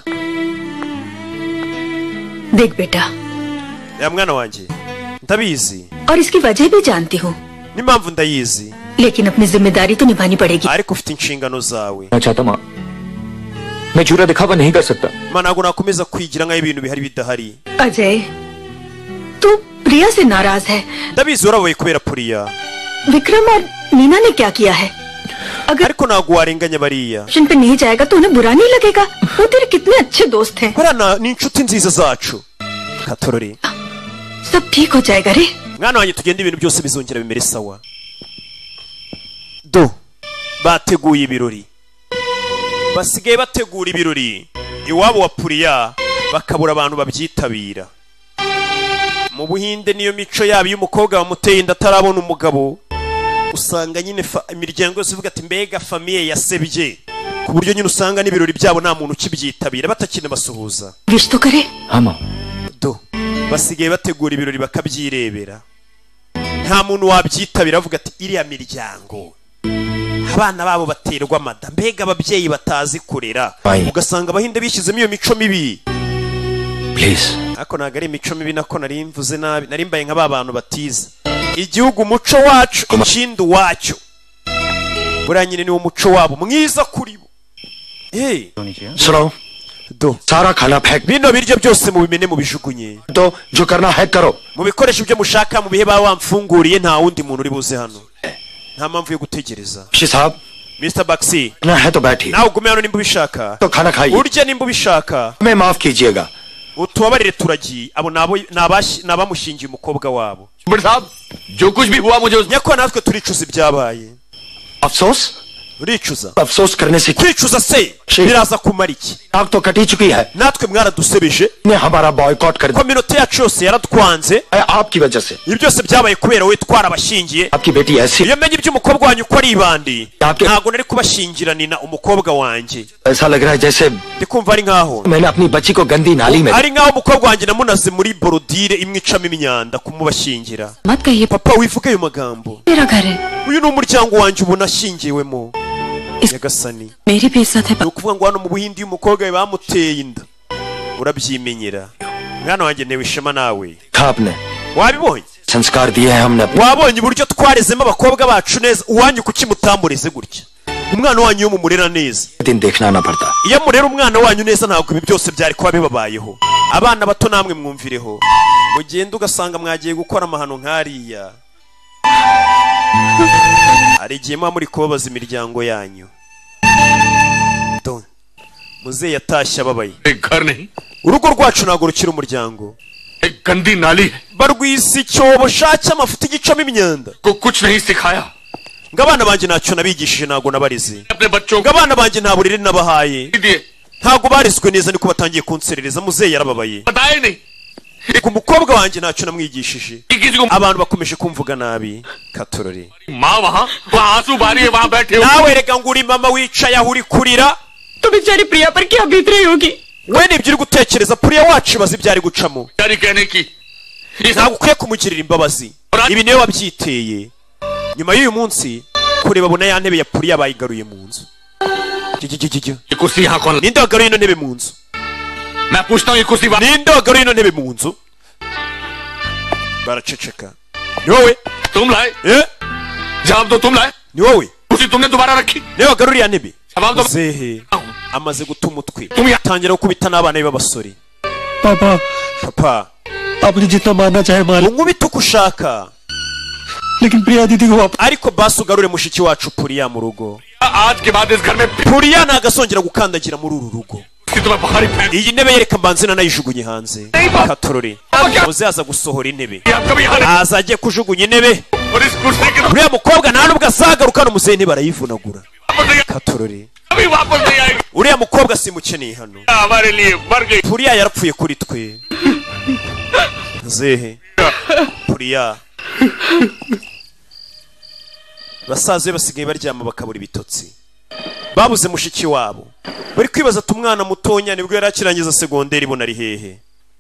देख बेटा ya mwana wanjye ndabizi और इसकी वजह भी जानती हूँ n'impamvu ndayizi लेकिन अपनी जिम्मेदारी तो निभानी पड़ेगी ariko ufite inshingano zawe मैं चाहता माँ मैं झूठा दिखावा नहीं कर सकता ma ntago nakomeza kwigira nk'aho ibintu bihari bidahari Ajay तू प्रिया से नाराज है ndabizi warabaye kubera Puriya Vikram और नीना ने क्या किया है अगर ariko ntago warenganya bariya जिन पे नहीं जाएगा तो उन्हें बुरा नहीं लगेगा वो तेरे कितने अच्छे दोस्त हैं bariya ni inshuti nziza zacu katorore सब ठीक हो जाएगा रे mwana wanjye tugende ibintu byose bizongera bimere sawa do bateguye ibirori basigaye bategura ibirori iwabo wa Puriya bakabura abantu babyitabira mu Buhinde niyo mico yabo iyo umukobwa bamuteye inda atarabona umugabo usanga nyine imiryango yose ivuga ati mbega famiye yasebye ku buryo nyine usanga n'ibirori byabo nta muntu ukibyitabira batakina basuhuza wish तो करे हाँ माँ do basigaye bategura ibirori bakabyirebera nta muntu wabyitabira avuga ati iriya miryango abana babo baterwa amada mbega ababyeyi batazi kurera ugasanga abahinde bishyizemo iyo mico mibi please ariko ntabwo ari imico mibi nako nari mvuze nabi nari mbaye nka ba bantu batiza igihugu umuco wacu ikindi uwacyo buriya nyine niwo muco wabo mwiza kuri bo hey सुनो do सारा खाना फेंक bino biryo byose mubimene mubijugunye दो जो करना है करो mu bikoresho ibyo mushaka mu bihe baba wamfunguriye nta wundi muntu uri buze hano nta mpamvu yo gutegereza शी साहब Mister Baxi ना है तो बैठिए nawe ugume hano nimba ubishaka तो खाना खाइए urye nimba ubishaka मैं माफ कीजिएगा utubabarire turagiye abo nabo nabamushingiye umukobwa wabo बड़े साहब जो कुछ भी हुआ मुझे nyakwa natwe turicuza ibyabaye अफसोस uricuza अफसोस करने से kwicuza se biraza kumara iki आग तो कटी चुकी है natwe mwaradusebeje ने हमारा बॉयकॉट कर दिया kominote yacu yose yaratwanze आपकी वजह से ibi byose byabaye kubera wowe twarabashingiye आपकी बेटी ऐसी iyo menye iby'umukobwa wanyu uko ari ibandi ntabwo nari kubashingira nina umukobwa wanjye ऐसा लग रहा है जैसे ndi kumva ari nkaho मैंने अपनी बच्ची को गंदी नाली में ari nkaho umukobwa wanjye namunaze muri borodire imwe icamo imyanda kumubashingira मत कहिए papa wivuge ayo magambo मेरा घर है uyu ni umuryango wanjye ubu nashingiwemo nyagasani मेरी भी इज्जत है ni ukuvuga ngo hano mu Buhindi iyo umukobwa we bamuteye inda urabyimenyera mwana wanjye ntewe ishema nawe था आपने wabibonye संस्कार दिए हैं हमने wabonye uburyo twarezemo abakobwa bacu neza uwanyu kuki mutamureze gutya umwana wanyu yo mumurera neza दिन देखना ना पड़ता iyo murera umwana wanyu neza ntabwo ibi byose byari kuba bibabayeho abana bato namwe mwumvireho mugenda ugasanga mwagiye gukora amahano nkariya ari igihe muba muri kubabaza imiryango yanyu muzehe yatashye ababaye urugo rwacu ntabwo rukiri umuryango barwise icyobo shake amafuti igicamo imyanda ngo abana banjye ntacyo nabigishije ntabwo nabarize ngo abana banjye nta burere nabahaye ntabwo barizwe neza niko batangiye kunserereza muzehe yarababaye ngo umukobwa wanjye ntacyo namwigishije abantu bakomeje kumvuga nabi katorore nawe rega ngo uri mama wicaye aho uri kurira तो बेचारी प्रिया पर क्या बीत रही होगी we nibyo uri gutekereza Priya wacu bazi byari gucamo ntabwo ukwiye kumugirira imbabazi ibi niwe wabyiteye nyuma y'uyu munsi kureba bona ya ntebe ya Priya bayigaruye mu nzu ninde wagaruye ino ntebe mu nzu ninde wagaruye ino ntebe mu nzu baraceceka ni wowe ni wowe niwe wagaruriye ya ntebe muzehe amaze guta umutwe tangira gukubita n'abana be b'abasore papa papa आपने जितना मारना चाहे मार unkubita uko ushaka लेकिन प्रिया दीदी को ariko basi ugarure mushiki wacu Priya mu rugo Priya ntagasongera gukandagira muri uru rugo iyi ntebe yereka mbanzina nayijugunye hanze katorore muzehe aza gusohora intebe aza agiye kujugunya intebe uriya mukobwa nta nubwo azagaruka hano muzehe ntebe arayivunagura katorore uriya mukobwa simukeneye hano Priya yarapfuye kuri twe muzehe Priya basaza be basigaye baryama bakabura ibitotsi babuze mushiki wabo bari kwibaza ati umwana mutonya nibwo yari akirangiza segonderi ibona ari hehe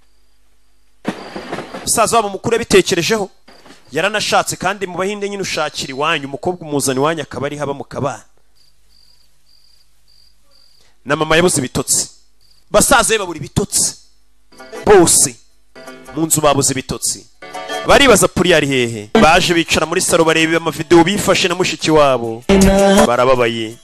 musaza wabo mukuru yabitekerejeho yaranashatse kandi mu bahinde nyine ushakira iwanyu umukobwa umuzana iwanyu akaba ari haba mu kabana na mama yabuze ibitotsi basaza be babura ibitotsi bose mu nzu babuze ibitotsi baribaza Priya ari hehe baje bicara muri salo bareba amavideo bifashe na mushiki wabo barababaye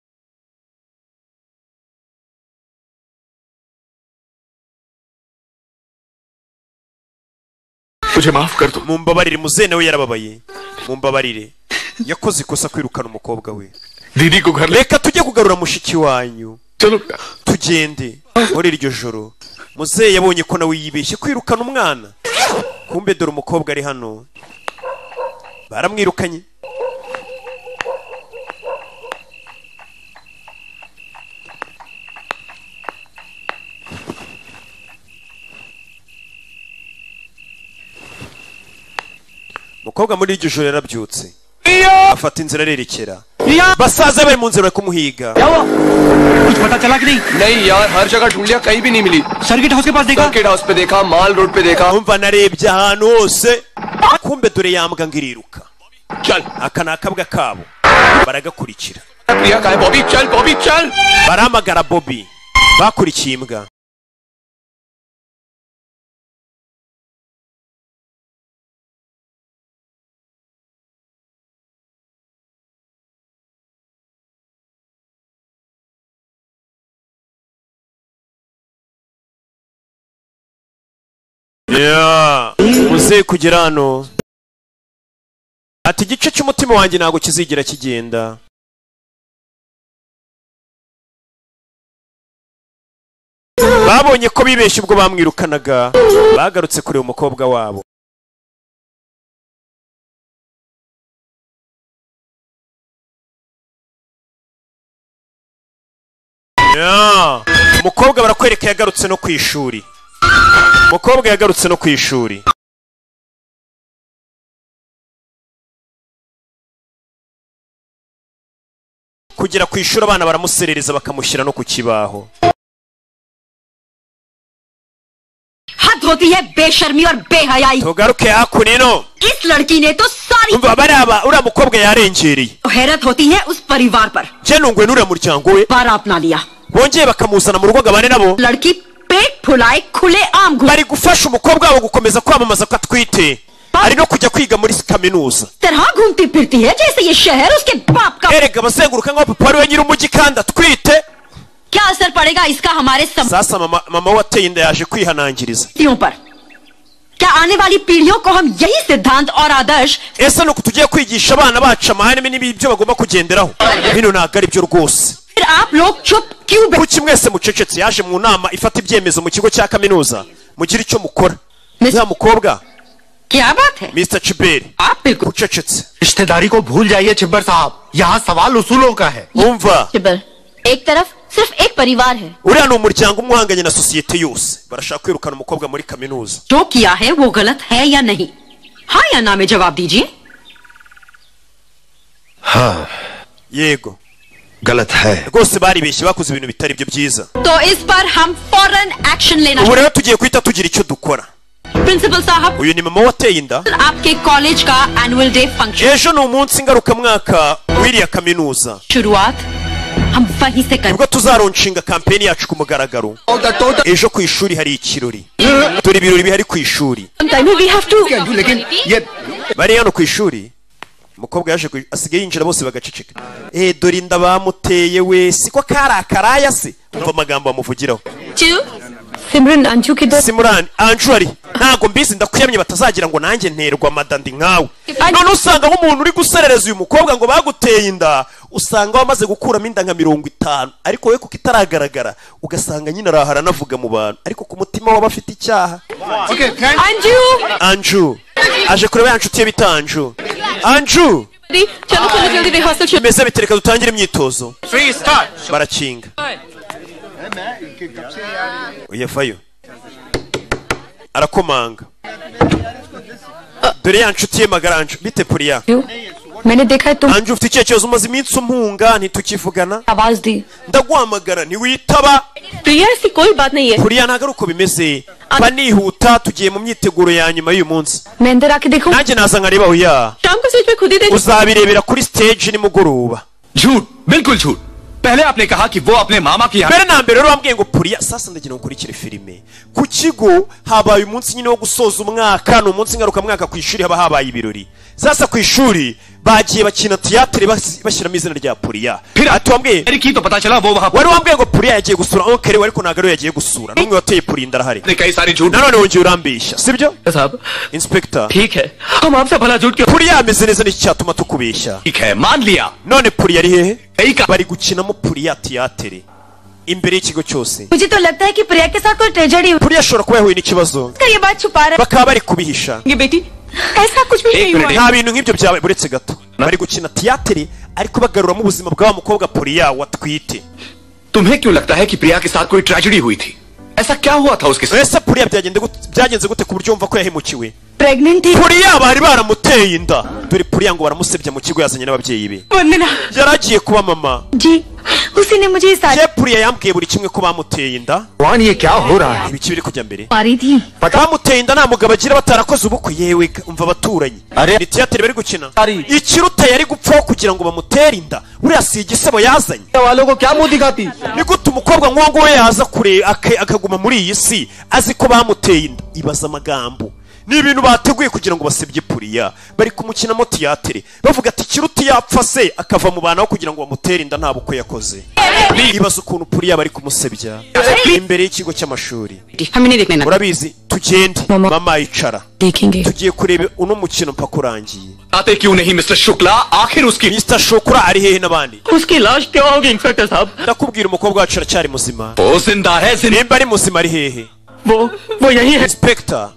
मुझे माफ कर दो mumbabarire muzehe nawe yarababaye mumbabarire yakoze ikosa kwirukana umukobwa we दीदी को घर reka tujye kugarura mushiki wanyu tugende muri iryo joro muzehe yabonye ko nawe yibeshye kwirukana umwana kumbe dore umukobwa ari hano baramwirukanye umukobwa muri iryo joro yarabyutse afata inzira arerekera basaza bari mu nzira bari kumuhiga कुछ पता चला कि नहीं नहीं यार हर जगह ढूंढ लिया कहीं भी नहीं मिली सर्किट हाउस के पास देखा सर्किट हाउस पे देखा माल रोड पे देखा umva narebye ahantu hose kumbe dore yambwa ngiriruka aka ni akabwa kabo baragakurikira प्रिया कहाँ है बॉबी चल बॉबी चल barahamagara Bobby bakurikiye imbwa Yeah, muzehe kugera hano ati igice cy'umutima wanjye ntabwo kizigira kigenda babonye ko bibeshye ubwo bamwirukanaga bagarutse kureba umukobwa wabo Yeah, umukobwa barakwereka yagarutse no ku ishuri umukobwa yagarutse no ku ishuri kugera ku ishuri abana baramuserereza bakamushyira no ku kibaho हद होती है बेशर्मी और बेहयाई tugaruke hakuno इस लड़की ने तो सारी umva baraba uriya mukobwa yarengereye हैरत होती है उस परिवार पर je nungwe n'uriya muryango we बारा अपना लिया bongeye bakamuzana mu rugo gabane nabo लड़की पेट फुलाए खुले आम bari gufasha umukobwa wabo gukomeza kwamamaza ko atwite ari no kujya kwiga muri kaminuza तरह घूमती फिरती है जैसे ये शहर उसके बाप का erega bazenguruka nk'aho papa ari we nyiri umujyi kandi atwite क्या असर पड़ेगा इसका हमारे sasa mama mama wateye inda yaje kwihanangiriza संस्कृतियों पर क्या आने वाली पीढ़ियों को हम यही सिद्धांत और आदर्श ese nuko tugiye kwigisha abana bacu amahame n'ibyo bagomba kugenderaho bino ntabwo ari byo rwose फिर आप लोग चुप क्यों kuki mwese mucecetse yaje mu nama ifata ibyemezo mu kigo cya kaminuza mugira icyo mukora nta mukobwa क्या बात है मिस्टर चिबेर आप बिल्कुल उचचच रिश्तेदारी को भूल जाइए चिब्बर साहब यहाँ सवाल उसूलों का है umva चिबर एक तरफ सिर्फ एक परिवार है uriya ni umuryango umwe uhanganye na sosiyete yose barashaka kwirukana umukobwa muri kaminuza जो किया है वो गलत है या नहीं हाँ या ना में जवाब दीजिए हाँ yego गलत है rwose baribeshye bakoze ibintu bitari byo byiza तो इस पर हम फौरन एक्शन लेना ubu rero tugiye guhita tugira icyo dukora principal साहब uyu ni mama wateye inda आपके कॉलेज का annual day function ejo ni umunsi ngarukamwaka w'iriya kaminuza शुरुआत हम वहीं से करें ubwo tuzaronshinga kampeni yacu ku mugaragaro ejo ku ishuri hari ikirori dore ibirori bihari ku ishuri bari hano ku ishuri umukobwa yaje asigaye yinjira bose bagaceceka eh dore inda bamuteye we siko kari akaraya se umva amagambo bamuvugiraho सिमरन अंशु की दो Simran Anju ari ntago mbizi ndakuyamye batazagira ngo nanjye nterwa madandi nkawe none usanga nk'umuntu uri guserereza uyu mukobwa ngo baguteye inda usanga wamaze gukuramo inda nka mirongo itanu ariko we kuko itaragaragara ugasanga nyine arahara navuga mu bantu ariko ku mutima waba afite icyaha Anju Anju aje kureba yanshuti ye bita Anju Anju चलो चलो जल्दी रिहर्सल शुरू meze bitereka dutangire imyitozo barakinga uyevayo arakomanga dore ya nshuti ye magara Anju bite Puriya मैंने देखा है तुम Anju ufite icyo kibazo umaze iminsi umpunga ntitukivugana आवाज दी ndaguhamagara ntiwitaba प्रिया ऐसी कोई बात नहीं है Puriya ntabwo ari uko bimeze banihuta tugiye mu myiteguro ya nyuma y'uyu munsi मैं अंदर आके देखूं nanjye naza nkareba oya शाम को स्टेज पे खुद ही देख uzabirebera kuri stage nimugoroba झूठ बिल्कुल झूठ पहले आपने कहा कि वो अपने मामा की mbere na mbere rero wambwiye ngo Puriya sasa ndagira ngo ukurikire filime ku kigo habaye umunsi nyine wo gusoza umwaka ni umunsi ngarukamwaka ku ishuri haba habaye ibirori sasa ku ishuri bagiye bakina theatre bashyiramo izina rya Puriya ati wambwiye की तो पता चला वो वहां wari wambwiye ngo Puriya yagiye gusura oncle we ariko ntabwo ariwe yagiye gusura n'umwe wateye Puriya inda arahari ने कई सारी झूठ nanone wongeye urambeshya sibyo साहब inspector ठीक है हम आपसे भला झूठ क्यों Puriya ameze neza n'iki cyatuma tukubeshya ठीक है मान लिया none Puriya ari hehe कई का bari gukinamo Puriya theatre imbere y'ikigo cyose मुझे तो लगता है कि प्रिया के साथ कोई ट्रेजेडी हुई Puriya ashobora kuba yahuye n'ikibazo ये बात छुपा रहा bakaba bari kubihisha है ये बेटी ऐसा कुछ भी नहीं हुआ nta bintu nk'ibyo byabaye buretse gato bari gukina theatre ariko bagaruramo ubuzima bw'aba mukobwa Puriya watwite तुम्हें क्यों लगता है कि प्रिया के साथ कोई ट्रेजेडी हुई थी ऐसा क्या हुआ था उसके साथ ese Puriya byagende gute byagenze gute ku buryo wumva ko yahemukiwe pregnant थी Puriya bari baramuteye inda dore Puriya ngo baramusebya mu kigo yazanye n'ababyeyi be Vandana yaragiye kuba mama जी उसी ने मुझे सारी je Puriya yambwiye buri kimwe ko bamuteye inda वान ये क्या हो रहा है ibiki biri kujya mbere मारी थी bamuteye inda nta mugabo agira batarakoze ubukwe yewe umva abaturanyi ni theatre bari gukina ikiruta yari gupfaho kugira ngo bamutere inda uriya si igisebo yazanye वालों को क्या मुंह दिखाती ni gute umukobwa nk'uwo nguwo yaza kure ake- akaguma muri iyi si azi ko bamuteye inda ibaza amagambo ni ibintu bateguye kugira ngo basebye Puriya bari kumukinamo theatre bavuga ati kiruta yapfa se akava mu bantu aho kugira ngo bamutere inda nta bukwe yakoze ibaza ukuntu Puriya bari kumusebya imbere y'ikigo cy'amashuri हमें नहीं देखने urabizi tugende mama yicara देखेंगे tugiye kureba uno mukino mpaka urangiye आते क्यों नहीं मिस्टर शुक्ला आखिर उसकी Mister Shukura ari hehe n'abandi उसकी लाश क्या होगी इंस्पेक्टर साहब ndakubwira umukobwa wacu aracyari muzima वो जिंदा है जिंदा nimba ari muzima ari hehe वो वो यही है inspector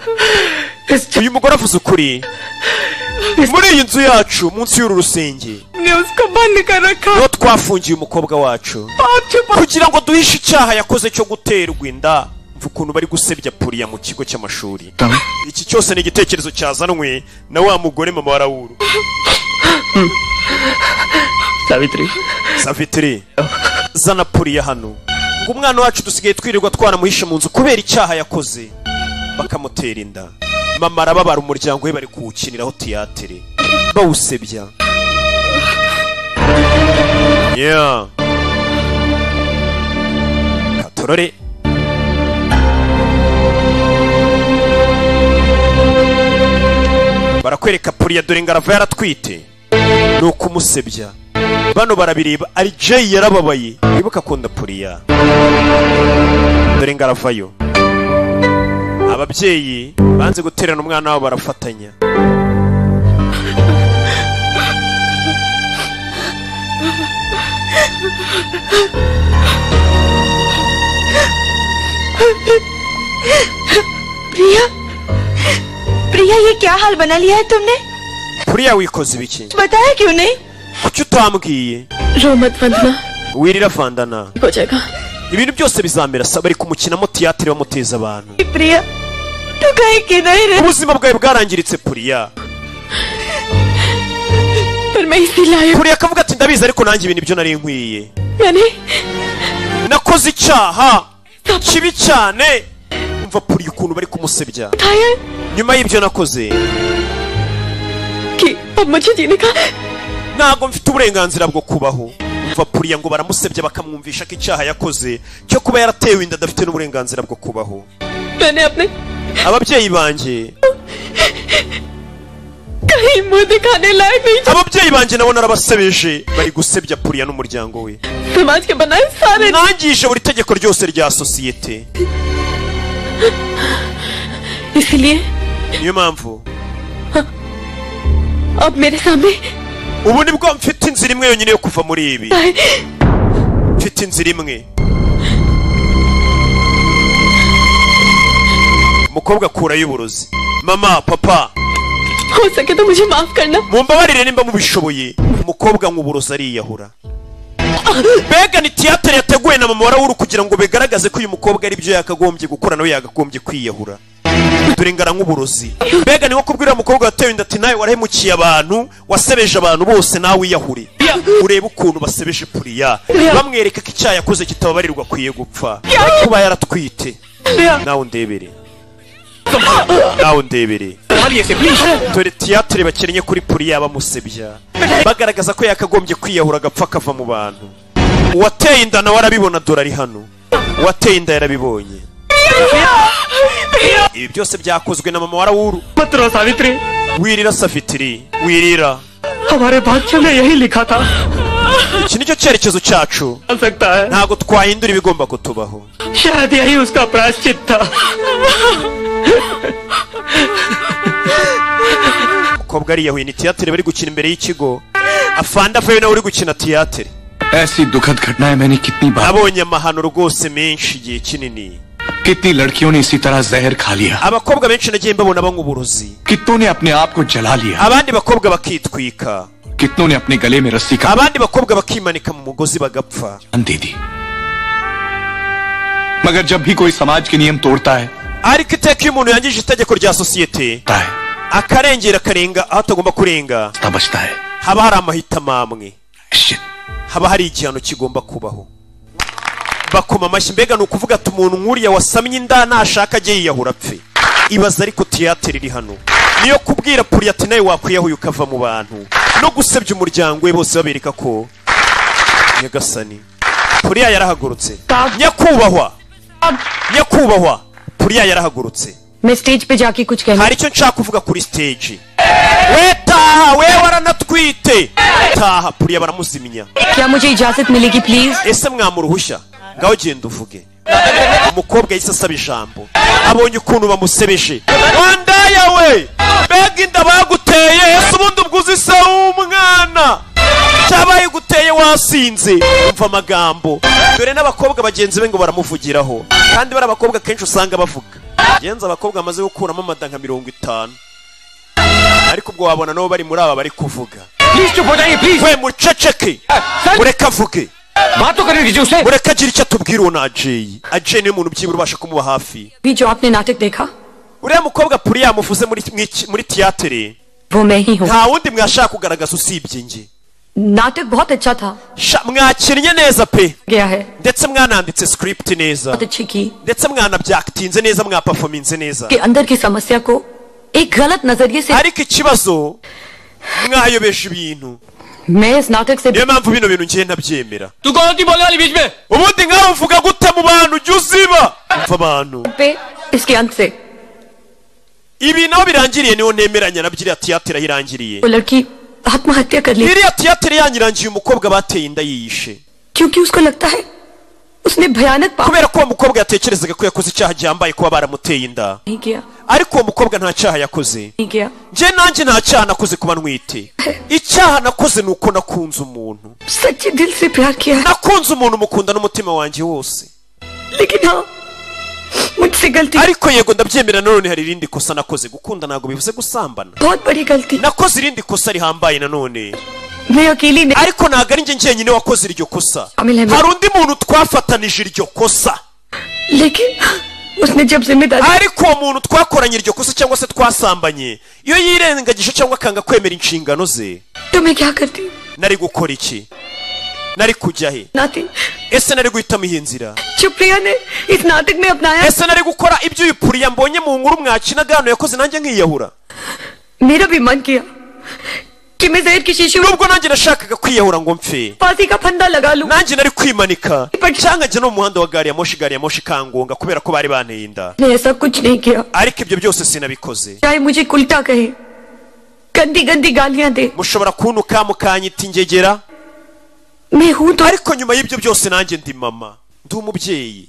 uyu mugore avuze ukuri muri iyi nzu yacu munsi y'uru rusenge ने उसको बंद कर रखा niho twafungiye umukobwa wacu kugira ngo duhishe icyaha yakoze cyo guterwa inda mva ukuntu bari gusebya Puriya mu kigo cy'amashuri iki cyose ni igitekerezo cyazanwe na wa mugore mama wa Raoul Savitri Savitri zana Puriya hano ngo umwana wacu dusigaye twirirwa twanamuhishe mu nzu kubera icyaha yakoze bakamutera inda mama arababara umuryango we bari kuwukiniraho theatre bawusebya yeah katorore barakwereka Puriya dore ngarava yaratwite ni ukumusebya bano barabireba ari Jay yarababaye wibuka akunda Puriya dore ngaravayo ababyeyi banze guterana umwana wabo barafatanya प्रिया प्रिया ये क्या हाल बना लिया है तुमने Puriya wikoze ibiki बताया क्यों नहीं kuki utambwiye रो मत वंदना wirira Vandana हो जाएगा ibintu byose bizamera saba bari kumukinamo tiyatire bamuteza abantu प्रिया तू कहीं किधर है ubuzima bwawe bwarangiritse Puriya पर मैं इसीलिए आई Puriya akavuga ati ndabizi ariko nanjye ibintu byo nari nkwiye मैंने nakoze icyaha kibi cyane umva Puriya ukuntu bari kumusebya nyuma y'ibyo nakoze कि अब मुझे जीने का ntago mfite uburenganzira bwo kubaho umva Puriya ngo baramusebya bakamwumvisha ko icyaha yakoze cyo kuba yaratewe inda adafite n'uburenganzira bwo kubaho मैंने अपने ababyeyi banjye कहीं मुंह दिखाने लायक नहीं ababyeyi banjye nabo narabasebeje bari gusebya Puriya n'umuryango we समाज के बनाए सारे nangije buri tegeko ryose rya sosiyete इसलिए niyo mpamvu अब मेरे सामने ubu nibwo mfite inzira imwe yonyine yo kuva muri ibi mfite inzira imwe umukobwa akura y'uburozi mama papa हो सके तो मुझे माफ करना mumbabarire nimba mubishoboye umukobwa nk'uburozi ariyahura mbega ni tiyatire yateguwe na mama warawuru kugira ngo bigaragaze ko uyu mukobwa ari byo yakagombye gukora nawe yagagombye kwiyahura dore ngara nk'uburozi mbega ni nko kubwira umukobwa watewe inda ati nawe warahemukiye abantu wasebeje abantu bose nawe wiyahure urebe ukuntu basebeje Puriya bamwereka ko icyaha yakoze kitababarirwa akwiye gupfa kuba yaratwite nawe ndebere nawe ndebere dore tiyatire bakennye kuri Puriya bamusebya bagaragaza ko yakagombye kwiyahura agapfa akava mu bantu uwateye inda nawe arabibona dore ari hano uwateye inda yarabibonye ibi byose byakozwe na mama warawuru पत्रो Savitri wirira Savitri wirira हमारे भाग्य में यही लिखा था iki nicyo cyerekezo cyacu चल सकता है ntago twahindura ibigomba kutubaho शायद यही उसका प्रायश्चित था umukobwa ariyahuye ni tiyatire bari gukina imbere y'ikigo afanda avayo nawe uri gukina tiyatire ऐसी दुखद घटनाएं मैंने कितनी बार abonye amahano rwose menshi igihe kinini कितनी लड़कियों ने इसी तरह जहर खा लिया abakobwa benshi nagiye mbabona banywa uburozi कितनों ने अपने आप को जला लिया abandi bakobwa bakitwika कितनों ने अपने गले में रस्सी का abandi bakobwa bakimanika mu mugozi bagapfa दे दी मगर जब भी कोई समाज के नियम तोड़ता है ariko iteka iyo umuntu yangije itegeko rya sosiyete akarengera akarenga aho atagomba kurenga बचता है haba hari amahitamo amwe haba hari igihano kigomba kubaho bakoma amashyi mbega ni ukuvuga ati umuntu nk'uriya wasamye inda nashaka ajye yiyahura apfe ibaza ariko tiyatire iri hano niyo kubwira Puriya ati nawe wakwiyahuye ukava mu bantu no gusebya umuryango we bose babereka ko nyagasani Puriya yarahagurutse nyakubahwa nyakubahwa Puriya yarahagurutse मैं stage पे जाके कुछ कहना hari icyo nshaka kuvuga kuri stage we taha we waranatwite taha Puriya baramuziminya क्या मुझे इजाजत मिलेगी please ese mwamuruhushya ngaho genda uvuge umukobwa yise asaba ijambo abonye ukuntu bamusebeje wandaya we mbega inda baguteye ese ubundi ubwuzi se w'umwana cyabaye guteye wasinze umva amagambo dore n'abakobwa bagenzi be ngo baramuvugiraho kandi bari abakobwa kenshi usanga bavuga genza abakobwa bamaze gukuramo amada nka mirongo itanu ariko ubwo wabona nabo bari muri aba bari kuvuga we muceceke ureka avuge ureka agira icyo atubwira uwo na Ajay Ajay niwe muntu byibura ubasha kumuba hafi भी जो आपने नाटक देखा uriya mukobwa Puriya yamuvuze muri muri tiyatire वो मैं ही हूँ nta wundi mwashaka kugaragaza usibye njye नाटक बहुत अच्छा था mwakinnye neza pe गया है ndetse mwananditse script neza बहुत अच्छी की ndetse mwanabyakitinze neza mwaperforminze neza के अंदर की समस्या को एक गलत नजरिए से ariko ikibazo mwayobeje ibintu मैं इस नाटक से niyo mpamvu bino bintu ngiye ntabyemera तू कौन थी बोलने वाली बीच में ubundi nkawe uvuga gute mu bantu ujya uziba umva abantu पे इसके अंत से ibi naho birangiriye niho ntemeranya nabyo iriya tiyatire aho irangiriye वो लड़की आत्महत्या कर ली iriya tiyatire yanyirangiye umukobwa bateye inda yiyishe क्योंकि उसको लगता है उसने भयानक पाप kubera ko uwo mukobwa yatekerezaga ko yakoze icyaha gihambaye kuba baramuteye inda नहीं किया ariko uwo mukobwa nta cyaha yakoze नहीं किया nje nanjye nta cyaha nakoze kuba ntwite icyaha nakoze ni uko nakunze umuntu सच्चे दिल से प्यार किया है nakunze umuntu mukunda n'umutima wanjye wose लेकिन हाँ मुझसे गलती ariko yego ndabyemera nanone hari irindi kosa nakoze gukunda ntabwo bivuze gusambana बहुत बड़ी गलती nakoze irindi kosa rihambaye nanone मैं अकेली नहीं ariko ntabwo ari njye njyenyine wakoze iryo kosa शामिल है hari undi muntu twafatanije iryo kosa लेकिन उसने जब जिम्मेदारी ariko uwo muntu twakoranye iryo kosa cyangwa se twasambanye iyo yirengagije cyangwa akanga kwemera inshingano ze तो मैं क्या करती nari gukora iki nari kujya he नाती ese nari guhitamo iyi nzira जो प्रिया ने इस नाटक में अपनाया ese nari gukora ibyo uyu puriya mbonye mu nkuru mwakinaga hano yakoze nanjye nkiyahura मेरा भी मन किया कि मैं जहर की शीशी nubwo nanjye nashakaga kwiyahura ngo mpfe फांसी का फंदा लगा लूं nanjye nari kwimanika cyangwa njya no mu muhanda wa gari ya moshi gari ya moshi kangonga kubera ko bari banteye inda मैं ऐसा कुछ नहीं किया ariko ibyo byose sinabikoze चाहे मुझे उल्टा कहे गंदी गंदी गालियां दे mushobora kuntuka mukanyita ingegera मैं हूं तो ariko nyuma y'ibyo byose nanjye ndi mama ndi umubyeyi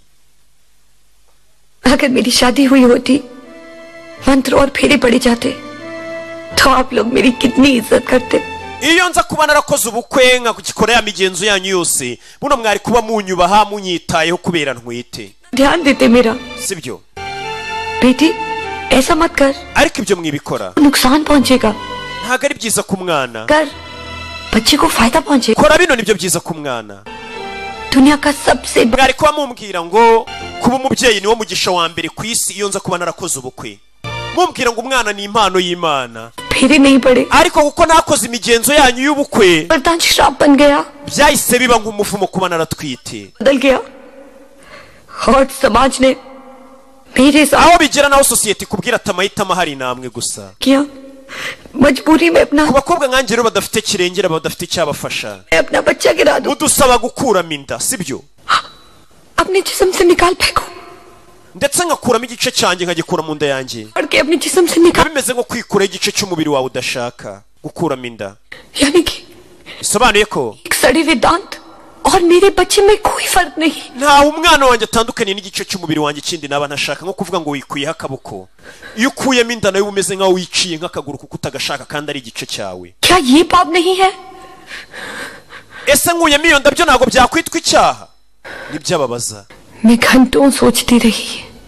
अगर मेरी शादी हुई होती मंत्र और फेरे पड़े जाते तो आप लोग मेरी कितनी इज्जत करते iyo nza kuba narakoze ubukwe nkakora ya migenzo yanyu yose buno mwari kuba munyubaha munyitayeho kubera ntwite ध्यान देते मेरा sibyo बेटी ऐसा मत कर ariko ibyo mwibikora नुकसान पहुंचेगा ntabwo ari byiza ku mwana कर बच्चे को फायदा पहुंचेगा kora bino nibyo byiza ku mwana दुनिया का सबसे mwari kuba mumbwira ngo kuba umubyeyi niwo mugisha wa mbere ku isi iyo nza kuba narakoze ubukwe mumbwira ngo umwana ni impano y'Imana फेरे नहीं पड़े ariko kuko nakoze imigenzo yanyu y'ubukwe वरदान श्राप बन गया byahise biba nk'umuvumo kuba naratwite बदल गया और समाज ने मेरे साथ aho bigera naho sosiyete ikubwira ati amahitamo ahari namwe gusa किया मजबूरी में अपना ku bakobwa nkanjye rero badafite kirengera badafite icyabafasha मैं अपना बच्चा गिरा दूं mudusaba gukuramo inda sibyo अपने जिस्म से निकाल फेंको ndetse ngakuramo igice cyanjye nkagikura mu nda yanjye और के अपने जिस्म से निकाल bimeze nko kwikura igice cy'umubiri wawe udashaka gukuramo inda यानी कि bisobanuye ko एक सड़े हुए दांत और मेरे बच्चे में कोई फर्क नहीं ntawe umwana wanjye atandukaniye n'igice cy'umubiri wanjye ikindi naba ntashaka nko kuvuga ngo wikuyeho akaboko iyo ukuyemo inda nawe umeze nkaho wiciye nk'akaguru kuko utagashaka kandi ari igice cyawe क्या ये पाप नहीं है ese nkuyemo iyo ndabyo ntabwo byakwitwa icyaha nibyababaza मैं घंटों सोचती रही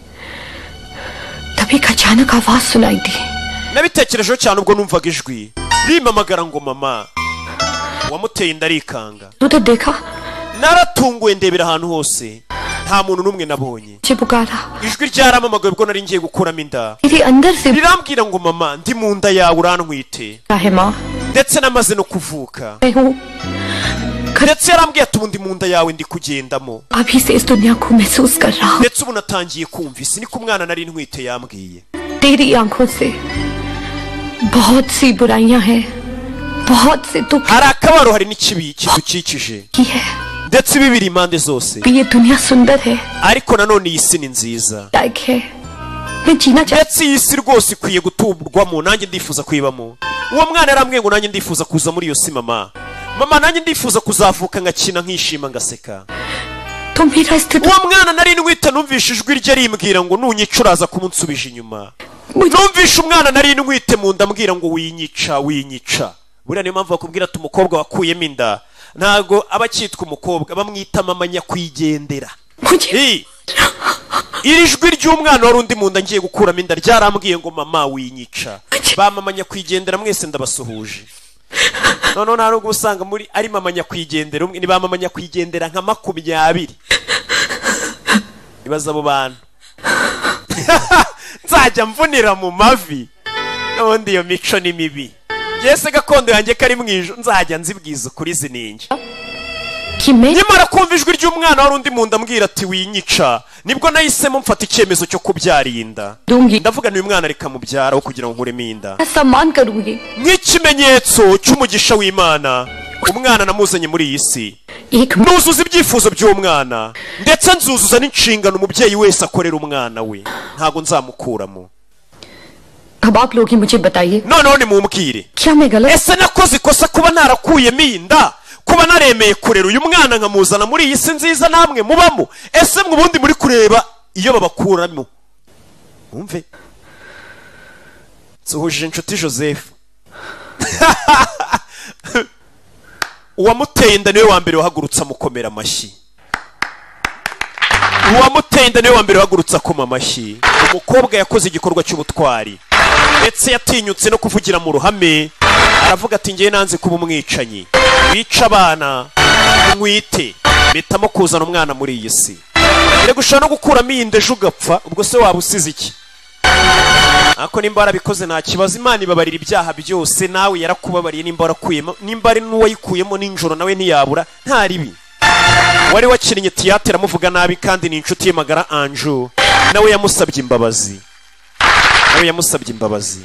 तभी एक अचानक आवाज सुनाई दी nabitekerejeho cyane ubwo numvaga ijwi rimamagara ngo mama wamuteye inda arikanga उधर देखा naratunguwe ndebera ahantu hose nta muntu n'umwe nabonye मुझे पुकारा ijwi ryaramamagaye ubwo nari ngiye gukuramo inda मेरे अंदर से rirambwira ngo mama ndi mu nda yawe urantwite क्या है माँ ndetse namaze no kuvuka मैं हूँ ndetse yarambwiye ati ubu ndi mu nda yawe ndi kugendamo अभी से इस दुनिया को महसूस कर रहा हूँ ndetse ubu natangiye kumva isi niko umwana nari ntwite yambwiye तेरी आंखों से बहुत सी बुराइयां हैं बहुत से दुख hari akabaro hari n'ikibi kidukikije की है ndetse ibi biri impande zose ये दुनिया सुंदर है ariko nanone iyi si ni nziza लायक है मैं जीना चाहती ndetse iyi si rwose ikwiye guturwamo nanjye ndifuza kuyibamo uwo mwana yarambwiye ngo nanjye ndifuza kuza muri iyo si mama mama nanjye ndifuza kuzavuka ngakina nkishima ngaseka तुम मेरा स्थिति uwo mwana nari ntwite numvishe ijwi rye rimbwira ngo nunyica uraza kumunsubije inyuma numvishe umwana nari ntwite mu nda mbwira ngo winyica winyica buriya niyo mpamvu bakubwira ati umukobwa wakuyemo inda ntago aba akitwa umukobwa bamwita mama nyakwigendera iri jwi ry'umwana wari undi mu nda ngiye gukuramo inda ryarambwiye ngo mama winyica ba mama nyakwigendera mwese ndabasuhuje noneho nta nubwo usanga muri ari mama nyakwigendera umwe ni ba mama nyakwigendera nka makumyabiri ibaza abo bantu nzajya mvunira mu mavi n'ubundi iyo mico ni mibi yese gakondo yanjye kari mu ijoro nzajya nzibwiza ukuri zininja nyamara kumva ijwi ry'umwana wari undi mu nda ambwira ati winyica nibwo nahisemo mfata icyemezo cyo kubyara inda ndavuga ni uyu mwana reka mubyara wo kugira ngo nkuremo inda nk'ikimenyetso cy'umugisha w'Imana umwana namuzanye muri iyi si nuzuza ibyifuzo by'uwo mwana ndetse nzuzuza n'inshingano umubyeyi wese akorera umwana we ntago nzamukuramo अब आप लोग ही मुझे बताइए noneho nimumbwire क्या मैं गलत ese nakoze ikosa kuba narakuyemo inda kuba naremeye kurera uyu mwana nkamuzana muri iyi si nziza namwe mubamo ese mwe ubundi muri kureba iyo babakuramo umve suhuje inshuti Joseph uwamuteye inda niwe wa mbere wahagurutsa mukomera amashyi uwamuteye inda niwe wa mbere wahagurutsa koma amashyi umukobwa yakoze igikorwa cy'ubutwari ndetse yatinyutse no kuvugira mu ruhame aravuga ati ngiye nanze kuba umwicanyi wica abana mwite bitamo kuzana umwana muri iyi si rero gushaka no gukuramo iyi nda ejo ugapfa ubwo se waba usize iki ako nimba warabikoze nta kibazo Imana ibabarira ibyaha byose nawe yarakubabariye nimba warakuyemo nimba ari n'uwayikuyemo ninjoro nawe ntiyabura nta ribi wari wakinnye tiyatera amuvuga nabi kandi ni inshuti ye magara Anju nawe yamusabye imbabazi nawe yamusabye imbabazi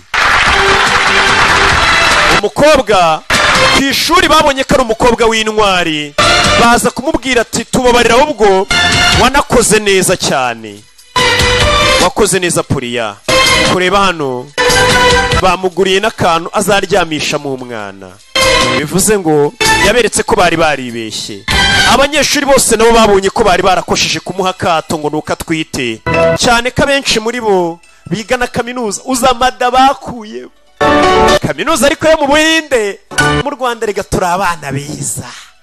umukobwa ku ishuri babonye ko ari umukobwa w'intwari baza kumubwira ati tubabarira ahubwo wanakoze neza cyane wakoze neza Puriya kureba hano bamuguriye n'akantu azaryamisha mu mwana bivuze ngo yaberetse ko bari baribeshye abanyeshuri bose nabo babonye ko bari barakosheje kumuha kato ngo nuko atwite cyane ko abenshi muri bo biga na kaminuza uzamada bakuye kaminuza ariko yo mu Buhinde mu Rwanda rega turi abana beza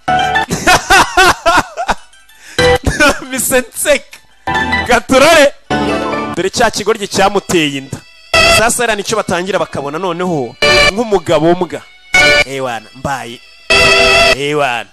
misensek gaturare dore cya kigoryi cyamuteye inda sasa era nicyo batangira bakabona noneho nk'umugabo mbwa ewana mbaye ewana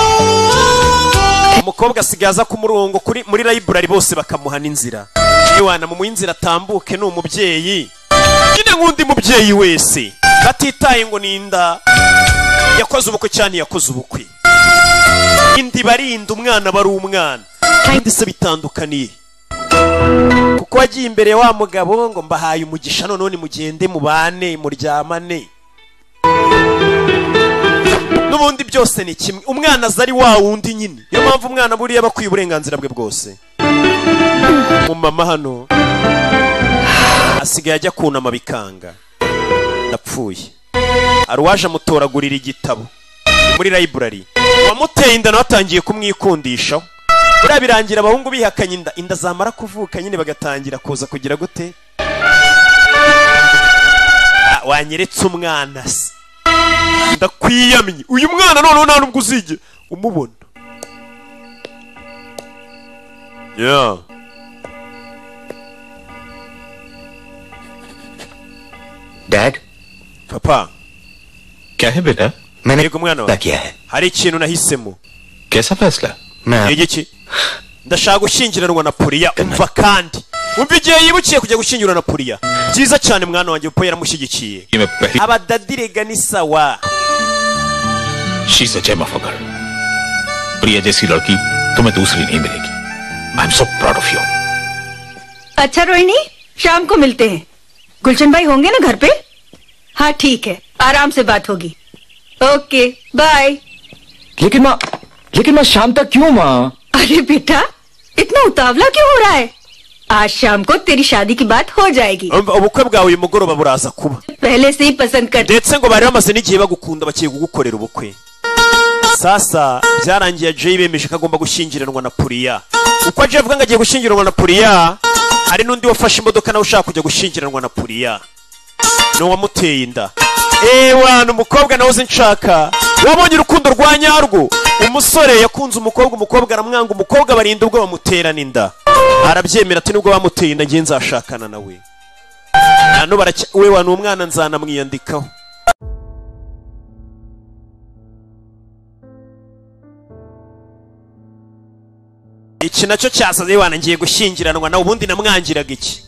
umukobwa asigaza ku murongo kuri muri library bose bakamuha n'inzira ewana mu inzira atambuke ni umubyeyi nyine nk'undi mubyeyi wese batitaye ngo ninda yakoze ubukwe cyane yakoze ubukwe indi barinda umwana bari umwana kandi se bitandukaniye kuko wagiye imbere wa mugabo ngo mbahaye umugisha none mugende mubane muryamane n'ubundi byose ni kimwe umwana azari wa wundi nyine niyo mpamvu umwana buriya bakwiye uburenganzira bwe bwose mu mama hano asigaye ajya kunama bikanga ndapfuye aruwaje amutoragurira igitabo muri library wamuteye inda nawe atangiye kumwikundishaho buriya birangira abahungu bihakanye inda inda zamara kuvuka nyine bagatangira kuza kugira gute wanyeretse umwana se ndakwiyamye uyu mwana noneho nta nubwo uzige umubona yeah Dad papa क्या है बेटा मैंने क्या किया है hari ikintu nahisemo कैसा फैसला मैं iki ndashaka gushyingiranwa na Puriya umva kandi umva igihe yibukiye kujya gushyingirana na Puriya byiza cyane mwana wanjye upo yaramushyigikiye abadadirega ni sawa She's a gem of a girl. प्रिया जैसी लड़की तुम्हें दूसरी नहीं मिलेगी. I'm so proud of you. अच्छा रोहिणी शाम को मिलते हैं गुलशन भाई होंगे ना घर पे हाँ ठीक है आराम से बात होगी ओके बाय लेकिन माँ लेकिन माँ शाम तक क्यों माँ अरे बेटा इतना उतावला क्यों हो रहा है आज शाम को तेरी शादी की बात हो जाएगी ubukwe bwawe uyu mugoroba buraza kuba पहले से ही पसंद कर ndetse ngo bari bamaze n'igihe bagukunda bakiye kugukorera ubukwe sasa byarangiye Jay bemeje ko agomba gushyingiranwa na Puriya uko Jay avuga ngo agiye gushyingiranwa na Puriya hari n'undi wafashe imodoka nawe ushaka kujya gushyingiranwa na Puriya no wamuteye inda ewa n'umukobwa nawe uzi nshaka wabonye urukundo rwa nyarwo umusore yakunze umukobwa umukobwa aramwanga umukobwa barinda ubwo bamuterana inda arabyemera ati nubwo bamuteye inda ngiye nzashakana nawe nano baracya we wa n'umwana nzana mwiyandikaho iki nacyo cyasaze wana ngiye gushyingiranwa nawe ubundi namwangiraga iki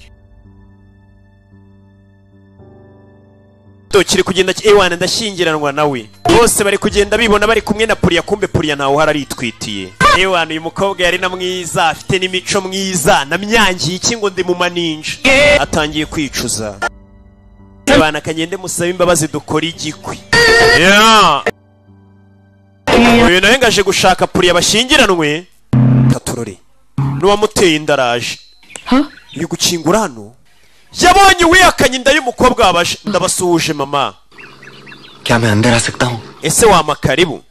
kiri kugenda ewana ndashyingiranwa nawe bose bari kugenda bibona bari kumwe na Puriya kumbe Puriya nawe hararitwitiye ewana uyu mukobwa yari na mwiza afite n'imico mwiza namyangiye iki ngo ndi mu maninja atangiye kwicuza ewana kagende musabe imbabazi dukora igikwi yeah uyu nawe ngaje gushaka Puriya bashyingiranwe katurore n'uwamuteye indaraje uri gukingura hano yabonye wihakanye inda y'umukobwa wabaje ndabasuhuje mama क्या मैं अंदर आ सकता हूँ ese wama karibu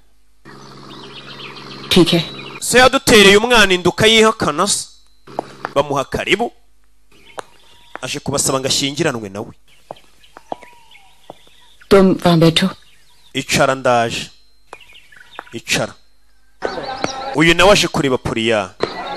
ठीक है se yadutereye umwana induka yihakana se bamuha karibu aje kubasaba ngo ashyingiranwe nawe तुम वहां बैठो icara ndaje icara uyu nawe aje kureba Puriya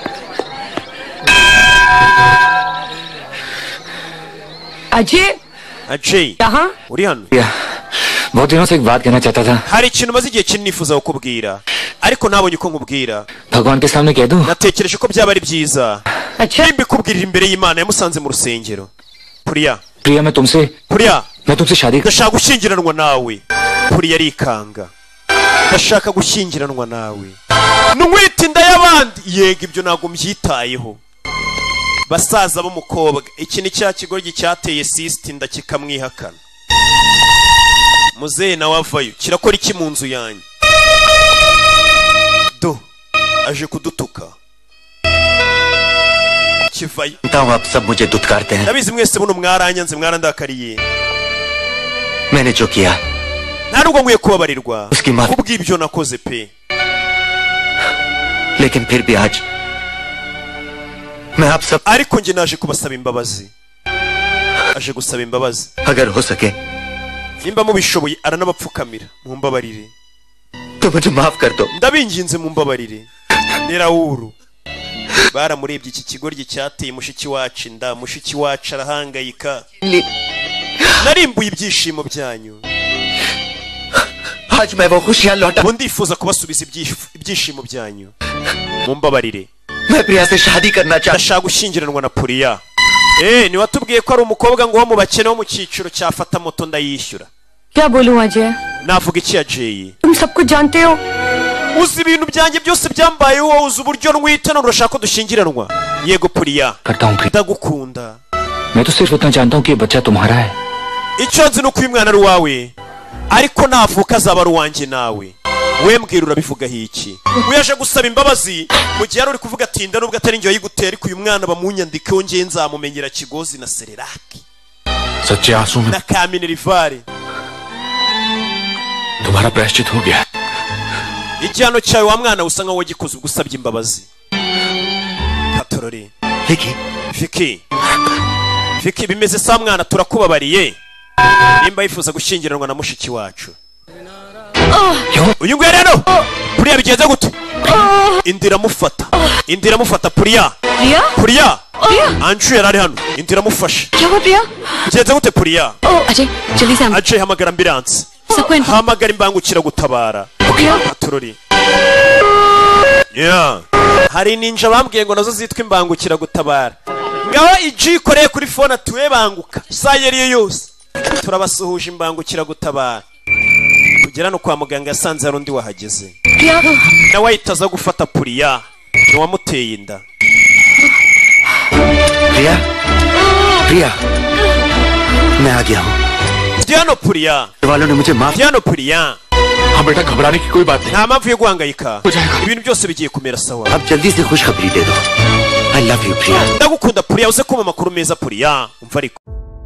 Ajay Ajay यहाँ uri hano बहुत दिनों से एक बात कहना चाहता था hari ikintu maze igihe kinini nifuza kukubwira ariko ntabonye uko nkubwira भगवान के सामने कह दूं natekereje ko byaba ari byiza nimbikubwirira imbere y'Imana yamusanze mu rusengero Puriya प्रिया मैं तुमसे Puriya मैं तुमसे शादी ndashaka gushyingiranwa nawe Puriya arikanga ndashaka gushyingiranwa nawe nunkwita inda y'abandi yego ibyo ntabwo mbyitayeho basaza b'umukobwa iki ni cya kigoryi cyateye sisiti inda kikamwihakana muzehe nawe avayo kirakora iki mu nzu yanjye do aje kudutuka kivayo आप सब मुझे दुत्कारते हैं ndabizi mwese buno mwaranyanze mwarandakariye मैंने जो किया nta nubwo nkwiye kubabarirwa kubw'ibyo nakoze pe लेकिन फिर भी आज मैं आप सब ariko njye naje kubasaba imbabazi aje gusaba imbabazi अगर हो सके nimba mubishoboye aranabapfukamira mumbabarire तो मुझे माफ कर दो ndabinginze mumbabarire ni Raoul baramurebye iki kigoryi cyateye mushiki wacu inda mushiki wacu arahangayika narimbuye ibyishimo byanyu आज मैं वो खुशियां लौटा ndifuza kubasubiza ibyishimo byanyu mumbabarire मैं प्रिया से शादी करना चाहता ndashaka gushyingiranwa na Puriya eh ni watubwiye ko ari umukobwa ngo wo mu bakene wo mu cyiciro cyafata moto ndayishyura क्या बोलूं अजय navuga iki Ajay तुम सब कुछ जानते हो uzi ibintu byanjye byose byambayeho uzi uburyo nwita none urashaka ko dushyingiranwa yego Puriya ndagukunda मैं तो सिर्फ उतना जानता हूँ कि बच्चा तुम्हारा है icyo nzi nuko uyu mwana ari uwawe ariko navuka azaba ari uwanjye nawe we mbwira urabivugaho iki uyaje gusaba imbabazi mu gihe yari uri kuvuga ati nda nubwo atari njye wayiguteye ariko uyu mwana bamunyandikeho njye nzamumenyera Kigozi na Sereraki सच्चे आंसू में na Kaminerivare तुम्हारा प्रायश्चित हो गया igihano cyawe wa mwana usa nkaho wagikoze ubwo usabye imbabazi Katorore Vicky Vicky Vicky bimeze sa mwana turakubabariye nimba yifuza gushyingiranwa na mushiki wacu uyu nguyu rero Puriya bigenze gute indira mufata indira mufata Puriya Puriya Anju yari ari hano indira mufashe bigenze gute Puriya Ajay जल्दी से Ajay hamagara ambulance hamagara imbangukira gutabara Katorore yeah hari ninja bambwiye ngo nazo zitwa imbangukira gutabara ngaho iji koreye kuri phone atuwe banguka sayeriye yose turabasuhuje imbangukira gutabara kugera no kwa muganga yasanze hari undi wahageze nawe ahitaza gufata Puriya ni wamuteye inda प्रिया प्रिया मैं आ गया हूँ Diano Puriya वालों ने मुझे माफ Diano Puriya हाँ बेटा घबराने की कोई बात नहीं nta mpamvu yo guhangayika ibintu byose bigiye kumera sawa अब जल्दी से खुशखबरी दे दो I love you Priya ndagukunda Puriya uze kumpa amakuru meza Puriya umva ariko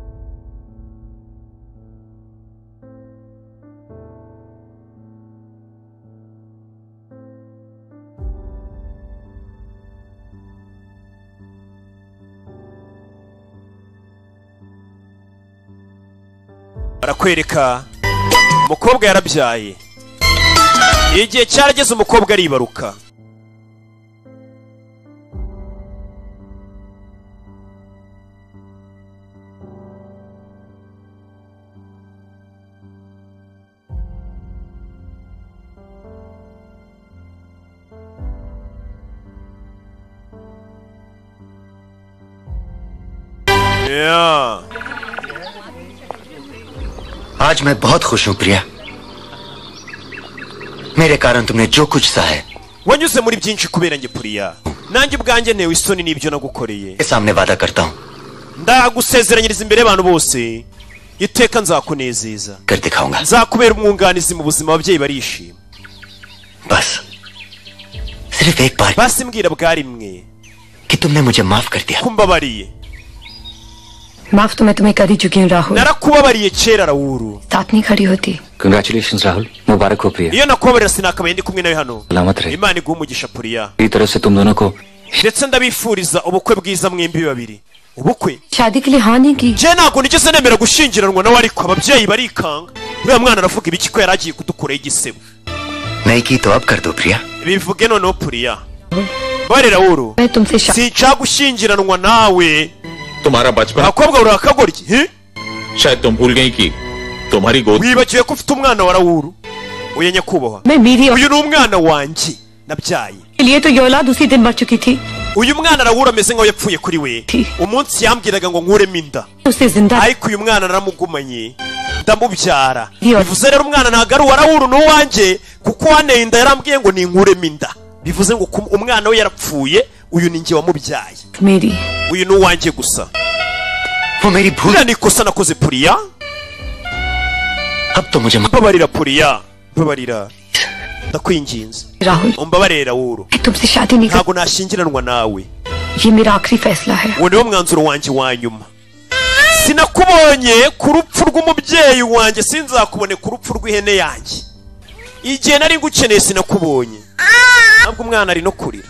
barakwereka umukobwa yarabyaye igihe cyarageze umukobwa aribaruka yeah. आज मैं बहुत खुश हूँ प्रिया मेरे कारण तुमने जो कुछ सहा है wanyuze muri byinshi kubera njye Puriya nanjye ubwanjye newe isoni n'ibyo nagukoreye सामने वादा करता हूँ ndagusezeranyiriza imbere y'abantu bose iteka nzakunezeza कर दिखाऊंगा nzakubera umwunganizi mu buzima ababyeyi barishima बस सिर्फ एक बार basi mbwira bwa rimwe कि तुमने मुझे माफ कर दिया kumbabariye माफ तो मैं तुम्हें कर ही चुकी हूँ राहुल। narakubabariye kera Raoul साथ नहीं खड़ी होती। कंग्रेचुलेशंस राहुल, मुबारक हो प्रिया। iyo nakubabarira sinakabaye ndi kumwe nawe hano। सलामत रहे। Imana iguhe umugisha Priya। मेरी तरफ से तुम दोनों को ndetse ndabifuriza ubukwe bwiza mwembi babiri। ubukwe शादी के लिए हाँ नहीं की। je ntabwo nigeze nemera gushyingiranwa nawe ariko ababyeyi barikanga uriya mwana aravuga ibiki ko yaragiye kudukorera igisebo। नहीं की तो अब कर दो प्रिया। bivuge noneho Priya bare Raoul मैं तुमसे शा... sinshaka gushyingiranwa nawe। तुम्हारा बचपन abakobwa urakagoryi शायद तुम भूल गई कि तुम्हारी गोद wibagiwe ko ufite umwana wa Raoul uye nyakubahwa। मैं मेरी uyu ni umwana wanjye nabyaye। के लिए तो ये औलाद उसी दिन मर चुकी थी। uyu mwana Raoul ameze nkaho yapfuye kuri we umunsi yambwiraga ngo nkuremo inda उसे जिंदा ariko uyu mwana naramugumanye ndamubyara bivuze rero umwana ntabwo ari uwa Raoul n'uwanjye kuko waneye inda yarambwiye ngo ninkuremo inda bivuze ngo umwana we yarapfuye uyu ni njye wamubyaye मेरी uyu ni uwanjye gusa। वो मेरी भूल ni ikosa nakoze Priya। अब तो मुझे mbabarira Priya mbabarira ndakwinginze Rahul umbabarire Raoul मैं तुमसे शादी नहीं कर। ntabwo nashyingiranwa nawe। ये मेरा आखिरी फैसला है। uwo niwo mwanzuro wanjye wa nyuma। sinakubonye ku rupfu rw'umubyeyi wanjye sinzakubone ku rupfu rw'ihene yanjye igihe nari ngukeneye sinakubonye ntabwo umwana ari no kurira।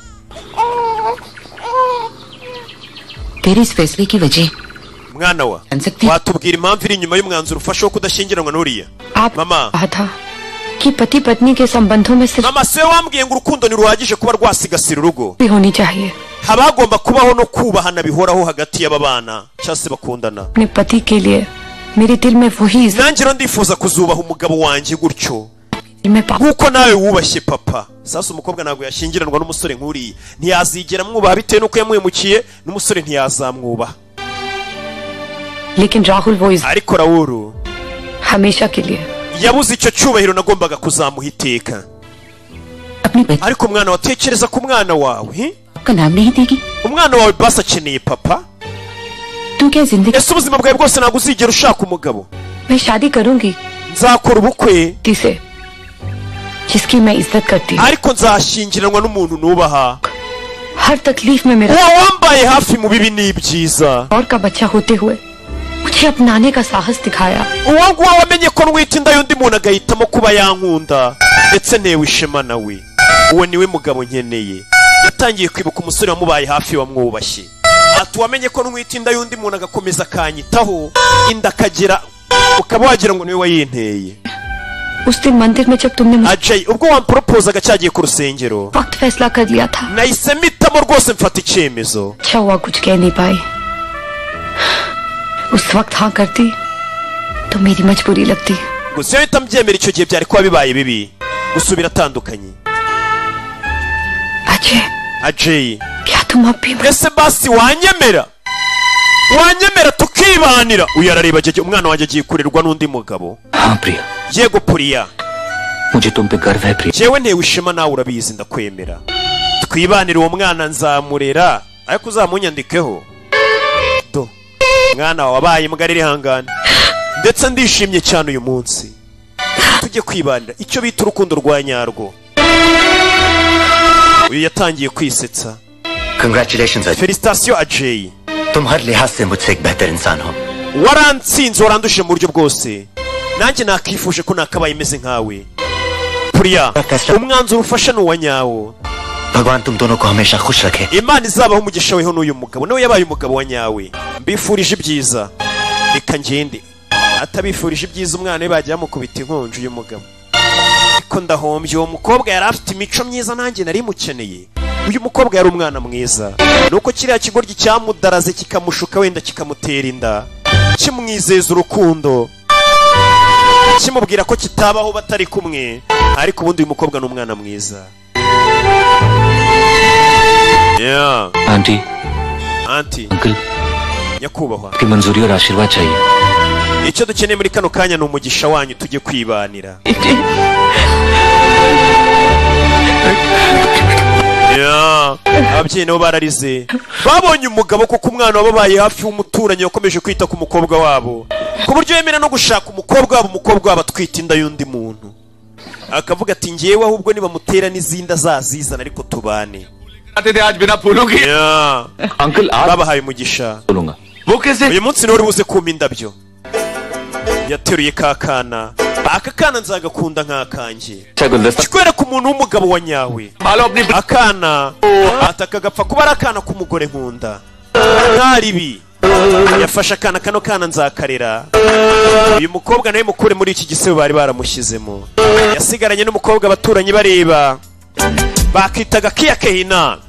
तेरे इस फैसले की वजह mwana wa watubwira impamvu iri inyuma y'umwanzuro ufashe wo kudashyingiranwa n'uriya mama? कहा था कि पति पत्नी के संबंधों में सिर्फ mama se wambwiye ngo urukundo ntiruhagije kuba rwasigasira urugo भी होनी चाहिए। haba hagomba kubaho no kubahana bihoraho hagati y'aba bana cyangwa se bakundana। अपने पति के लिए मेरे दिल में वही इज्जत nanjye rero ndifuza kuzubaha umugabo wanjye gutyo में पाप nk'uko nawe wubashye papa। sasa umukobwa ntabwo yashyingiranwa n'umusore nk'uriya ntiyazigera amwubaha bitewe n'uko yamuhemukiye n'umusore ntiyazamwubaha। लेकिन राहुल वो इज्जत ariko Raoul हमेशा के लिए yabuze icyo cyubahiro nagombaga kuzamuha iteka। ariko mwana watekereza ku mwana wawe आपका नाम नहीं देगी? umwana wawe basi akeneye papa। तू क्या जिंदगी ese ubuzima bwawe bwose ntabwo uzigera ushaka umugabo? मैं शादी करूंगी nzakora ubukwe जिसे जिसकी मैं इज्जत करती हूँ। ariko nzashyingiranwa n'umuntu nubaha। हर तकलीफ में मेरा uwo wambaye hafi mu bibi n'ibyiza और का बच्चा होते हुए मुझे अपनाने का साहस दिखाया। uwo nguwo wamenye ko nwita inda y'undi muntu agahitamo kuba yankunda ndetse ntewe ishema nawe uwo niwe mugabo nkeneye। yatangiye kwibuka umusore wamubaye hafi wamwubashye ati wamenye ko nwita inda y'undi muntu agakomeza akanyitaho inda akagera ukaba wagira ngo niwe wayinteye। उस दिन मंदिर में जब तुमने मुझे Ajay ubwo wamporopozaga cyagiye ku rusengero वक्त फैसला कर लिया था nahise mpitamo rwose mfata icyemezo। अच्छा हुआ कुछ कह नहीं पाई। उस वक्त हाँ करती तो मेरी मजबूरी लगती। gusa iyo uhita mbyemera icyo gihe byari kuba bibaye bibi gusa biratandukanye। Ajay Ajay क्या तुम अब भी ese basi wanyemera wanyemera tukibanira? uyu arareba agiye umwana wanjye agiye kurerwa n'undi mugabo। हाँ प्रिया, yego Priya मुझे तुम पे गर्व है प्रिया। jewe ntewe ishema nawe urabizi ndakwemera twibanire uwo mwana nzamurera ariko uzamunyandikeho do mwana wabaye imbwa rihangana ndetse ndishimye cyane uyu munsi tujye kwibanira icyo bita urukundo rwa nyarwo। uyu yatangiye kwisetsa। Congratulations Ajay। Félicitations Ajay, तुम हर लिहाज से मुझसे एक बेहतर इंसान हो। warantsinze warandushe mu buryo bwose nanjye nakifuje ko nakabaye imeze nkawe। Priya umwanzuro ufashe ni uwa nyawo। भगवान तुम दोनों को हमेशा खुश रखे। imana izabaho umugisha weho n'uyu mugabo nawe yabaye umugabo wa nyawe mbifurije ibyiza reka ngende atabifurije ibyiza umwana we bajya bamukubita inkonjo uyu mugabo ariko ndahombye uwo mukobwa yari afite imico myiza nanjye nari mukeneye uyu mukobwa yari umwana mwiza nuko kiriya kigoryi cyamudaraze kikamushuka wenda kikamutera inda kimwizeza urukundo kimubwira ko kitabaho batari kumwe ariko ubundi uyu mukobwa ni umwana mwiza। Yeah. Auntie Auntie uncle nyakubahwa की मंजूरी और आशीर्वाद चाहिए। icyo dukeneye muri kano kanya ni umugisha wanyu tujye kwibanira। Yeah. ababyeyi nabo bararize babonye umugabo kuko umwana wababaye hafi w'umuturanyi wakomeje kwita ku mukobwa wabo ku buryo yemera no gushaka umukobwa wabo umukobwa wabo atwita inda y'undi muntu akavuga ati ngewe ahubwo nibamutera n'izindi azazizana ariko tubane। आते थे आज बिना फूलों की। Yeah. Uncle आप babahaye umugisha। बोलूंगा uyu munsi niwe uri buze kuma indabyo. Yateruye ka kana, aka kana nzagakunda nk'akanjye, kikwereka umuntu w'umugabo wa nyawe. Akana atakagapfa kuba ari akana k'umugore nkunda ntaribi. Yafashe akana, kano kana nzakarera. Uyu mukobwa nawe mukure muri iki gisebo bari baramushyizemo. Yasigaranye n'umukobwa abaturanyi bareba, bakitaga Kia Kehina.